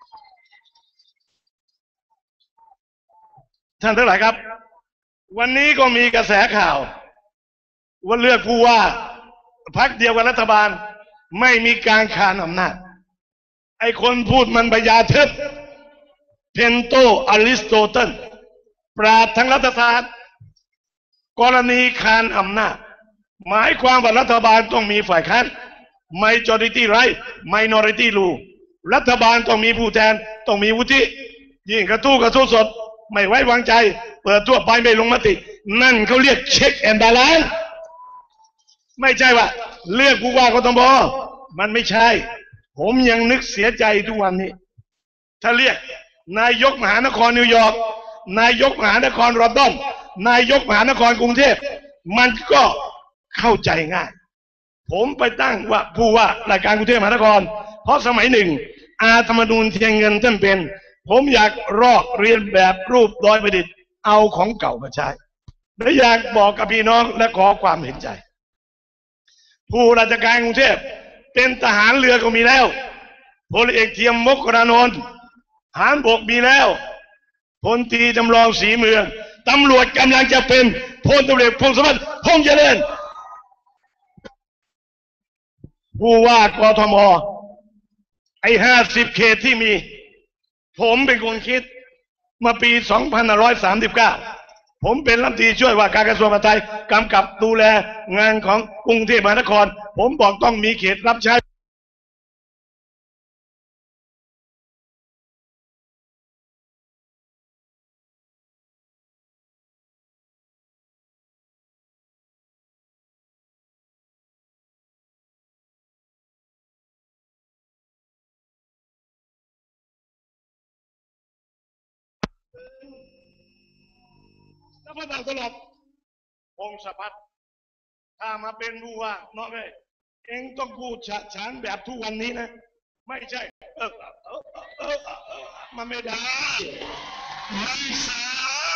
ท่านทั้งหลายครับวันนี้ก็มีกระแสข่าวว่าเลือกผู้ว่าพรรคเดียวกับรัฐบาลไม่มีการขานอำนาจไอ้คนพูดมันพยาเทิดเพนโตอริสโตเติลปราชญ์ทางรัฐศาสตร์กรณีขานอำนาจหมายความว่ารัฐบาลต้องมีฝ่ายค้าน majority right minority rule รัฐบาลต้องมีผู้แทนต้องมีวุฒิยิ่งกระทู้สดไม่ไว้วางใจเปิดทั่วไปไม่ลงมตินั่นเขาเรียกเช็คแอนด์บาลานซ์ไม่ใช่ว่าเลือกผู้ว่ากทมมันไม่ใช่ผมยังนึกเสียใจทุกวันนี้ถ้าเรียกนายกมหานครนิวยอร์กนายกมหานครลอนดอนนายกมหานครกรุงเทพมันก็เข้าใจง่ายผมไปตั้งว่าผู้ว่ารายการกรุงเทพมหานครเพราะสมัยหนึ่งอาธรรมนูญเทียนเงินท่านเป็นผมอยากรอกเรียนแบบรูปดอยประดิษฐ์เอาของเก่ามาใช้และอยากบอกกับพี่น้องและขอความเห็นใจผู้ราชการกรุงเทพเป็นทหารเรือก็มีแล้วพลเอกเทียมมกรานนท์ทหารบกมีแล้วพลตรีจำลองศรีเมืองตำรวจกำลังจะเป็นพลตำรวจพงศพัฒน์พงษ์เจริญผู้ว่ากทมไอ้50 เขตที่มีผมเป็นคนคิดมาปี 2539 ผมเป็นรัฐมนตรีช่วยว่าการกระทรวงมหาดไทยกำกับดูแลงานของกรุงเทพมหานครผมบอกต้องมีเขตรับใช้แล้วก็ตลอดพงศพัฒน์ถ้ามาเป็นผู้ว่าน้องเองต้องพูดฉานแบบทุกวันนี้นะไม่ใช่มันไม่ได้ไม่ใช่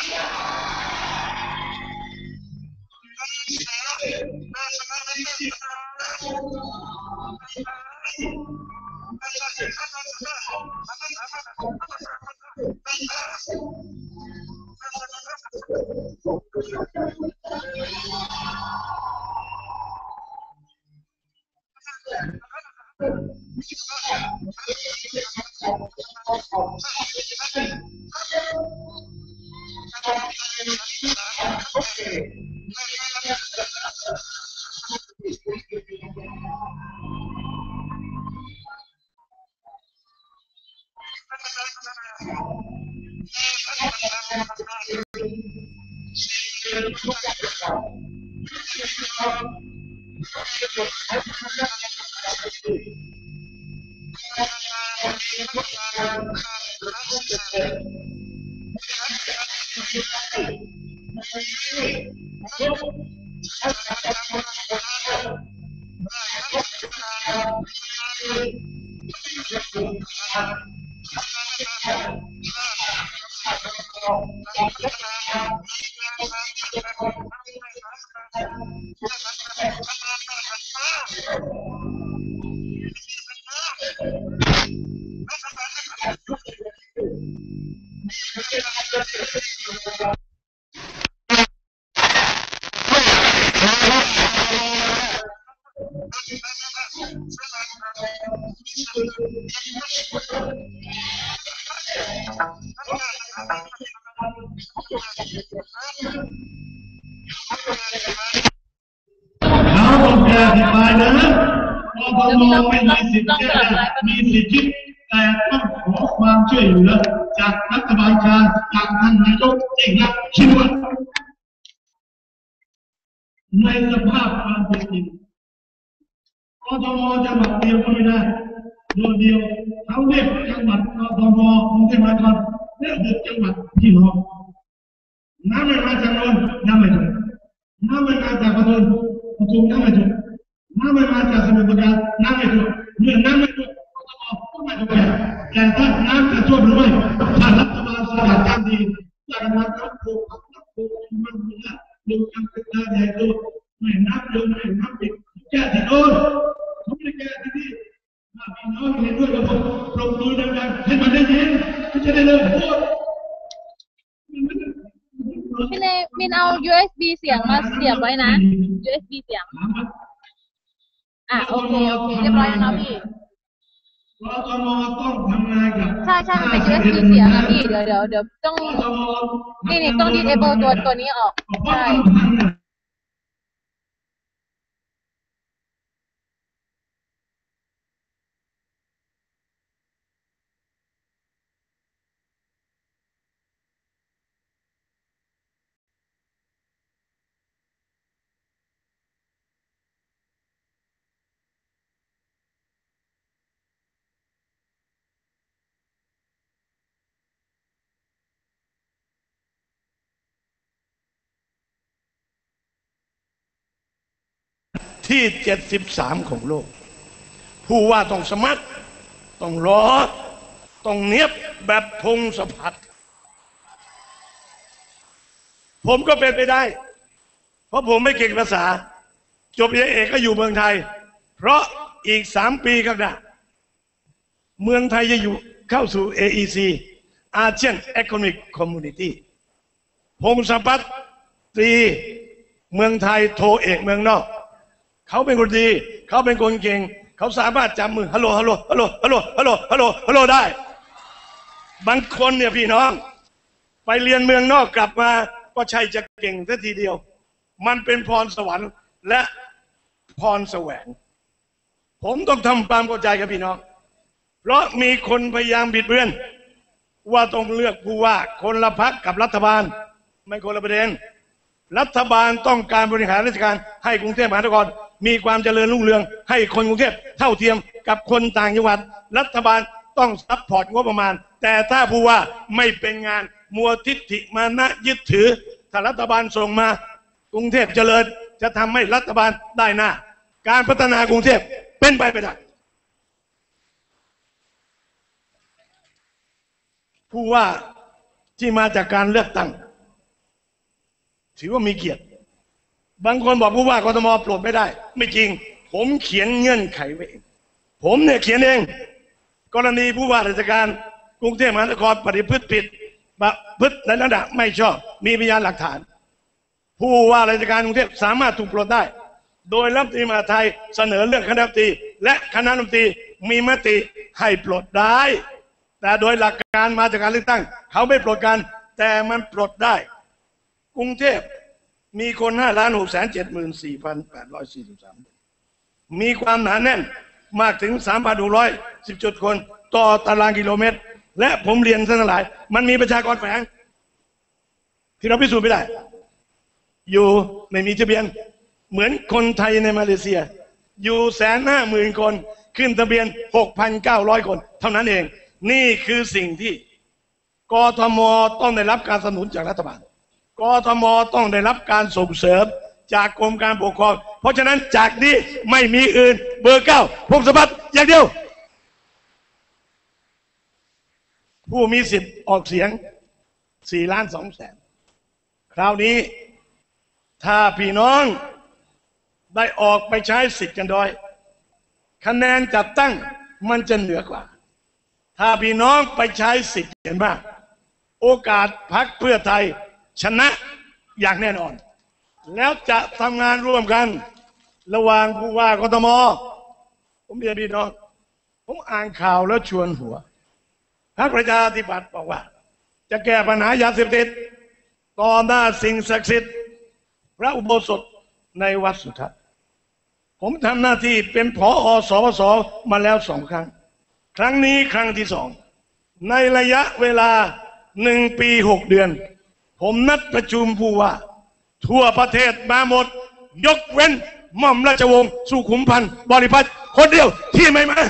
อธิบายนะกทมไม่มีสิทธิ์จะมีสิทธิ์คิดแต่ต้องขอความช่วยเหลือจากรัฐบาลกลางจากท่านนายกยิ่งรักษณ์ชินวัตรในสภาพความเป็นจริงกทมจังหวัดเดียวก็ไม่ได้โดยเดียวเขาเรียกจังหวัดกทมกรุงเทพมหานครเรียก6 จังหวัดพี่น้องน้ำไม่มาจากนนท์น้ำไม่ถูกน้ำไม่มาจากปทุมน้ำไม่ถูกน้ำไม่มาจากสมุทรปราการน้ำไม่ถูกเมื่อน้ำไม่ถูกกทมก็ไม่ถูกแต่ถ้าน้ำจะท่วมหรือไม่ถ้ารัฐบาลสกัดกั้นดีจากนั้นน้ำถูกมันมีนะดูการเป็นการใหญ่โตไม่น้ำเดินไม่น้ำปิดแก้ที่โน่นเขาไม่ได้แก้ที่นี่ถ้าพี่น้องเห็นด้วยกับผมปรบมือดังๆให้มันได้ยินก็จะได้เลิกพูดมินเอา USB เสียงมาเสียบไว้นะ USB เสียงโอเคเรียบร้อยแล้วนะพี่ใช่มันเป็น USB เสียงนะพี่เดี๋ยวต้องนี่ต้อง disable ตัวนี้ออกใช่ที่73ของโลกผู้ว่าต้องสมัครต้องรอต้องเนียบแบบพงศพัฒน์ผมก็เป็นไปได้เพราะผมไม่เก่งภาษาจบปริญญาเอกก็อยู่เมืองไทยเพราะอีก3 ปีข้างหน้าเมืองไทยจะอยู่เข้าสู่ AEC ASEAN Economic Community พงศพัฒน์ตรีเมืองไทยโทเอกเมืองนอกเขาเป็นคนดีเขาเป็นคนเก่งเขาสามารถจับมือฮัลโหลฮัลโหลฮัลโหลฮัลโหลฮัลโหลฮัลโหลฮัลโหลได้บางคนเนี่ยพี่น้องไปเรียนเมืองนอกกลับมาก็ใช่จะเก่งแค่ทีเดียวมันเป็นพรสวรรค์และพรแสวงผมต้องทำความเข้าใจกับพี่น้องเพราะมีคนพยายามบิดเบือนว่าต้องเลือกผู้ว่าคนละพรรคกับรัฐบาลไม่คนละประเด็นรัฐบาลต้องการบริหารราชการให้กรุงเทพมหานครมีความเจริญรุ่งเรืองให้คนกรุงเทพเท่าเทียมกับคนต่างจังหวัดรัฐบาลต้องซัพพอร์ตงบประมาณแต่ถ้าผู้ว่าไม่เป็นงานมัวทิฐิมานะยึดถือถ้ารัฐบาลส่งมากรุงเทพเจริญจะทำให้รัฐบาลได้หน้าการพัฒนากรุงเทพเป็นไปไม่ได้ผู้ว่าที่มาจากการเลือกตั้งถือว่ามีเกียรติบางคนบอกผู้ว่ากทมปลดไม่ได้ไม่จริงผมเขียนเงื่อนไขไว้เองผมเนี่ยเขียนเองกรณีผู้ว่าราชการกรุงเทพมหานครปฏิพฤติผิดประพฤติในระดับไม่ชอบมีพยานหลักฐานผู้ว่าราชการกรุงเทพสามารถถูกปลดได้โดยรัฐมนตรีมหาดไทยเสนอเรื่องคณะรัฐมนตรีและคณะรัฐมนตรีมีมติให้ปลดได้แต่โดยหลักการมาจากการเลือกตั้งเขาไม่ปลดกันแต่มันปลดได้กรุงเทพมีคน 5,674,843 มีความหนาแน่นมากถึง 3,610 คนต่อตารางกิโลเมตรและผมเรียนท่านทั้งหลายมันมีประชากรแฝงที่เราพิสูจน์ไม่ได้อยู่ไม่มีทะเบียนเหมือนคนไทยในมาเลเซียอยู่150,000 คนขึ้นทะเบียน 6,900 คนเท่านั้นเองนี่คือสิ่งที่กทมต้องได้รับการสนับสนุนจากรัฐบาลกทมต้องได้รับการส่งเสริมจากกรมการปกครองเพราะฉะนั้นจากนี้ไม่มีอื่นเบอร์ 9 พงศพัฒน์อย่างเดียวผู้มีสิทธิ์ออกเสียง 4,200,000 คราวนี้ถ้าพี่น้องได้ออกไปใช้สิทธิ์กันโดยคะแนนจัดตั้งมันจะเหนือกว่าถ้าพี่น้องไปใช้สิทธิ์กันบ้างโอกาสพรรคเพื่อไทยชนะอย่างแน่นอนแล้วจะทำงานร่วมกันระหว่างผู้ว่ากทมผมเรียนพี่น้องผมอ่านข่าวแล้วชวนหัวพรรคประชาธิปัตย์บอกว่าจะแก้ปัญหายาเสพติดต่อหน้าสิ่งศักดิ์สิทธิ์พระอุโบสถในวัดสุทัศน์ผมทำหน้าที่เป็นผอ.สวส.มาแล้ว2 ครั้งครั้งนี้ครั้งที่ 2ในระยะเวลา1 ปี 6 เดือนผมนัดประชุมผู้ว่าทั่วประเทศมาหมดยกเว้นหม่อมราชวงศ์สุขุมพันธ์บริพัตรคนเดียวที่ไม่มา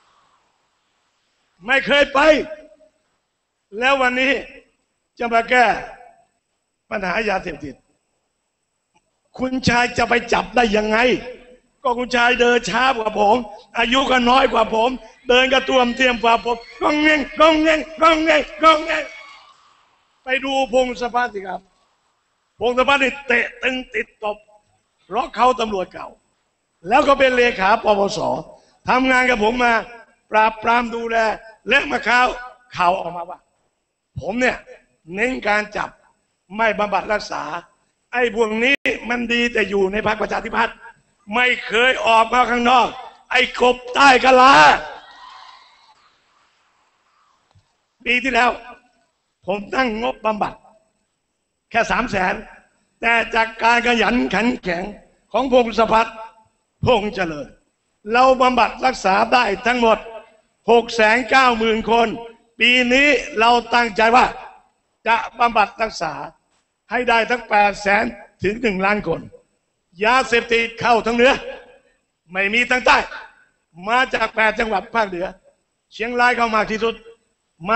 ไม่เคยไปแล้ววันนี้จะมาแก้ปัญหายาเสพติดคุณชายจะไปจับได้ยังไงก็คุณชายเดินช้ากว่าผมอายุก็น้อยกว่าผมเดินกระตุ้มเตรียมกว่าผมก้องเง่งก้องเง่งก้องเง่งก้องเง่งไปดูพงศพัฒน์สิครับพงศพัฒน์นี่เตะตึงติดตบเพราะเขาตำรวจเก่าแล้วก็เป็นเลขาปปส.ทำงานกับผมมาปราบปรามดูแลและมาข่าวออกมาว่าผมเนี่ยเน้นการจับไม่บำบัดรักษาไอ้พวกนี้มันดีแต่อยู่ในพรรคประชาธิปัตย์ไม่เคยออกมาข้างนอกไอ้กบใต้กะลาปีที่แล้วผมตั้งงบบำบัดแค่300,000แต่จากการขยันขันแข็งของพงศพัฒน์พงษ์เจริญเราบำบัดรักษาได้ทั้งหมด 690,000 คนปีนี้เราตั้งใจว่าจะบำบัดรักษาให้ได้ทั้ง 800,000 ถึง 1 ล้านคนยาเสพติดเข้าทั้งเหนือไม่มีทั้งใต้มาจาก8 จังหวัดภาคเหนือเชียงรายเข้ามากที่สุดมา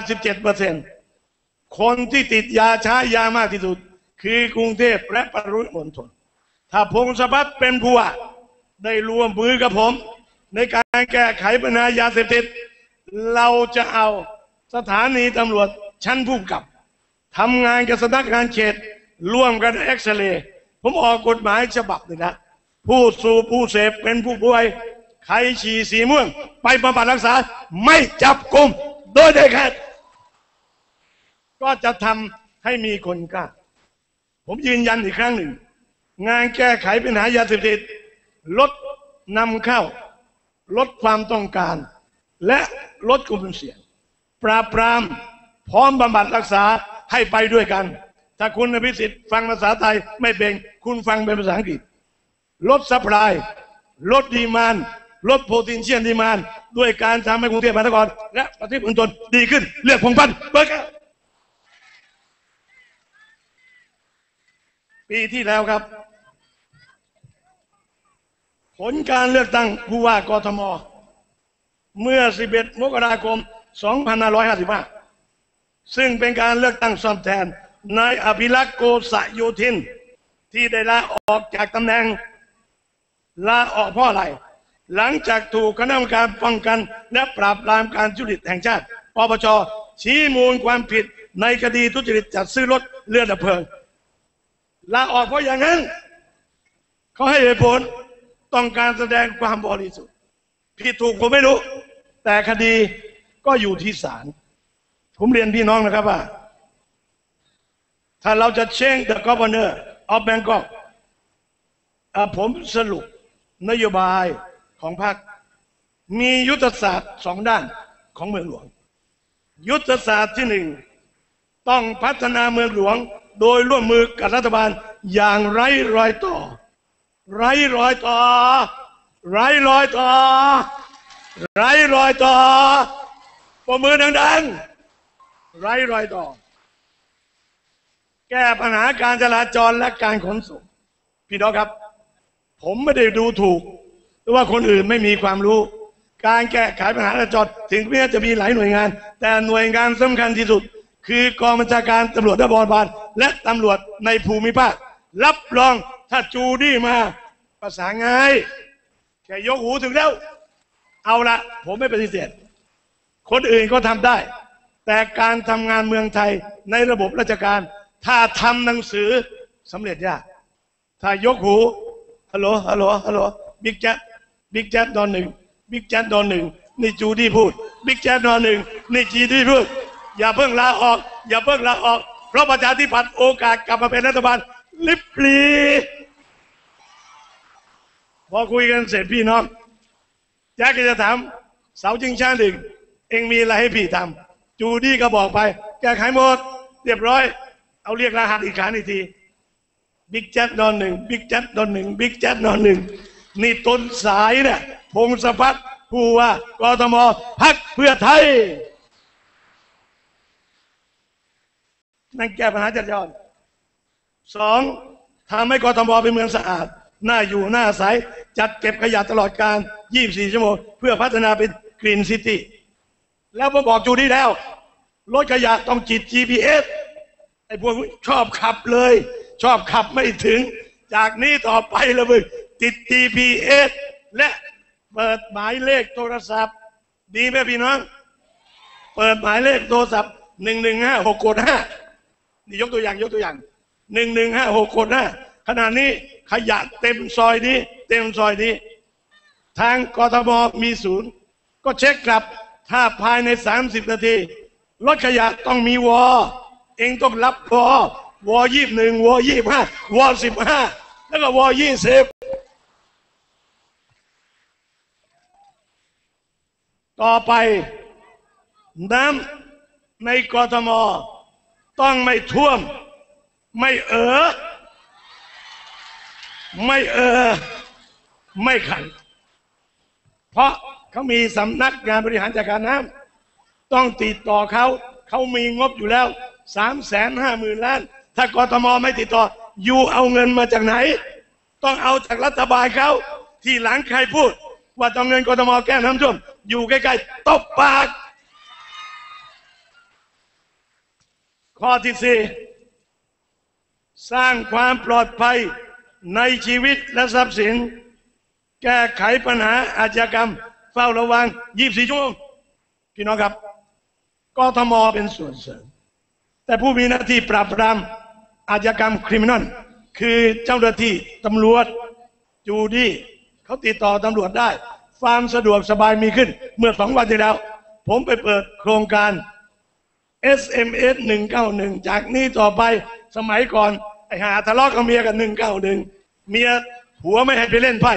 87%คนที่ติดยาใช้ยามากที่สุดคือกรุงเทพและปริมณฑลถ้าพงศพัฒน์เป็นผู้ว่าได้ร่วมมือกับผมในการแก้ไขปัญหายาเสพติดเราจะเอาสถานีตำรวจชั้นผู้กำกับทำงานกับสำนักงานเขตร่วมกันเอ็กซเรย์ผมออกกฎหมายฉบับหนึ่งนะผู้สูบผู้เสพเป็นผู้ป่วยใครฉี่สีม่วงไปบำบัดรักษาไม่จับกุมโดยเด็ดขาดก็จะทำให้มีคนกล้าผมยืนยันอีกครั้งหนึ่งงานแก้ไขปัญหายาเสพติดลดนำเข้าลดความต้องการและลดกลุ่มเสี่ยงปราบปรามพร้อมบำบัดรักษาให้ไปด้วยกันถ้าคุณอภิสิทธิ์ฟังภาษาไทยไม่เป็นคุณฟังเป็นภาษาอังกฤษลดซัพพลายลดดีมานด์ลดโพเทนเชียลดีมานด์ด้วยการทำให้กรุงเทพมหานครและประเทศอื่นๆดีขึ้นเลือกพงษ์พันธ์เบิกปีที่แล้วครับผลการเลือกตั้งผู้ว่ากทมเมื่อ 11 มกราคม 2555 ซึ่งเป็นการเลือกตั้งซ่อมแทนนายอภิรักษ์โกษโยธินที่ได้ลาออกจากตำแหน่งลาออกเพราะอะไรหลังจากถูกคณะกรรมการป้องกันและปราบปรามการทุจริตแห่งชาติปปช.ชี้มูลความผิดในคดีทุจริตจัดซื้อรถเรือดับเพลิงลาออกเพราะอย่างนั้นเขาให้เหตุผลต้องการแสดงความบริสุทธิ์ผิดถูกผมไม่รู้แต่คดีก็อยู่ที่ศาลผมเรียนพี่น้องนะครับว่าถ้าเราจะ change the governor of Bangkok ผมสรุปนโยบายของพรรคมียุทธศาสตร์สองด้านของเมืองหลวงยุทธศาสตร์ที่หนึ่งต้องพัฒนาเมืองหลวงโดยร่วมมือกับรัฐบาลอย่างไร้รอยต่อไร้รอยต่อไร้รอยต่อไร้รอยต่อปรบมือดังๆไร้รอยต่อแก้ปัญหาการจราจรและการขนส่งพี่น้องครับผมไม่ได้ดูถูกหรือว่าคนอื่นไม่มีความรู้การแก้ไขปัญหาจราจรถึงแม้จะมีหลายหน่วยงานแต่หน่วยงานสำคัญที่สุดคือกองบัญชาการตำรวจนครบาลและตำรวจในภูมิภาครับรองถ้าจูดี้มาภาษาง่ายแค่ยกหูถึงแล้วเอาละผมไม่ปฏิเสธคนอื่นก็ทำได้แต่การทำงานเมืองไทยในระบบราชการถ้าทำหนังสือสำเร็จยากถ้ายกหูฮัลโหลฮัลโหลฮัลโหลบิ๊กแจ๊ดบิ๊กแจ๊ดนอนหนึ่งบิ๊กแจ๊ดนอนหนึ่งนี่จูดี้พูดบิ๊กแจ๊ดนอนหนึ่งนี่จีดี้พูดอย่าเพิ่งลาออกอย่าเพิ่งลาออกเพราะประชาธิปัตย์โอกาสกลับมาเป็นรัฐบาลลิบลีพอคุยกันเสร็จพี่น้องแจ๊กก็จะถามเสาชิงช้าหนึ่งเองมีอะไรให้พี่ทำจูดี้ก็บอกไปแก้ไขหมดเรียบร้อยเอาเรียกรหัสอีกครั้งอีกทีบิ๊กแจ๊ดนอนหนึ่งบิ๊กแจ๊ดนอนหนึ่งบิ๊กแจ๊ดนอนหนึ่งนี่ต้นสายเนี่ยพงศพัฒน์ผู้ว่ากทมพรรคเพื่อไทยนั่นแก้ปัญหาจราจรสองทำให้กทมเป็นเมืองสะอาดน่าอยู่น่าอาศัยจัดเก็บขยะตลอดการ24 ชั่วโมงเพื่อพัฒนาเป็นกรีนซิตี้แล้วผมบอกจูดี้แล้วรถขยะต้องจิต GPS ไอ้พวกชอบขับเลยชอบขับไม่ถึงจากนี้ต่อไปละมึงติด GPS และเปิดหมายเลขโทรศัพท์ดีไหมพี่น้องเปิดหมายเลขโทรศัพท์1156 นี่ยกตัวอย่าง1156 ขณะนี้ขยะเต็มซอยนี้ทางกทมมีศูนย์ก็เช็คกลับถ้าภายใน30 นาทีรถขยะต้องมีวอเองต้องรับวอ21วอ25วอ15แล้วก็วอ20ต่อไปน้ำในกทมต้องไม่ท่วมไม่ไม่ขังเพราะเขามีสำนักงานบริหารจัดการน้ำต้องติดต่อเขามีงบอยู่แล้ว350,000 ล้านถ้ากทมไม่ติดต่ออยู่เอาเงินมาจากไหนต้องเอาจากรัฐบาลเขาที่หลังใครพูดว่าต้องเงินกทมแก้น้ำท่วมอยู่ใกล้ๆตบปากข้อที่ 4สร้างความปลอดภัยในชีวิตและทรัพย์สินแก้ไขปัญหาอาชญากรรมเฝ้าระวัง24 ชั่วโมงพี่น้องครับกทมเป็นส่วนเสริมแต่ผู้มีหน้าที่ปราบปรามอาชญากรรมคริมินอลคือเจ้าหน้าที่ตำรวจจูดี้เขาติดต่อตำรวจได้ความสะดวกสบายมีขึ้นเมื่อ2 วันที่แล้วผมไปเปิดโครงการ SMS 191จากนี้ต่อไปสมัยก่อนไอ้หาทะเลาะกับเมียกัน191เมียผัวไม่ให้ไปเล่นไพ่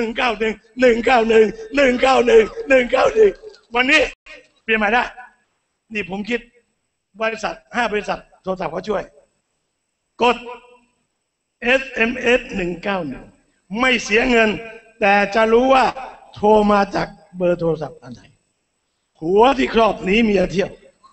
191วันนี้เปลี่ยนใหม่ได้นี่ผมคิดบริษัท5 บริษัทโทรศัพท์เขาช่วยกด SMS 191ไม่เสียเงินแต่จะรู้ว่าโทรมาจากเบอร์โทรศัพท์อันไหนผัวที่ครอบหนีเมียเที่ยว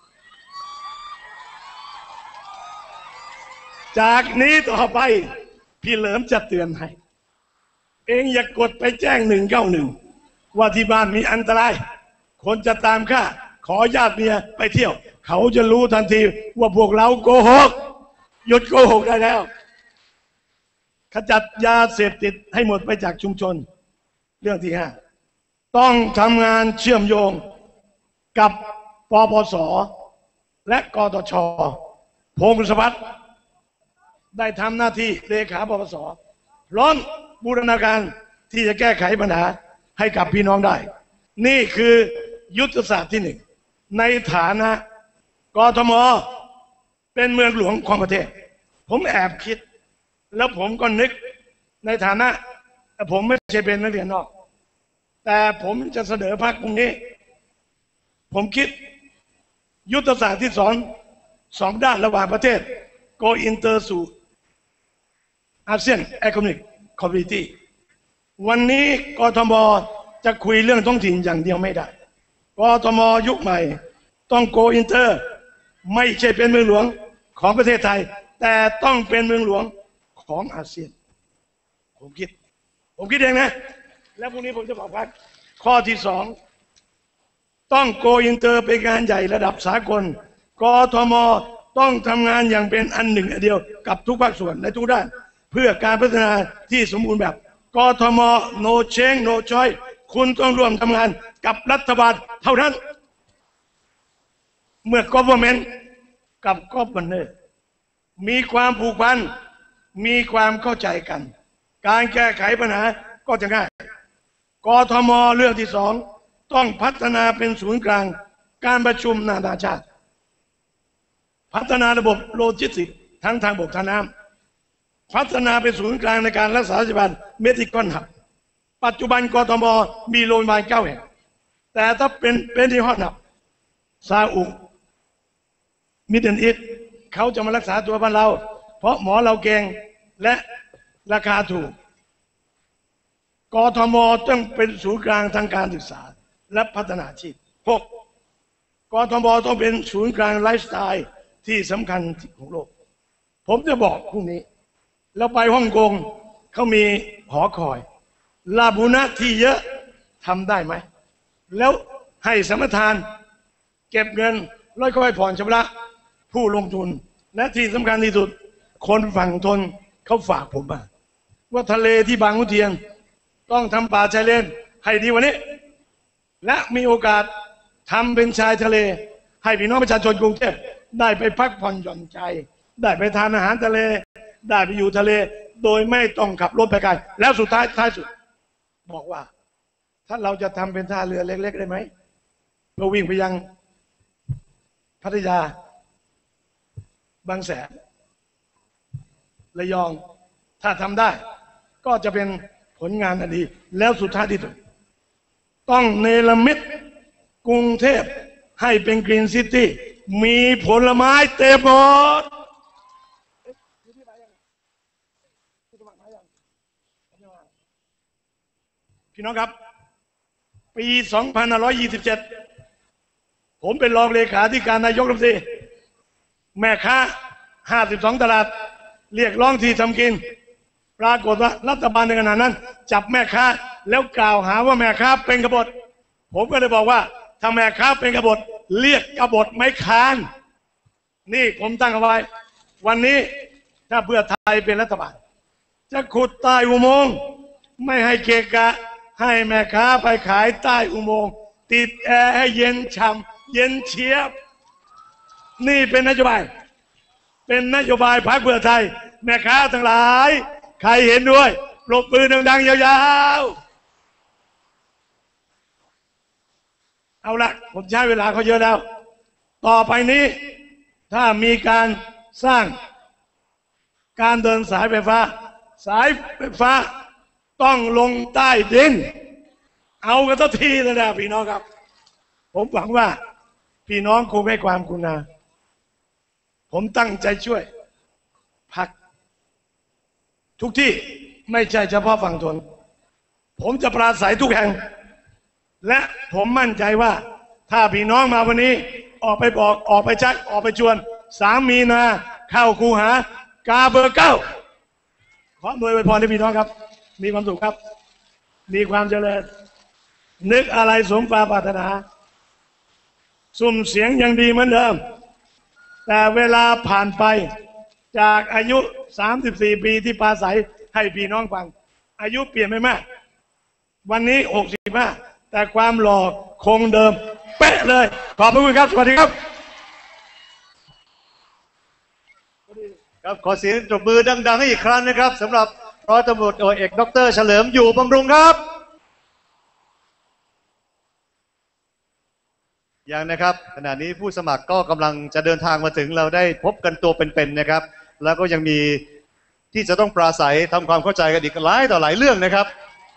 จากนี้ต่อไปพี่เหลิมจะเตือนให้เองอย่ากดไปแจ้ง191ว่าที่บ้านมีอันตรายคนจะตามฆ่าขอญาติเมียไปเที่ยวเขาจะรู้ทันทีว่าพวกเราโกหกหยุดโกหกได้แล้วขจัดยาเสพติดให้หมดไปจากชุมชนเรื่องที่5ต้องทำงานเชื่อมโยงกับปปส.และกตช.พงศพัฒน์ได้ทำหน้าที่เลขาปปส.พร้อมบูรณาการที่จะแก้ไขปัญหาให้กับพี่น้องได้นี่คือยุทธศาสตร์ที่1ในฐานะกทม.เป็นเมืองหลวงของประเทศผมแอบคิดแล้วผมก็นึกในฐานะผมไม่ใช่เป็นนักเรียนนอกแต่ผมจะเสนอพรรคตรงนี้ผมคิดยุทธศาสตร์ที่สองด้านระหว่างประเทศ go inter สู่ ASEAN Economic Community วันนี้กทม.จะคุยเรื่องท้องถิ่นอย่างเดียวไม่ได้กทม.ยุคใหม่ต้อง go inter ไม่ใช่เป็นเมืองหลวงของประเทศไทยแต่ต้องเป็นเมืองหลวงของอาเซียนผมคิดเองนะแล้วพรุ่งนี้ผมจะบอกว่าข้อที่2ต้องโกอินเตอร์เป็นงานใหญ่ระดับสากลกทม.ต้องทำงานอย่างเป็นอันหนึ่งอันเดียวกับทุกภาคส่วนในทุกด้านเพื่อการพัฒนาที่สมบูรณ์แบบกทม. no change no choice คุณต้องร่วมทำงานกับรัฐบาลเท่านั้นเมื่อ government กับ governor มีความผูกพันมีความเข้าใจกันการแก้ไขปัญหาก็จะง่ายกทม.เรื่องที่2ต้องพัฒนาเป็นศูนย์กลางการประชุมนานาชาติพัฒนาระบบโลจิสติกส์ทั้งทางบกทางน้ำพัฒนาเป็นศูนย์กลางในการรักษาพยาบาลเมดิคอลฮับปัจจุบันกทม.มีโรงพยาบาล9 แห่งแต่ถ้าเป็นที่ฮอตฮับซาอุมิดเดิลอีสต์เขาจะมารักษาตัวบ้านเราเพราะหมอเราเก่งและราคาถูกกทม.ต้องเป็นศูนย์กลางทางการศึกษาและพัฒนาอาชีพ6กทม.ต้องเป็นศูนย์กลางไลฟ์สไตล์ที่สำคัญของโลกผมจะบอกพรุ่งนี้เราไปฮ่องกงเขามีหอคอยลาบูนะที่เยอะทำได้ไหมแล้วให้สมทานเก็บเงินแล้วค่อยผ่อนชำระผู้ลงทุนและที่สำคัญที่สุดคนฝั่งทนเขาฝากผมมาว่าทะเลที่บางขุนเทียนต้องทำป่าชายเลนให้ดีกว่านี้และมีโอกาสทำเป็นชายทะเลให้พี่น้องประชาชนกรุงเทพได้ไปพักผ่อนหย่อนใจได้ไปทานอาหารทะเลได้ไปอยู่ทะเลโดยไม่ต้องขับรถไปไกลแล้วสุดท้ายสุดบอกว่าถ้าเราจะทำเป็นท่าเรือเล็กๆได้ไหมเพื่อวิ่งไปยังพัทยาบางแสนระยองถ้าทำได้ก็จะเป็นผลงานอันดีแล้วสุดท้ายที่สุดต้องเนรมิตกรุงเทพให้เป็นกรีนซิตี้มีผลไม้เต็มหมดพี่น้องครับปี 2527 ผมเป็นรองเลขาธิการนายกรัฐมนตรีแม่ค้า52 ตลาดเรียกร้องที่ทำกินปรากฏว่ารัฐบาลในขณะนั้นจับแม่ค้าแล้วกล่าวหาว่าแม่ค้าเป็นกบฏผมก็เลยบอกว่าถ้าแม่ค้าเป็นกบฏเรียกกบฏไม่ค้านนี่ผมตั้งเอาไว้วันนี้ถ้าเพื่อไทยเป็นรัฐบาลจะขุดใต้อุโมงค์ไม่ให้เกะกะให้แม่ค้าไปขายใต้อุโมงค์ติดแอร์ให้เย็นฉ่ำเย็นเชียบนี่เป็นนโยบายพรรคเพื่อไทยแม่ค้าทั้งหลายใครเห็นด้วยปรบมือดังๆยาวๆเอาละผมใช้เวลาเขาเยอะแล้วต่อไปนี้ถ้ามีการสร้างการเดินสายไฟฟ้าต้องลงใต้ดินเอากันสักทีเลยนะพี่น้องครับผมหวังว่าพี่น้องคงให้ความกรุณาผมตั้งใจช่วยพรรคทุกที่ไม่ใช่เฉพาะฝั่งทนผมจะปราศัยทุกแห่งและผมมั่นใจว่าถ้าพี่น้องมาวันนี้ออกไปบอกออกไปชักออกไปชวน3 มีนาเข้าคูหากาเบอร์ 9ขออวยพรให้พี่น้องครับมีความสุขครับมีความเจริญนึกอะไรสมปรารถนาสุ่มเสียงยังดีเหมือนเดิมแต่เวลาผ่านไปจากอายุ34 ปีที่ปราศัยให้พี่น้องฟังอายุเปลี่ยนไปมากวันนี้65แต่ความหล่อคงเดิมเป๊ะเลยขอบคุณครับสวัสดีครับครับขอเสียงปรบมือดังๆให้อีกครั้งนะครับสำหรับร้อยตำรวจเอกดร.เฉลิมอยู่บำรุงครับยังนะครับขณะนี้ผู้สมัครก็กำลังจะเดินทางมาถึงเราได้พบกันตัวเป็นๆนะครับแล้วก็ยังมีที่จะต้องปราศัยทำความเข้าใจกันอีกหลายต่อหลายเรื่องนะครับ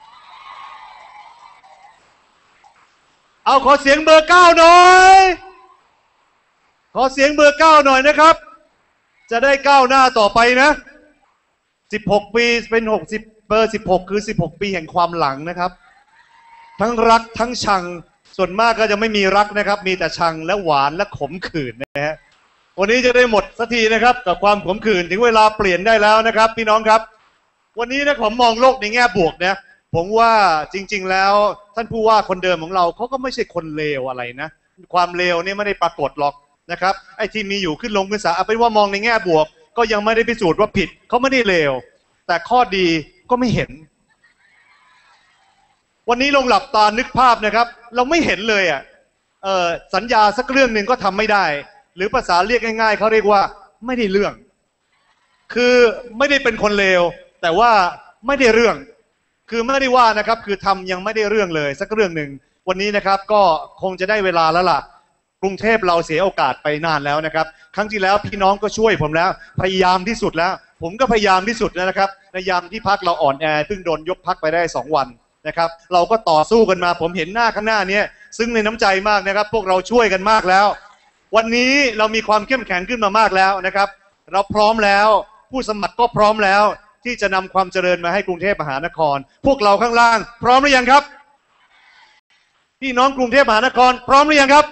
เอาขอเสียงเบอร์ 9หน่อยขอเสียงเบอร์ 9หน่อยนะครับจะได้ก้าวหน้าต่อไปนะ16 ปีเป็น60เบอร์16คือ16 ปีแห่งความหลังนะครับทั้งรักทั้งชังส่วนมากก็จะไม่มีรักนะครับมีแต่ชังและหวานและขมขื่นนะฮะวันนี้จะได้หมดสักทีนะครับกับความขมขื่นถึงเวลาเปลี่ยนได้แล้วนะครับพี่น้องครับวันนี้นะผมมองโลกในแง่บวกนะผมว่าจริงๆแล้วท่านผู้ว่าคนเดิมของเราเขาก็ไม่ใช่คนเลวอะไรนะความเลวนี่ไม่ได้ปรากฏหรอกนะครับไอ้ที่มีอยู่ขึ้นลงขึ้นศาลเอาเป็นว่ามองในแง่บวกก็ยังไม่ได้พิสูจน์ว่าผิดเขาไม่ได้เลวแต่ข้อดีก็ไม่เห็นวันนี้ลงหลับตานึกภาพนะครับเราไม่เห็นเลยอ่ะสัญญาสักเรื่องหนึ่งก็ทำไม่ได้หรือภาษาเรียกง่ายๆเขาเรียกว่าไม่ได้เรื่องคือไม่ได้เป็นคนเลวแต่ว่าไม่ได้เรื่องคือไม่ได้ว่านะครับคือทำยังไม่ได้เรื่องเลยสักเรื่องหนึ่งวันนี้นะครับก็คงจะได้เวลาแล้วล่ะกรุงเทพเราเสียโอกาสไปนานแล้วนะครับครั้งที่แล้วพี่น้องก็ช่วยผมแล้วพยายามที่สุดแล้วผมก็พยายามที่สุดนะครับในยามที่พรรคเราอ่อนแอเพิ่งโดนยกพรรคไปได้2 วันนะครับเราก็ต่อสู้กันมาผมเห็นหน้าข้างหน้านี้ซึ่งในน้ำใจมากนะครับพวกเราช่วยกันมากแล้ววันนี้เรามีความเข้มแข็งขึ้นมามากแล้วนะครับเราพร้อมแล้วผู้สมัครก็พร้อมแล้วที่จะนำความเจริญมาให้กรุงเทพมหานครพวกเราข้างล่างพร้อมหรือยังครับพี่น้องกรุงเทพมหานครพร้อมหรือยังครับ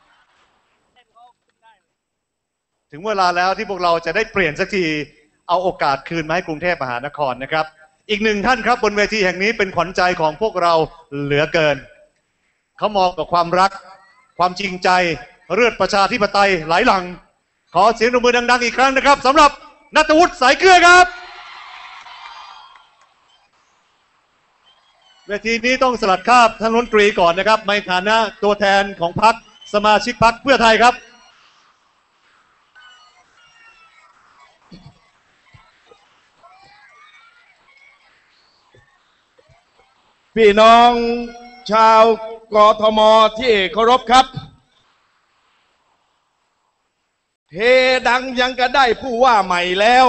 ถึงเวลาแล้วที่พวกเราจะได้เปลี่ยนสักทีเอาโอกาสคืนมาให้กรุงเทพมหานครนะครับอีกหนึ่งท่านครับบนเวทีแห่งนี้เป็นขวัญใจของพวกเราเหลือเกินเขามองกับความรักความจริงใจเลือดประชาธิปไตยไหลหลั่งขอเสียงปรบมือดังๆอีกครั้งนะครับสำหรับณัฐวุฒิสายเกลือครับเวทีนี้ต้องสลัดคราบท่านรัฐมนตรีก่อนนะครับในฐานะตัวแทนของพรรคสมาชิกพรรคเพื่อไทยครับพี่น้องชาวกทมที่เคารพครับเฮดังยังก็ได้ผู้ว่าใหม่แล้ว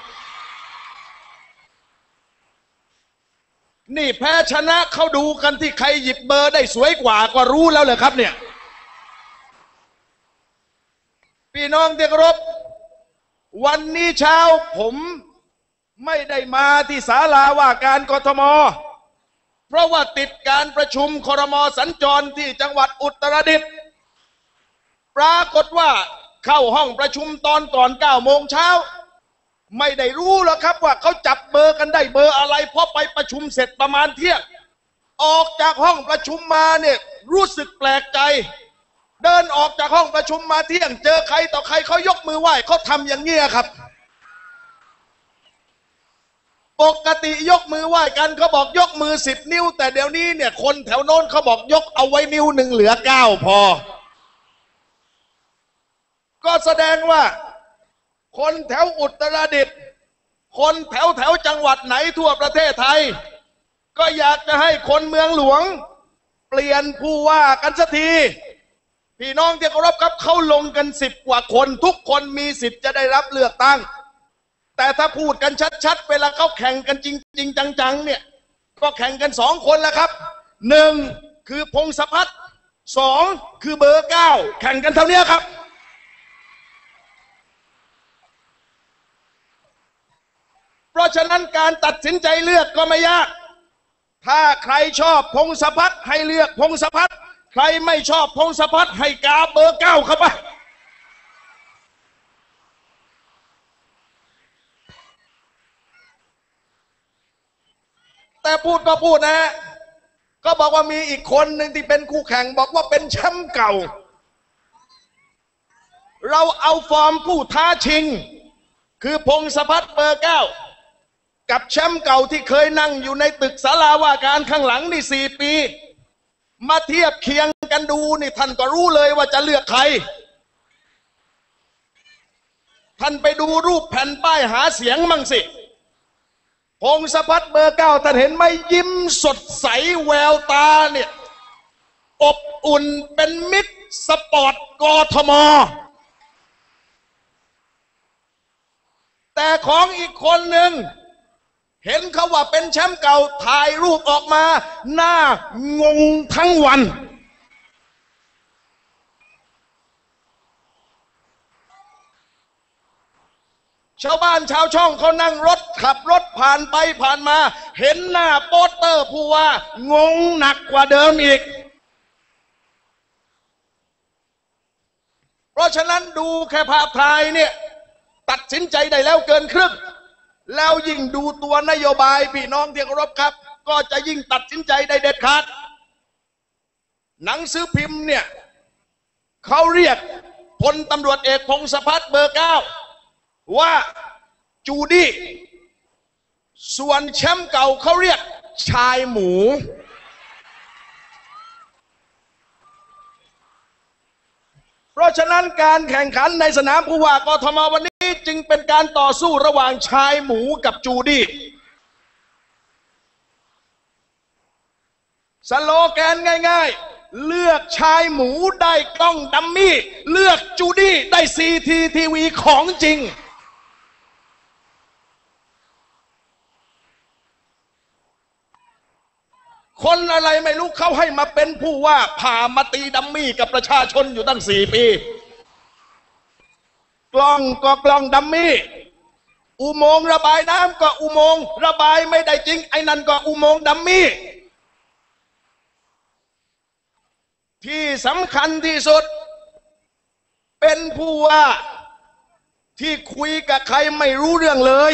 นี่แพ้ชนะเขาดูกันที่ใครหยิบเบอร์ได้สวยกว่าก็รู้แล้วเลยครับเนี่ยพี่น้องที่เคารพวันนี้เช้าผมไม่ได้มาที่ศาลาว่าการกทมเพราะว่าติดการประชุมครม.สัญจรที่จังหวัดอุตรดิตถ์ปรากฏว่าเข้าห้องประชุมตอนก่อน9 โมงเช้าไม่ได้รู้หรอกครับว่าเขาจับเบอร์กันได้เบอร์อะไรเพราะไปประชุมเสร็จประมาณเที่ยงออกจากห้องประชุมมาเนี่ยรู้สึกแปลกใจเดินออกจากห้องประชุมมาเที่ยงเจอใครต่อใครเขายกมือไหว้เขาทำอย่างเงี้ยครับปกติยกมือไหว้กันเขาบอกยกมือ10 นิ้วแต่เดี๋ยวนี้เนี่ยคนแถวโน้นเขาบอกยกเอาไว้นิ้วหนึ่งเหลือ9พอก็แสดงว่าคนแถวอุตรดิตถ์คนแถวจังหวัดไหนทั่วประเทศไทยก็อยากจะให้คนเมืองหลวงเปลี่ยนผู้ว่ากันสักทีพี่น้องที่เคารพครับเขาลงกัน10 กว่าคนทุกคนมีสิทธิ์จะได้รับเลือกตั้งแต่ถ้าพูดกันชัดๆเวลาเขาแข่งกันจริงๆจังๆเนี่ยก็แข่งกัน2 คนแล้วครับ1คือพงศพัฒน์2คือเบอร์ 9แข่งกันเท่านี้ครับเพราะฉะนั้นการตัดสินใจเลือกก็ไม่ยากถ้าใครชอบพงศพัฒน์ให้เลือกพงศพัฒน์ใครไม่ชอบพงศพัฒน์ให้กาเบอร์ 9เข้าไปแต่พูดก็พูดนะก็บอกว่ามีอีกคนหนึ่งที่เป็นคู่แข่งบอกว่าเป็นแชมป์เก่าเราเอาฟอร์มผู้ท้าชิงคือพงศพัฒน์เบอร์ 9กับแชมป์เก่าที่เคยนั่งอยู่ในตึกศาลาว่าการข้างหลังนี่4 ปีมาเทียบเคียงกันดูนี่ท่านก็รู้เลยว่าจะเลือกใครท่านไปดูรูปแผ่นป้ายหาเสียงมั่งสิพงศพัฒน์เบอร์ 9ท่านเห็นไหมยิ้มสดใสแววตาเนี่ยอบอุ่นเป็นมิตรสปอร์ตกทมแต่ของอีกคนหนึ่งเห็นเขาว่าเป็นแชมป์เก่าถ่ายรูปออกมาหน้างงทั้งวันชาวบ้านชาวช่องเขานั่งรถขับรถผ่านไปผ่านมาเห็นหน้าโปสเตอร์ผู้ว่างงหนักกว่าเดิมอีกเพราะฉะนั้นดูแค่ภาพถ่ายเนี่ยตัดสินใจได้แล้วเกินครึ่งแล้วยิ่งดูตัวนโยบายพี่น้องที่เคารพครับก็จะยิ่งตัดสินใจได้เด็ดขาดหนังสือพิมพ์เนี่ยเขาเรียกพลตำรวจเอกพงศพัฒน์เบอร์ 9ว่าจูดี้ส่วนแชมป์เก่าเขาเรียกชายหมูเพราะฉะนั้นการแข่งขันในสนามผู้ว่ากทมวันนี้จึงเป็นการต่อสู้ระหว่างชายหมูกับจูดี้สโลแกนง่ายๆเลือกชายหมูได้กล้องดัมมี่เลือกจูดี้ได้CCTVของจริงคนอะไรไม่รู้เขาให้มาเป็นผู้ว่าผ่ามาตีดัมมี่กับประชาชนอยู่ตั้ง4 ปีกล้องก็กล้องดัมมี่อุโมงค์ระบายน้ำก็อุโมงค์ระบายไม่ได้จริงไอ้นั่นก็อุโมงค์ดัมมี่ที่สำคัญที่สุดเป็นผู้ว่าที่คุยกับใครไม่รู้เรื่องเลย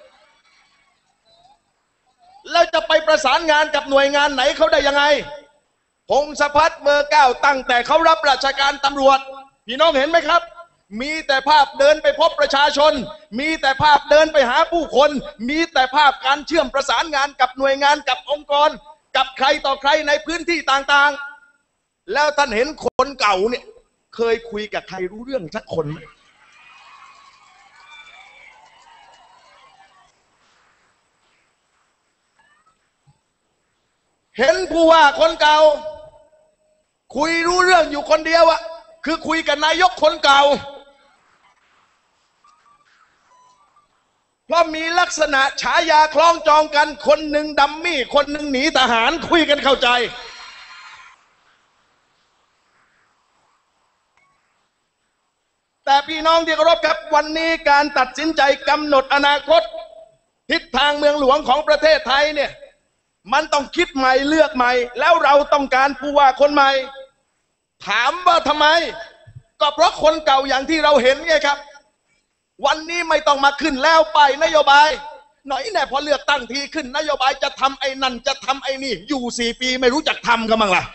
แล้วจะไปประสานงานกับหน่วยงานไหนเขาได้ยังไงพงศพัฒน์เบอร์ 9ตั้งแต่เขารับราชการตำรวจพี่น้องเห็นไหมครับมีแต่ภาพเดินไปพบประชาชนมีแต่ภาพเดินไปหาผู้คนมีแต่ภาพการเชื่อมประสานงานกับหน่วยงานกับองค์กรกับใครต่อใครในพื้นที่ต่างๆแล้วท่านเห็นคนเก่าเนี่ยเคยคุยกับใครรู้เรื่องสักคนไหมเห็นผู้ว่าคนเก่าคุยรู้เรื่องอยู่คนเดียวอะคือคุยกับนายกคนเก่าเพราะมีลักษณะฉายาคล้องจองกันคนหนึ่งดัมมี่คนหนึ่งหนีทหารคุยกันเข้าใจแต่พี่น้องที่เคารพครับวันนี้การตัดสินใจกำหนดอนาคตทิศทางเมืองหลวงของประเทศไทยเนี่ยมันต้องคิดใหม่เลือกใหม่แล้วเราต้องการผู้ว่าคนใหม่ถามว่าทำไมก็เพราะคนเก่าอย่างที่เราเห็นไงครับวันนี้ไม่ต้องมาขึ้นแล้วไปนโยบายหน่อยแน่พอเลือกตั้งทีขึ้นนโยบายจะทำไอ้นั่นจะทำไอ้นี่อยู่4 ปีไม่รู้จักทำกันมั้งล่ะ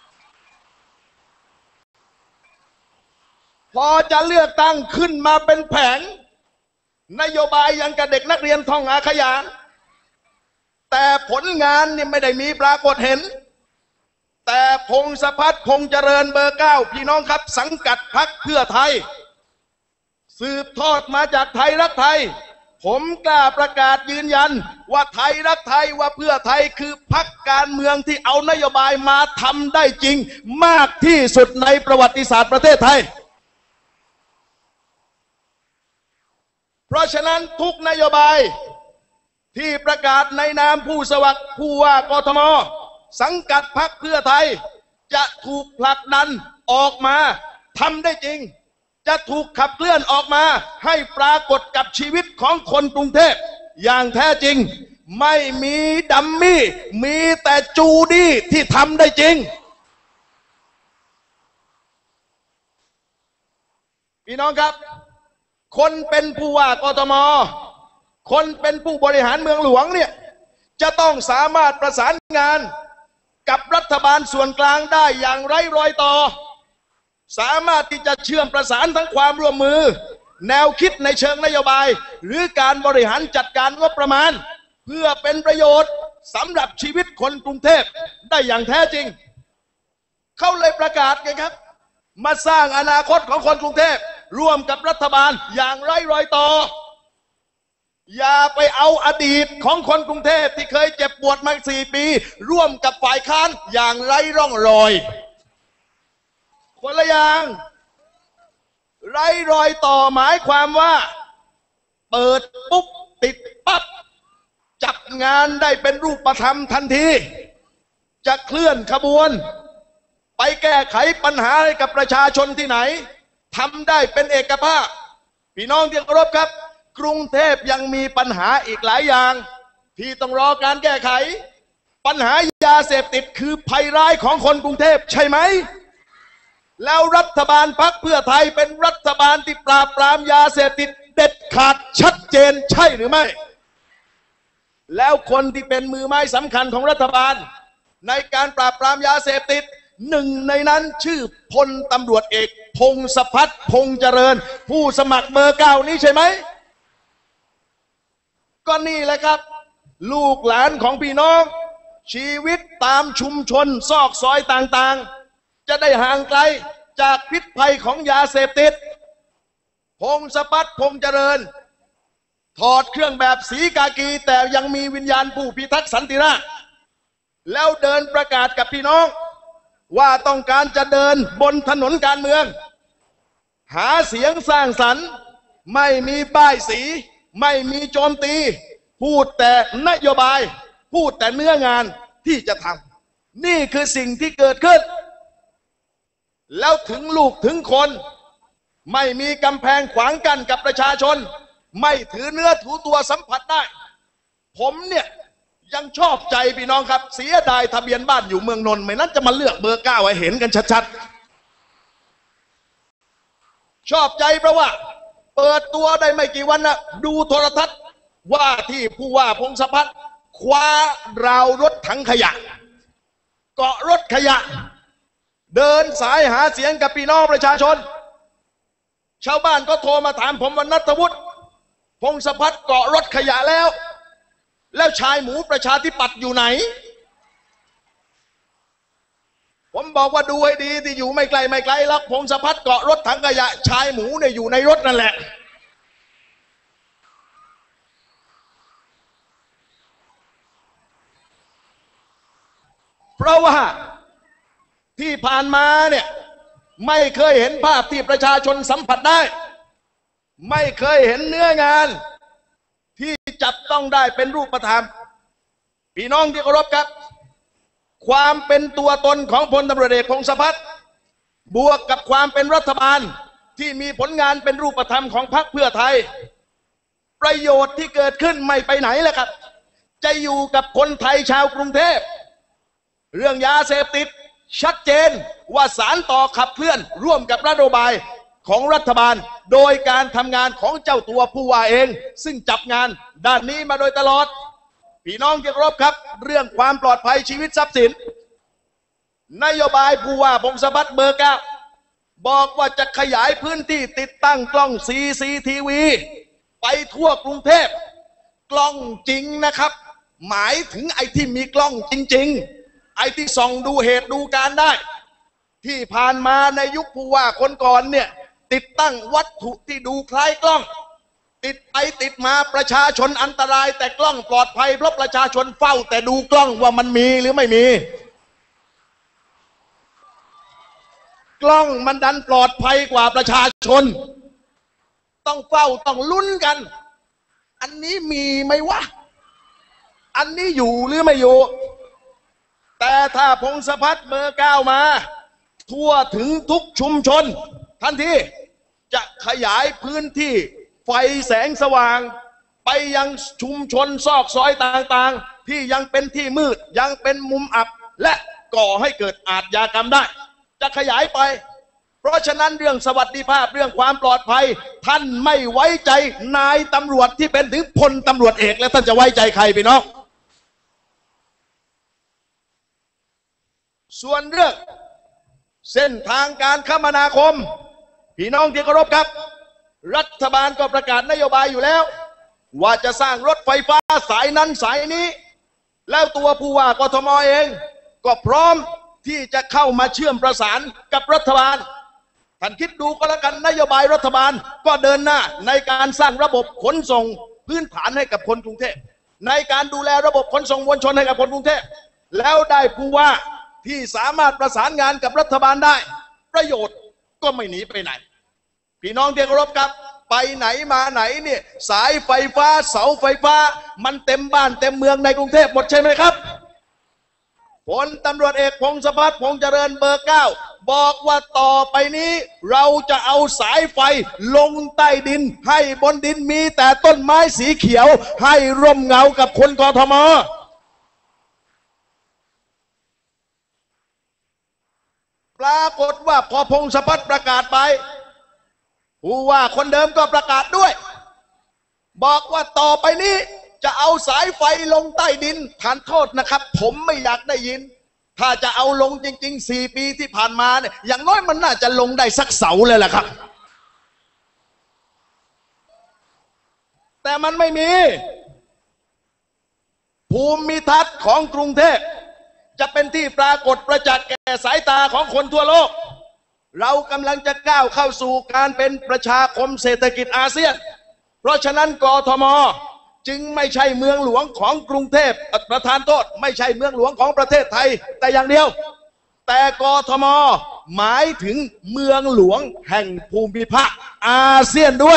พอจะเลือกตั้งขึ้นมาเป็นแผงนโยบายยังกับเด็กนักเรียนท่องอาขยานแต่ผลงานนี่ไม่ได้มีปรากฏเห็นแต่พงศพัฒน์พงษ์เจริญเบอร์ 9พี่น้องครับสังกัดพรรคเพื่อไทยสืบทอดมาจากไทยรักไทยผมกล้าประกาศยืนยันว่าไทยรักไทยว่าเพื่อไทยคือพรรคการเมืองที่เอานโยบายมาทำได้จริงมากที่สุดในประวัติศาสตร์ประเทศไทยเพราะฉะนั้นทุกนโยบายที่ประกาศในนามผู้สมัครผู้ว่ากทมสังกัดพรรคเพื่อไทยจะถูกผลักดันออกมาทำได้จริงจะถูกขับเคลื่อนออกมาให้ปรากฏกับชีวิตของคนกรุงเทพอย่างแท้จริงไม่มีดัมมี่มีแต่จูดี้ที่ทำได้จริงพี่น้องครับคนเป็นผู้ว่ากทมคนเป็นผู้บริหารเมืองหลวงเนี่ยจะต้องสามารถประสานงานกับรัฐบาลส่วนกลางได้อย่างไร้รอยต่อสามารถที่จะเชื่อมประสานทั้งความร่วมมือแนวคิดในเชิงนโยบายหรือการบริหารจัดการงบประมาณเพื่อเป็นประโยชน์สำหรับชีวิตคนกรุงเทพได้อย่างแท้จริงเขาเลยประกาศไงครับมาสร้างอนาคตของคนกรุงเทพร่วมกับรัฐบาลอย่างไร้รอยต่ออย่าไปเอาอดีตของคนกรุงเทพที่เคยเจ็บปวดมา4 ปีร่วมกับฝ่ายค้านอย่างไร้ร่องรอยคนละอย่างไร้รอยต่อหมายความว่าเปิดปุ๊บติดปั๊บจัดงานได้เป็นรูปธรรมทันทีจะเคลื่อนขบวนไปแก้ไขปัญหาให้กับประชาชนที่ไหนทำได้เป็นเอกภาพพี่น้องที่เคารพครับกรุงเทพยังมีปัญหาอีกหลายอย่างที่ต้องรอการแก้ไขปัญหายาเสพติดคือภัยร้ายของคนกรุงเทพใช่ไหมแล้วรัฐบาลพรรคเพื่อไทยเป็นรัฐบาลที่ปราบปรามยาเสพติดเด็ดขาดชัดเจนใช่หรือไม่แล้วคนที่เป็นมือไม้สำคัญของรัฐบาลในการปราบปรามยาเสพติดหนึ่งในนั้นชื่อพลตำรวจเอกพงศพัฒน์พงษ์เจริญผู้สมัครเบอร์ 9นี้ใช่ไหมก็นี่แหละครับลูกหลานของพี่น้องชีวิตตามชุมชนซอกซอยต่างๆจะได้ห่างไกลจากพิษภัยของยาเสพติดพงศพัฒน์พงษ์เจริญถอดเครื่องแบบสีกากีแต่ยังมีวิญญาณผู้พิทักษ์สันติราษฎร์แล้วเดินประกาศกับพี่น้องว่าต้องการจะเดินบนถนนการเมืองหาเสียงสร้างสรรค์ไม่มีป้ายสีไม่มีโจมตีพูดแต่นโยบายพูดแต่เนื้องานที่จะทำนี่คือสิ่งที่เกิดขึ้นแล้วถึงลูกถึงคนไม่มีกำแพงขวางกั้นกับประชาชนไม่ถือเนื้อถือตัวสัมผัสได้ผมเนี่ยยังชอบใจพี่น้องครับเสียดายทะเบียนบ้านอยู่เมืองนนท์ไม่นั้นจะมาเลือกเบอร์ 9ให้เห็นกันชัดๆชอบใจเพราะว่าเปิดตัวได้ไม่กี่วันนะดูโทรทัศน์ว่าที่ผู้ว่าพงศพัฒน์คว้าราวรถถังขยะเกาะรถขยะเดินสายหาเสียงกับพี่น้องประชาชนชาวบ้านก็โทรมาถามผมว่าณัฐวุฒิพงศพัฒน์เกาะรถขยะแล้วชายหมูประชาธิปัตย์อยู่ไหนผมบอกว่าดูให้ดีที่อยู่ไม่ไกลแล้วพงศพัฒน์เกาะรถถังขยะชายหมูเนี่ยอยู่ในรถนั่นแหละเพราะว่าที่ผ่านมาเนี่ยไม่เคยเห็นภาพที่ประชาชนสัมผัสได้ไม่เคยเห็นเนื้องานที่จับต้องได้เป็นรูปธรรมพี่น้องที่เคารพครับความเป็นตัวตนของพลตำรวจเอกพงศพัฒน์บวกกับความเป็นรัฐบาลที่มีผลงานเป็นรูปธรรมของพรรคเพื่อไทยประโยชน์ที่เกิดขึ้นไม่ไปไหนเลยครับจะอยู่กับคนไทยชาวกรุงเทพเรื่องยาเสพติดชัดเจนว่าสารต่อขับเคลื่อนร่วมกับนโยบายของรัฐบาลโดยการทำงานของเจ้าตัวผู้ว่าเองซึ่งจับงานด้านนี้มาโดยตลอดพี่น้องที่เคารพครับเรื่องความปลอดภัยชีวิตทรัพย์สินนโยบายผู้ว่าพงศพัฒน์เบอร์ 9บอกว่าจะขยายพื้นที่ติดตั้งกล้อง CCTV ไปทั่วกรุงเทพกล้องจริงนะครับหมายถึงไอ้ที่มีกล้องจริงๆไอ้ที่ส่องดูเหตุดูการได้ที่ผ่านมาในยุคผู้ว่าคนก่อนเนี่ยติดตั้งวัตถุที่ดูคล้ายกล้องติดไปติดมาประชาชนอันตรายแต่กล้องปลอดภัยเพราะประชาชนเฝ้าแต่ดูกล้องว่ามันมีหรือไม่มีกล้องมันดันปลอดภัยกว่าประชาชนต้องเฝ้าต้องลุ้นกันอันนี้มีไหมวะอันนี้อยู่หรือไม่อยู่แต่ถ้าพงศพัฒน์เบอร์9มาทั่วถึงทุกชุมชนทันทีจะขยายพื้นที่ไฟแสงสว่างไปยังชุมชนซอกซอยต่างๆที่ยังเป็นที่มืดยังเป็นมุมอับและก่อให้เกิดอาชญากรรมได้จะขยายไปเพราะฉะนั้นเรื่องสวัสดิภาพเรื่องความปลอดภัยท่านไม่ไว้ใจนายตำรวจที่เป็นถึงพลตำรวจเอกแล้วท่านจะไว้ใจใครพี่น้องส่วนเรื่องเส้นทางการคมนาคมพี่น้องที่เคารพครับรัฐบาลก็ประกาศนโยบายอยู่แล้วว่าจะสร้างรถไฟฟ้าสายนั้นสายนี้แล้วตัวผู้ว่ากทมเองก็พร้อมที่จะเข้ามาเชื่อมประสานกับรัฐบาลท่านคิดดูก็แล้วกันนโยบายรัฐบาลก็เดินหน้าในการสร้างระบบขนส่งพื้นฐานให้กับคนกรุงเทพในการดูแลระบบขนส่งมวลชนให้กับคนกรุงเทพแล้วได้ผู้ว่าที่สามารถประสานงานกับรัฐบาลได้ประโยชน์ก็ไม่หนีไปไหนพี่น้องที่เคารพครับไปไหนมาไหนเนี่ยสายไฟฟ้าเสาไฟฟ้ามันเต็มบ้านเต็มเมืองในกรุงเทพหมดใช่ไหมครับพลตำรวจเอกพงศพัฒน์พงษ์เจริญเบอร์9บอกว่าต่อไปนี้เราจะเอาสายไฟลงใต้ดินให้บนดินมีแต่ต้นไม้สีเขียวให้ร่มเงากับคนกทมปรากฏว่าพอพงศพัฒน์ประกาศไปผู้ว่าคนเดิมก็ประกาศด้วยบอกว่าต่อไปนี้จะเอาสายไฟลงใต้ดินทานโทษนะครับผมไม่อยากได้ยินถ้าจะเอาลงจริงๆ4 ปีที่ผ่านมาเนี่ยอย่างน้อยมันน่าจะลงได้สักเสาเลยแหละครับแต่มันไม่มีภูมิทัศน์ของกรุงเทพจะเป็นที่ปรากฏประจักษ์แก่สายตาของคนทั่วโลกเรากำลังจะก้าวเข้าสู่การเป็นประชาคมเศรษฐกิจอาเซียนเพราะฉะนั้นกทมจึงไม่ใช่เมืองหลวงของกรุงเทพประธานโทษไม่ใช่เมืองหลวงของประเทศไทยแต่อย่างเดียวแต่กทมหมายถึงเมืองหลวงแห่งภูมิภาคอาเซียนด้วย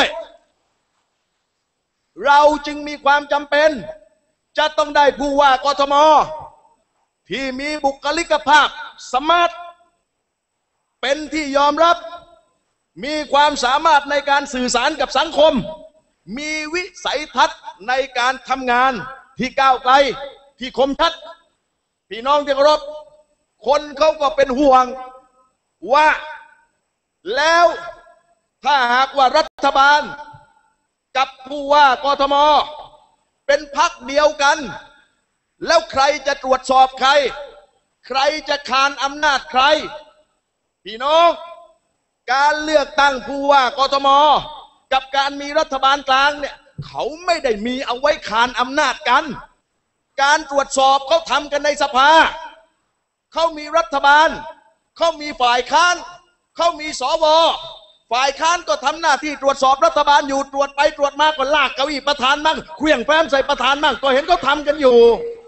เราจึงมีความจำเป็นจะต้องได้ผู้ว่ากทมที่มีบุคลิกภาพสมาร์ทเป็นที่ยอมรับมีความสามารถในการสื่อสารกับสังคมมีวิสัยทัศน์ในการทำงานที่ก้าวไกลที่คมชัดพี่น้องที่เคารพคนเขาก็เป็นห่วงว่าแล้วถ้าหากว่ารัฐบาลกับผู้ว่ากทมเป็นพรรคเดียวกันแล้วใครจะตรวจสอบใครใครจะคานอำนาจใครพี่น้องการเลือกตั้งผู้ว่ากทมกับการมีรัฐบาลกลางเนี่ยเขาไม่ได้มีเอาไว้คานอำนาจกันการตรวจสอบเขาทำกันในสภาเขามีรัฐบาลเขามีฝ่ายค้านเขามีสวฝ่ายค้านก็ทำหน้าที่ตรวจสอบรัฐบาลอยู่ตรวจไปตรวจมาก็ลากเก้าอี้ประธานมั่งเคลื่องแฟ้มใส่ประธานมั่งก็เห็นเขาทำกันอยู่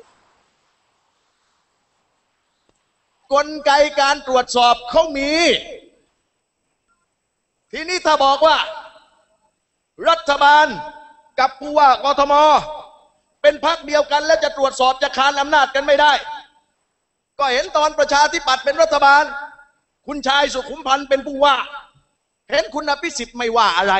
กลไกการตรวจสอบเขามีทีนี้ถ้าบอกว่ารัฐบาลกับผู้ว่ากทมเป็นพรรคเดียวกันและจะตรวจสอบจะคานอำนาจกันไม่ได้ก็เห็นตอนประชาธิปัตย์เป็นรัฐบาลคุณชายสุขุมพันธ์เป็นผู้ว่าเห็นคุณอภิสิทธิ์ไม่ว่าอะไร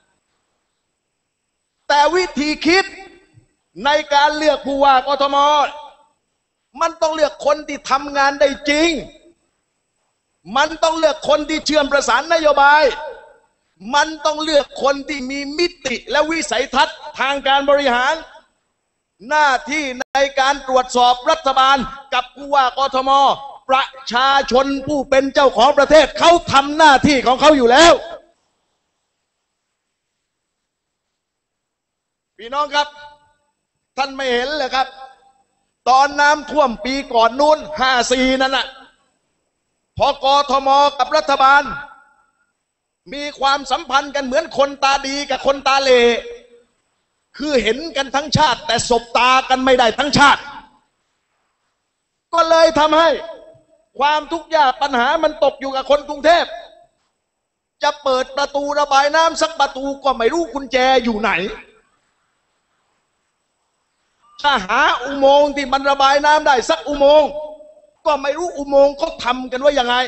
แต่วิธีคิดในการเลือกผู้ว่ากทมมันต้องเลือกคนที่ทำงานได้จริงมันต้องเลือกคนที่เชื่อมประสานนโยบายมันต้องเลือกคนที่มีมิติและวิสัยทัศน์ทางการบริหารหน้าที่ในการตรวจสอบรัฐบาลกับผู้ว่ากทมประชาชนผู้เป็นเจ้าของประเทศเขาทำหน้าที่ของเขาอยู่แล้วพี่น้องครับท่านไม่เห็นเลยครับตอนน้ำท่วมปีก่อนนู้น54นั่นน่ะพอกทมกับรัฐบาลมีความสัมพันธ์กันเหมือนคนตาดีกับคนตาเหล่คือเห็นกันทั้งชาติแต่สบตากันไม่ได้ทั้งชาติก็เลยทำให้ความทุกข์ยากปัญหามันตกอยู่กับคนกรุงเทพจะเปิดประตูระบายน้ำสักประตูก็ไม่รู้กุญแจอยู่ไหนถ้าหาอุโมงค์ที่มันระบายน้ำได้สักอุโมงค์ก็ไม่รู้อุโมงค์เขาทำกันว่ายังไง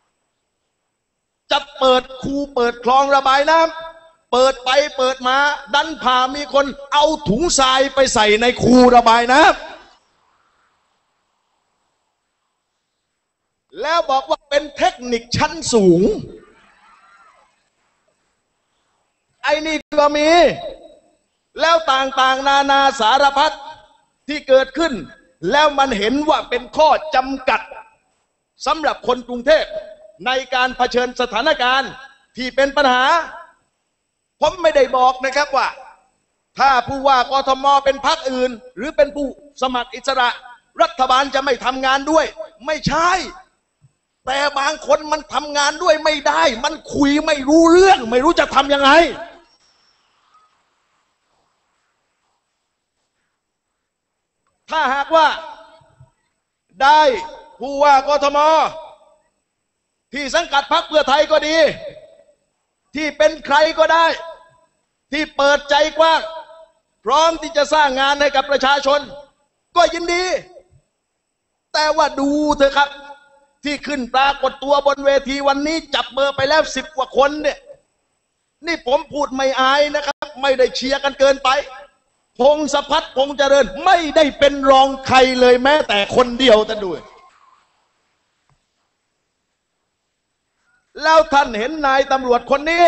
จะเปิดคูเปิดคลองระบายน้ำเปิดไปเปิดมาดันผ่ามีคนเอาถุงทรายไปใส่ในคูระบายน้ำแล้วบอกว่าเป็นเทคนิคชั้นสูงไอ้นี่ก็มีแล้วต่างๆนานาสารพัดที่เกิดขึ้นแล้วมันเห็นว่าเป็นข้อจำกัดสำหรับคนกรุงเทพในการเผชิญสถานการณ์ที่เป็นปัญหาผมไม่ได้บอกนะครับว่าถ้าผู้ว่ากทมเป็นพรรคอื่นหรือเป็นผู้สมัครอิสระรัฐบาลจะไม่ทำงานด้วยไม่ใช่แต่บางคนมันทำงานด้วยไม่ได้มันคุยไม่รู้เรื่องไม่รู้จะทำยังไงถ้าหากว่าได้ผู้ว่ากทมที่สังกัดพรรคเพื่อไทยก็ดีที่เป็นใครก็ได้ที่เปิดใจกว้างพร้อมที่จะสร้างงานให้กับประชาชนก็ยินดีแต่ว่าดูเถอะครับที่ขึ้นปรากฏตัวบนเวทีวันนี้จับเบอร์ไปแล้ว10 กว่าคนเนี่ยนี่ผมพูดไม่อายนะครับไม่ได้เชียร์กันเกินไปพงศพัฒน์พงษ์เจริญไม่ได้เป็นรองใครเลยแม้แต่คนเดียวท่านดูแล้วท่านเห็นนายตำรวจคนนี้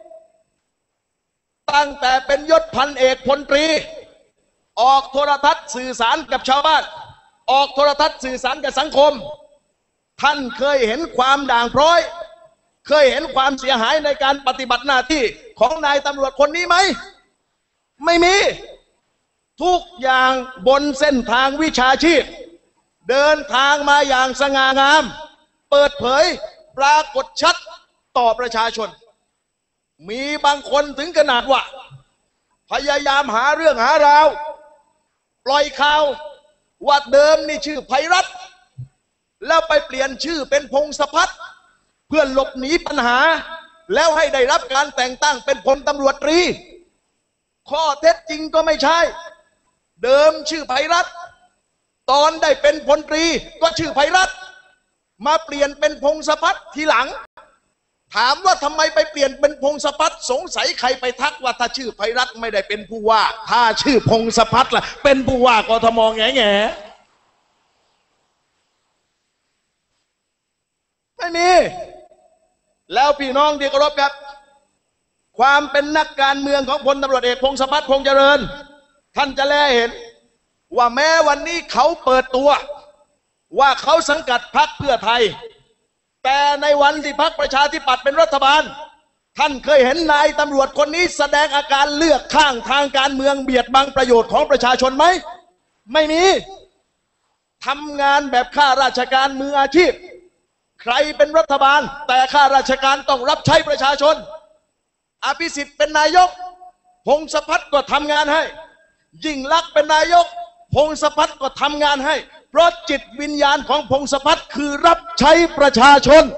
ตั้งแต่เป็นยศพันเอกพลตรีออกโทรทัศน์สื่อสารกับชาวบ้านออกโทรทัศน์สื่อสารกับสังคมท่านเคยเห็นความด่างพร้อยเคยเห็นความเสียหายในการปฏิบัติหน้าที่ของนายตำรวจคนนี้ไหมไม่มีทุกอย่างบนเส้นทางวิชาชีพเดินทางมาอย่างสง่างามเปิดเผยปรากฏชัดต่อประชาชนมีบางคนถึงขนาดว่าพยายามหาเรื่องหาราวปล่อยข่าวว่าเดิมนี่ชื่อไพรัตน์แล้วไปเปลี่ยนชื่อเป็นพงศพัฒน์เพื่อหลบหนีปัญหาแล้วให้ได้รับการแต่งตั้งเป็นพลตำรวจตรีข้อเท็จจริงก็ไม่ใช่เดิมชื่อไพรัตน์ตอนได้เป็นพลตรีก็ชื่อไพรัตน์มาเปลี่ยนเป็นพงศพัฒน์ทีหลังถามว่าทำไมไปเปลี่ยนเป็นพงศพัฒน์สงสัยใครไปทักว่าถ้าชื่อไพรัตน์ไม่ได้เป็นผู้ว่าถ้าชื่อพงศพัฒน์ล่ะเป็นผู้ว่ากทมแง่ไม่มีแล้วพี่น้องที่เคารพครับความเป็นนักการเมืองของพลตำรวจเอกพงศพัฒน์พงษ์เจริญท่านจะแลเห็นว่าแม้วันนี้เขาเปิดตัวว่าเขาสังกัดพรรคเพื่อไทยแต่ในวันที่พรรคประชาธิปัตย์เป็นรัฐบาลท่านเคยเห็นนายตำรวจคนนี้แสดงอาการเลือกข้างทางการเมืองเบียดบังประโยชน์ของประชาชนไหมไม่มีทำงานแบบข้าราชการมืออาชีพใครเป็นรัฐบาลแต่ข้าราชการต้องรับใช้ประชาชนอภิสิทธิ์เป็นนายกพงศพัฒน์ก็ทำงานให้ยิ่งลักษณ์เป็นนายกพงศพัฒน์ก็ทำงานให้เพราะจิตวิญญาณของพงศพัฒน์คือรับใช้ประชาชน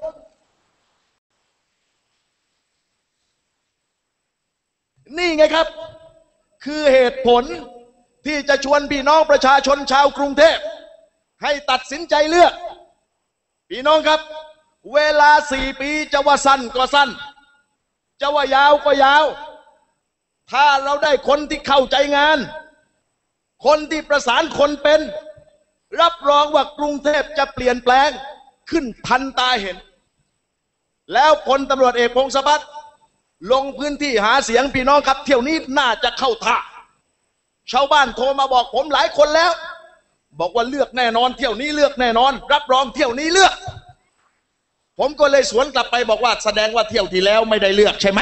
นี่ไงครับคือเหตุผลที่จะชวนพี่น้องประชาชนชาวกรุงเทพให้ตัดสินใจเลือกพี่น้องครับเวลา4 ปีจะว่าสั้นก็สั้นจะว่ายาวก็ยาวถ้าเราได้คนที่เข้าใจงานคนที่ประสานคนเป็นรับรองว่ากรุงเทพจะเปลี่ยนแปลงขึ้นทันตาเห็นแล้วพลตำรวจเอกพงศพัฒน์ลงพื้นที่หาเสียงพี่น้องครับเที่ยวนี้น่าจะเข้าท่าชาวบ้านโทรมาบอกผมหลายคนแล้วบอกว่าเลือกแน่นอนเที่ยวนี้เลือกแน่นอนรับรองเที่ยวนี้เลือกผมก็เลยสวนกลับไปบอกว่าแสดงว่าเที่ยวที่แล้วไม่ได้เลือกใช่ไหม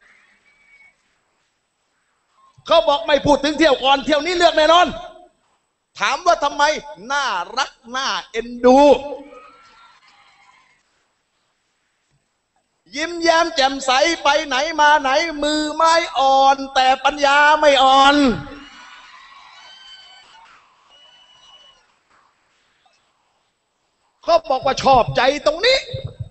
เขาบอกไม่พูดถึงเที่ยวก่อนเที่ยวนี้เลือกแน่นอนถามว่าทำไมน่ารักน่าเอ็นดูยิ้มแย้มแจ่มใสไปไหนมาไหนมือไม้อ่อนแต่ปัญญาไม่อ่อนเขาบอกว่าชอบใจตรงนี้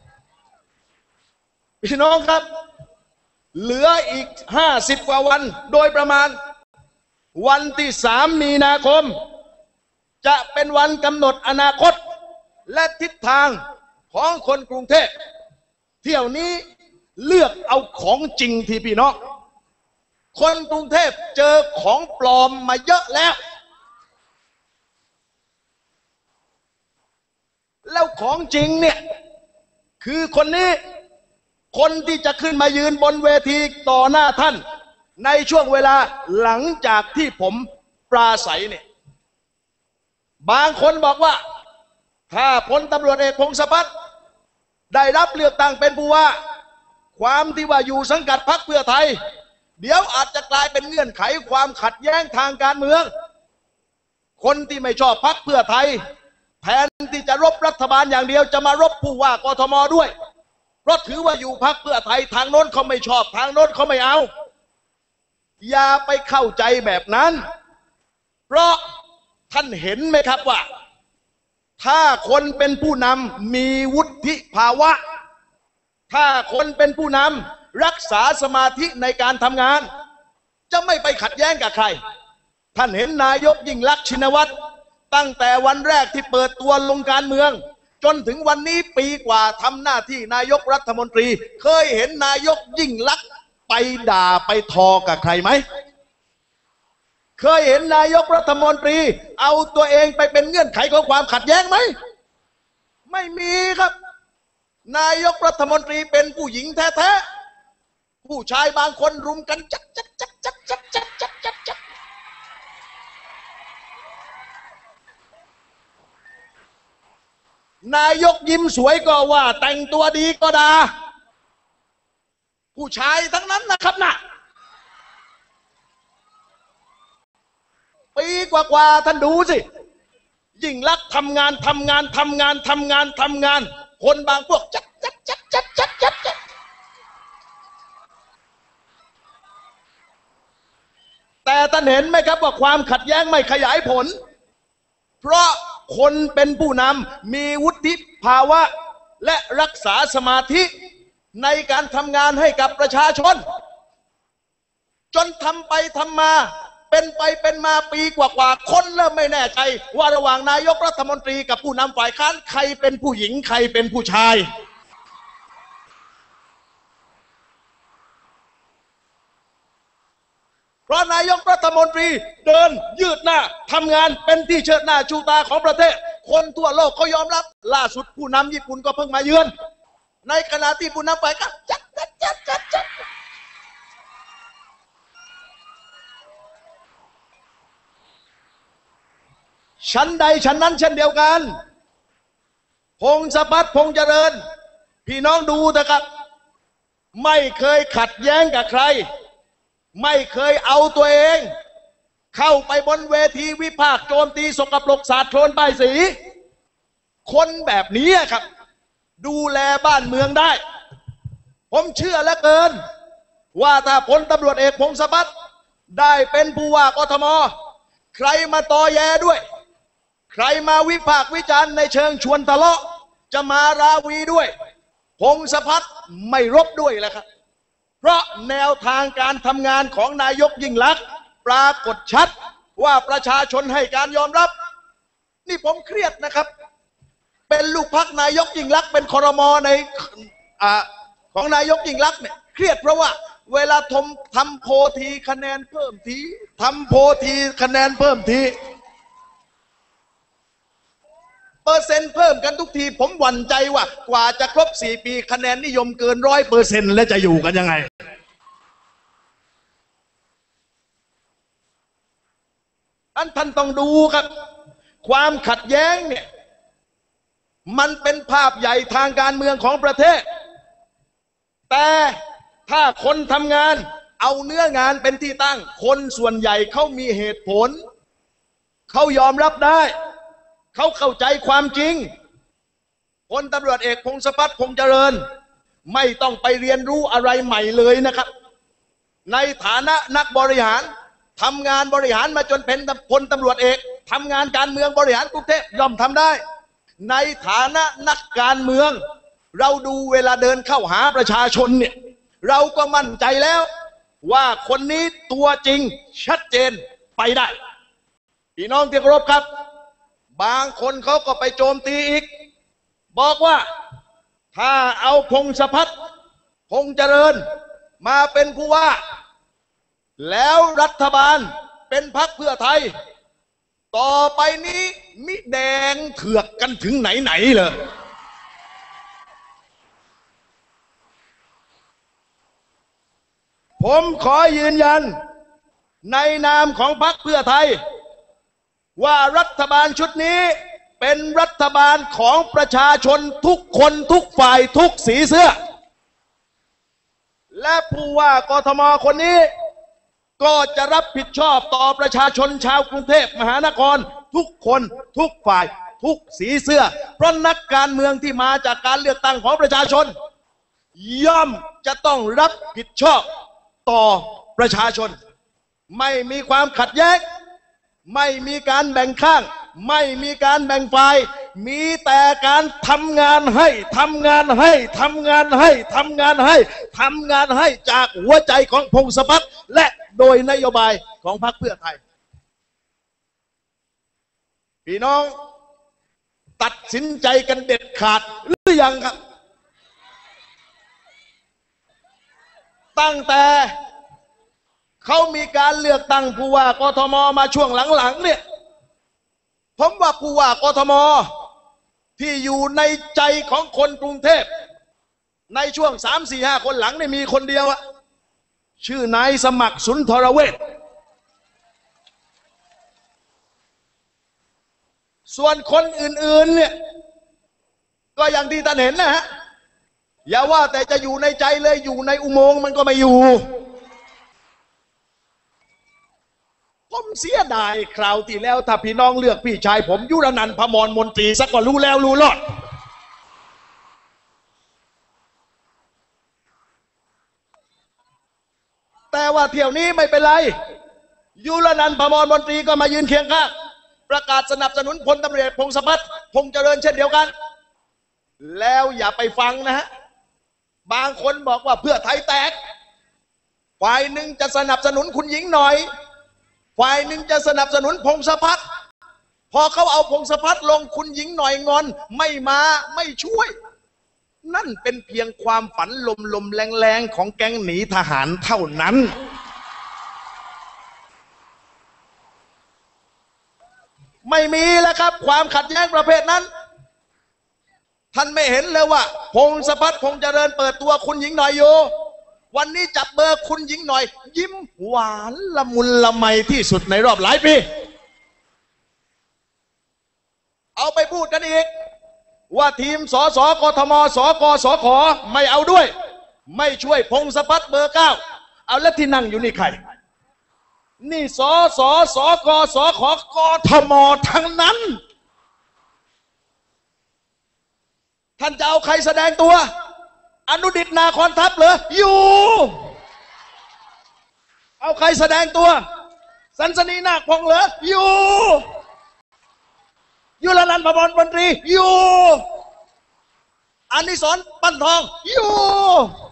พี่น้องครับเหลืออีก50 กว่าวันโดยประมาณวันที่3 มีนาคมจะเป็นวันกำหนดอนาคตและทิศทางของคนกรุงเทพเที่ยวนี้เลือกเอาของจริงที่พี่น้องคนกรุงเทพเจอของปลอมมาเยอะแล้วของจริงเนี่ยคือคนนี้คนที่จะขึ้นมายืนบนเวทีต่อหน้าท่านในช่วงเวลาหลังจากที่ผมปราศัยเนี่ยบางคนบอกว่าถ้าพลตำรวจเอกพงศพัฒน์ได้รับเลือกตั้งเป็นผู้ว่าความที่ว่าอยู่สังกัดพรรคเพื่อไทยเดี๋ยวอาจจะกลายเป็นเงื่อนไขความขัดแย้งทางการเมืองคนที่ไม่ชอบพรรคเพื่อไทยแทนที่จะรบรัฐบาลอย่างเดียวจะมารบผู้ว่ากทมด้วยเพราะถือว่าอยู่พรรคเพื่อไทยทางโน้นเขาไม่ชอบทางโน้นเขาไม่เอาอย่าไปเข้าใจแบบนั้นเพราะท่านเห็นไหมครับว่าถ้าคนเป็นผู้นำมีวุฒิภาวะถ้าคนเป็นผู้นำรักษาสมาธิในการทำงานจะไม่ไปขัดแย้งกับใครท่านเห็นนายกยิ่งลักษณ์ชินวัตรตั้งแต่วันแรกที่เปิดตัวลงการเมืองจนถึงวันนี้ปีกว่าทำหน้าที่นายกรัฐมนตรีเคยเห็นนายกยิ่งลักษณ์ไปด่าไปทอกับใครไหมเคยเห็นนายกรัฐมนตรีเอาตัวเองไปเป็นเงื่อนไขของความขัดแย้งไหมไม่มีครับนายกรัฐมนตรีเป็นผู้หญิงแท้ๆผู้ชายบางคนรุมกันจักนายกยิ้มสวยก็ว่าแต่งตัวดีก็ด่าผู้ชายทั้งนั้นนะครับนะปีกว่าท่านดูสิยิ่งลักษณ์ทำงานคนบางพวกจัดแต่ท่านเห็นไหมครับว่าความขัดแย้งไม่ขยายผลเพราะคนเป็นผู้นำมีวุฒิภาวะและรักษาสมาธิในการทำงานให้กับประชาชนจนทำไปทำมาเป็นไปเป็นมาปีกว่าคนเริ่มไม่แน่ใจว่าระหว่างนายกรัฐมนตรีกับผู้นำฝ่ายค้านใครเป็นผู้หญิงใครเป็นผู้ชายเพราะนายกรัฐมนตรีเดินยืดหน้าทำงานเป็นที่เชิดหน้าชูตาของประเทศคนทั่วโลกเขายอมรับล่าสุดผู้นำญี่ปุ่นก็เพิ่งมาเยือนในขณะที่ผู้นำฝ่ายค้านจัดชั้นใดชั้นนั้นเช่นเดียวกันพงศพัฒน์พงษ์เจริญพี่น้องดูนะครับไม่เคยขัดแย้งกับใครไม่เคยเอาตัวเองเข้าไปบนเวทีวิพากษ์โจมตีสกปรกสาดโคลนป้ายสีคนแบบนี้ครับดูแลบ้านเมืองได้ผมเชื่อเหลือเกินว่าถ้าพลตำรวจเอกพงศพัฒน์ได้เป็นผู้ว่ากทมใครมาตอแยด้วยใครมาวิพากษ์วิจารณ์ในเชิงชวนทะเลาะจะมาราวีด้วยพงศพัฒน์ไม่รบด้วยแหละครับเพราะแนวทางการทำงานของนายกยิ่งลักษณ์ปรากฏชัดว่าประชาชนให้การยอมรับนี่ผมเครียดนะครับเป็นลูกพรรคนายกยิ่งลักษณ์เป็นครม.ในของนายกยิ่งลักษณ์เนี่ยเครียดเพราะว่าเวลาทำโพทีคะแนนเพิ่มทีทำโพทีคะแนนเพิ่มทีเปอร์เซ็นต์เพิ่มกันทุกทีผมหวั่นใจว่ากว่าจะครบ4 ปีคะแนนนิยมเกิน100%แล้วจะอยู่กันยังไงท่านต้องดูครับความขัดแย้งเนี่ยมันเป็นภาพใหญ่ทางการเมืองของประเทศแต่ถ้าคนทำงานเอาเนื้องานเป็นที่ตั้งคนส่วนใหญ่เขามีเหตุผลเขายอมรับได้เขาเข้าใจความจริงพลตำรวจเอกพงศพัฒน์พงษ์เจริญไม่ต้องไปเรียนรู้อะไรใหม่เลยนะครับในฐานะนักบริหารทำงานบริหารมาจนเป็นพลตำรวจเอกทำงานการเมืองบริหารกรุงเทพย่อมทำได้ในฐานะนักการเมืองเราดูเวลาเดินเข้าหาประชาชนเนี่ยเราก็มั่นใจแล้วว่าคนนี้ตัวจริงชัดเจนไปได้พี่น้องที่เคารพครับบางคนเขาก็ไปโจมตีอีกบอกว่าถ้าเอาพงศพัฒน์พงษ์เจริญมาเป็นผู้ว่าแล้วรัฐบาลเป็นพรรคเพื่อไทยต่อไปนี้มิแดงเถือกกันถึงไหนๆเลยผมขอยืนยันในนามของพรรคเพื่อไทยว่ารัฐบาลชุดนี้เป็นรัฐบาลของประชาชนทุกคนทุกฝ่ายทุกสีเสื้อและผู้ว่ากทมคนนี้ก็จะรับผิดชอบต่อประชาชนชาวกรุงเทพมหานครทุกคนทุกฝ่ายทุกสีเสื้อเพราะนักการเมืองที่มาจากการเลือกตั้งของประชาชนย่อมจะต้องรับผิดชอบต่อประชาชนไม่มีความขัดแย้งไม่มีการแบ่งข้างไม่มีการแบ่งฝ่ายมีแต่การทำงานให้ทำงานให้ทำงานให้ทำงานให้ทำงานให้จากหัวใจของพงศพัฒน์และโดยนโยบายของพรรคเพื่อไทยพี่น้องตัดสินใจกันเด็ดขาดหรือยังครับตั้งแต่เขามีการเลือกตั้งผู้ว่ากทมมาช่วงหลังๆเนี่ยผมว่าผู้ว่ากทมที่อยู่ในใจของคนกรุงเทพในช่วง 3-4-5 คนหลังเนี่ยมีคนเดียวอะชื่อนายสมัครสุนทรเวชส่วนคนอื่นๆเนี่ยก็อย่างที่ท่านเห็นนะฮะอย่าว่าแต่จะอยู่ในใจเลยอยู่ในอุโมงค์มันก็ไม่อยู่ผมเสียดายคราวที่แล้วถ้าพี่น้องเลือกพี่ชายผมยุรนันท์ พมรมนตรีสักก็รู้แล้วรู้รอดแต่ว่าเที่ยวนี้ไม่เป็นไรยุรนันท์ พมรมนตรีก็มายืนเคียงข้างประกาศสนับสนุนพลตำรวจเอกพงศพัฒน์พงษ์เจริญเช่นเดียวกันแล้วอย่าไปฟังนะฮะบางคนบอกว่าเพื่อไทยแตกฝ่ายหนึ่งจะสนับสนุนคุณหญิงหน่อยฝ่ายหนึ่งจะสนับสนุนพงศพัฒน์พอเขาเอาพงศพัฒน์ลงคุณหญิงหน่อยงอนไม่มาไม่ช่วยนั่นเป็นเพียงความฝันลมๆแรงๆของแก๊งหนีทหารเท่านั้นไม่มีแล้วครับความขัดแย้งประเภทนั้นท่านไม่เห็นเลยว่าพงศพัฒน์พงษ์เจริญเปิดตัวคุณหญิงหน่อยโยวันนี้จับเบอร์คุณหญิงหน่อยยิ้มหวานละมุนละไมที่สุดในรอบหลายปีเอาไปพูดกันอีกว่าทีมสสกทมสกสขไม่เอาด้วยไม่ช่วยพงศพัฒน์เบอร์ 9เอาแล้วที่นั่งอยู่นี่ใครนี่สสสกสขกทมทั้งนั้นท่านจะเอาใครแสดงตัวอนุดิษฐ์นาคอนทัพเหรออยู่เอาใครแสดงตัวสันสนีนาคพงษ์เหรออยู่ยุรนันท์ พมรมนตรีอยู่อานิสรณ์ ปั้นทองอยู่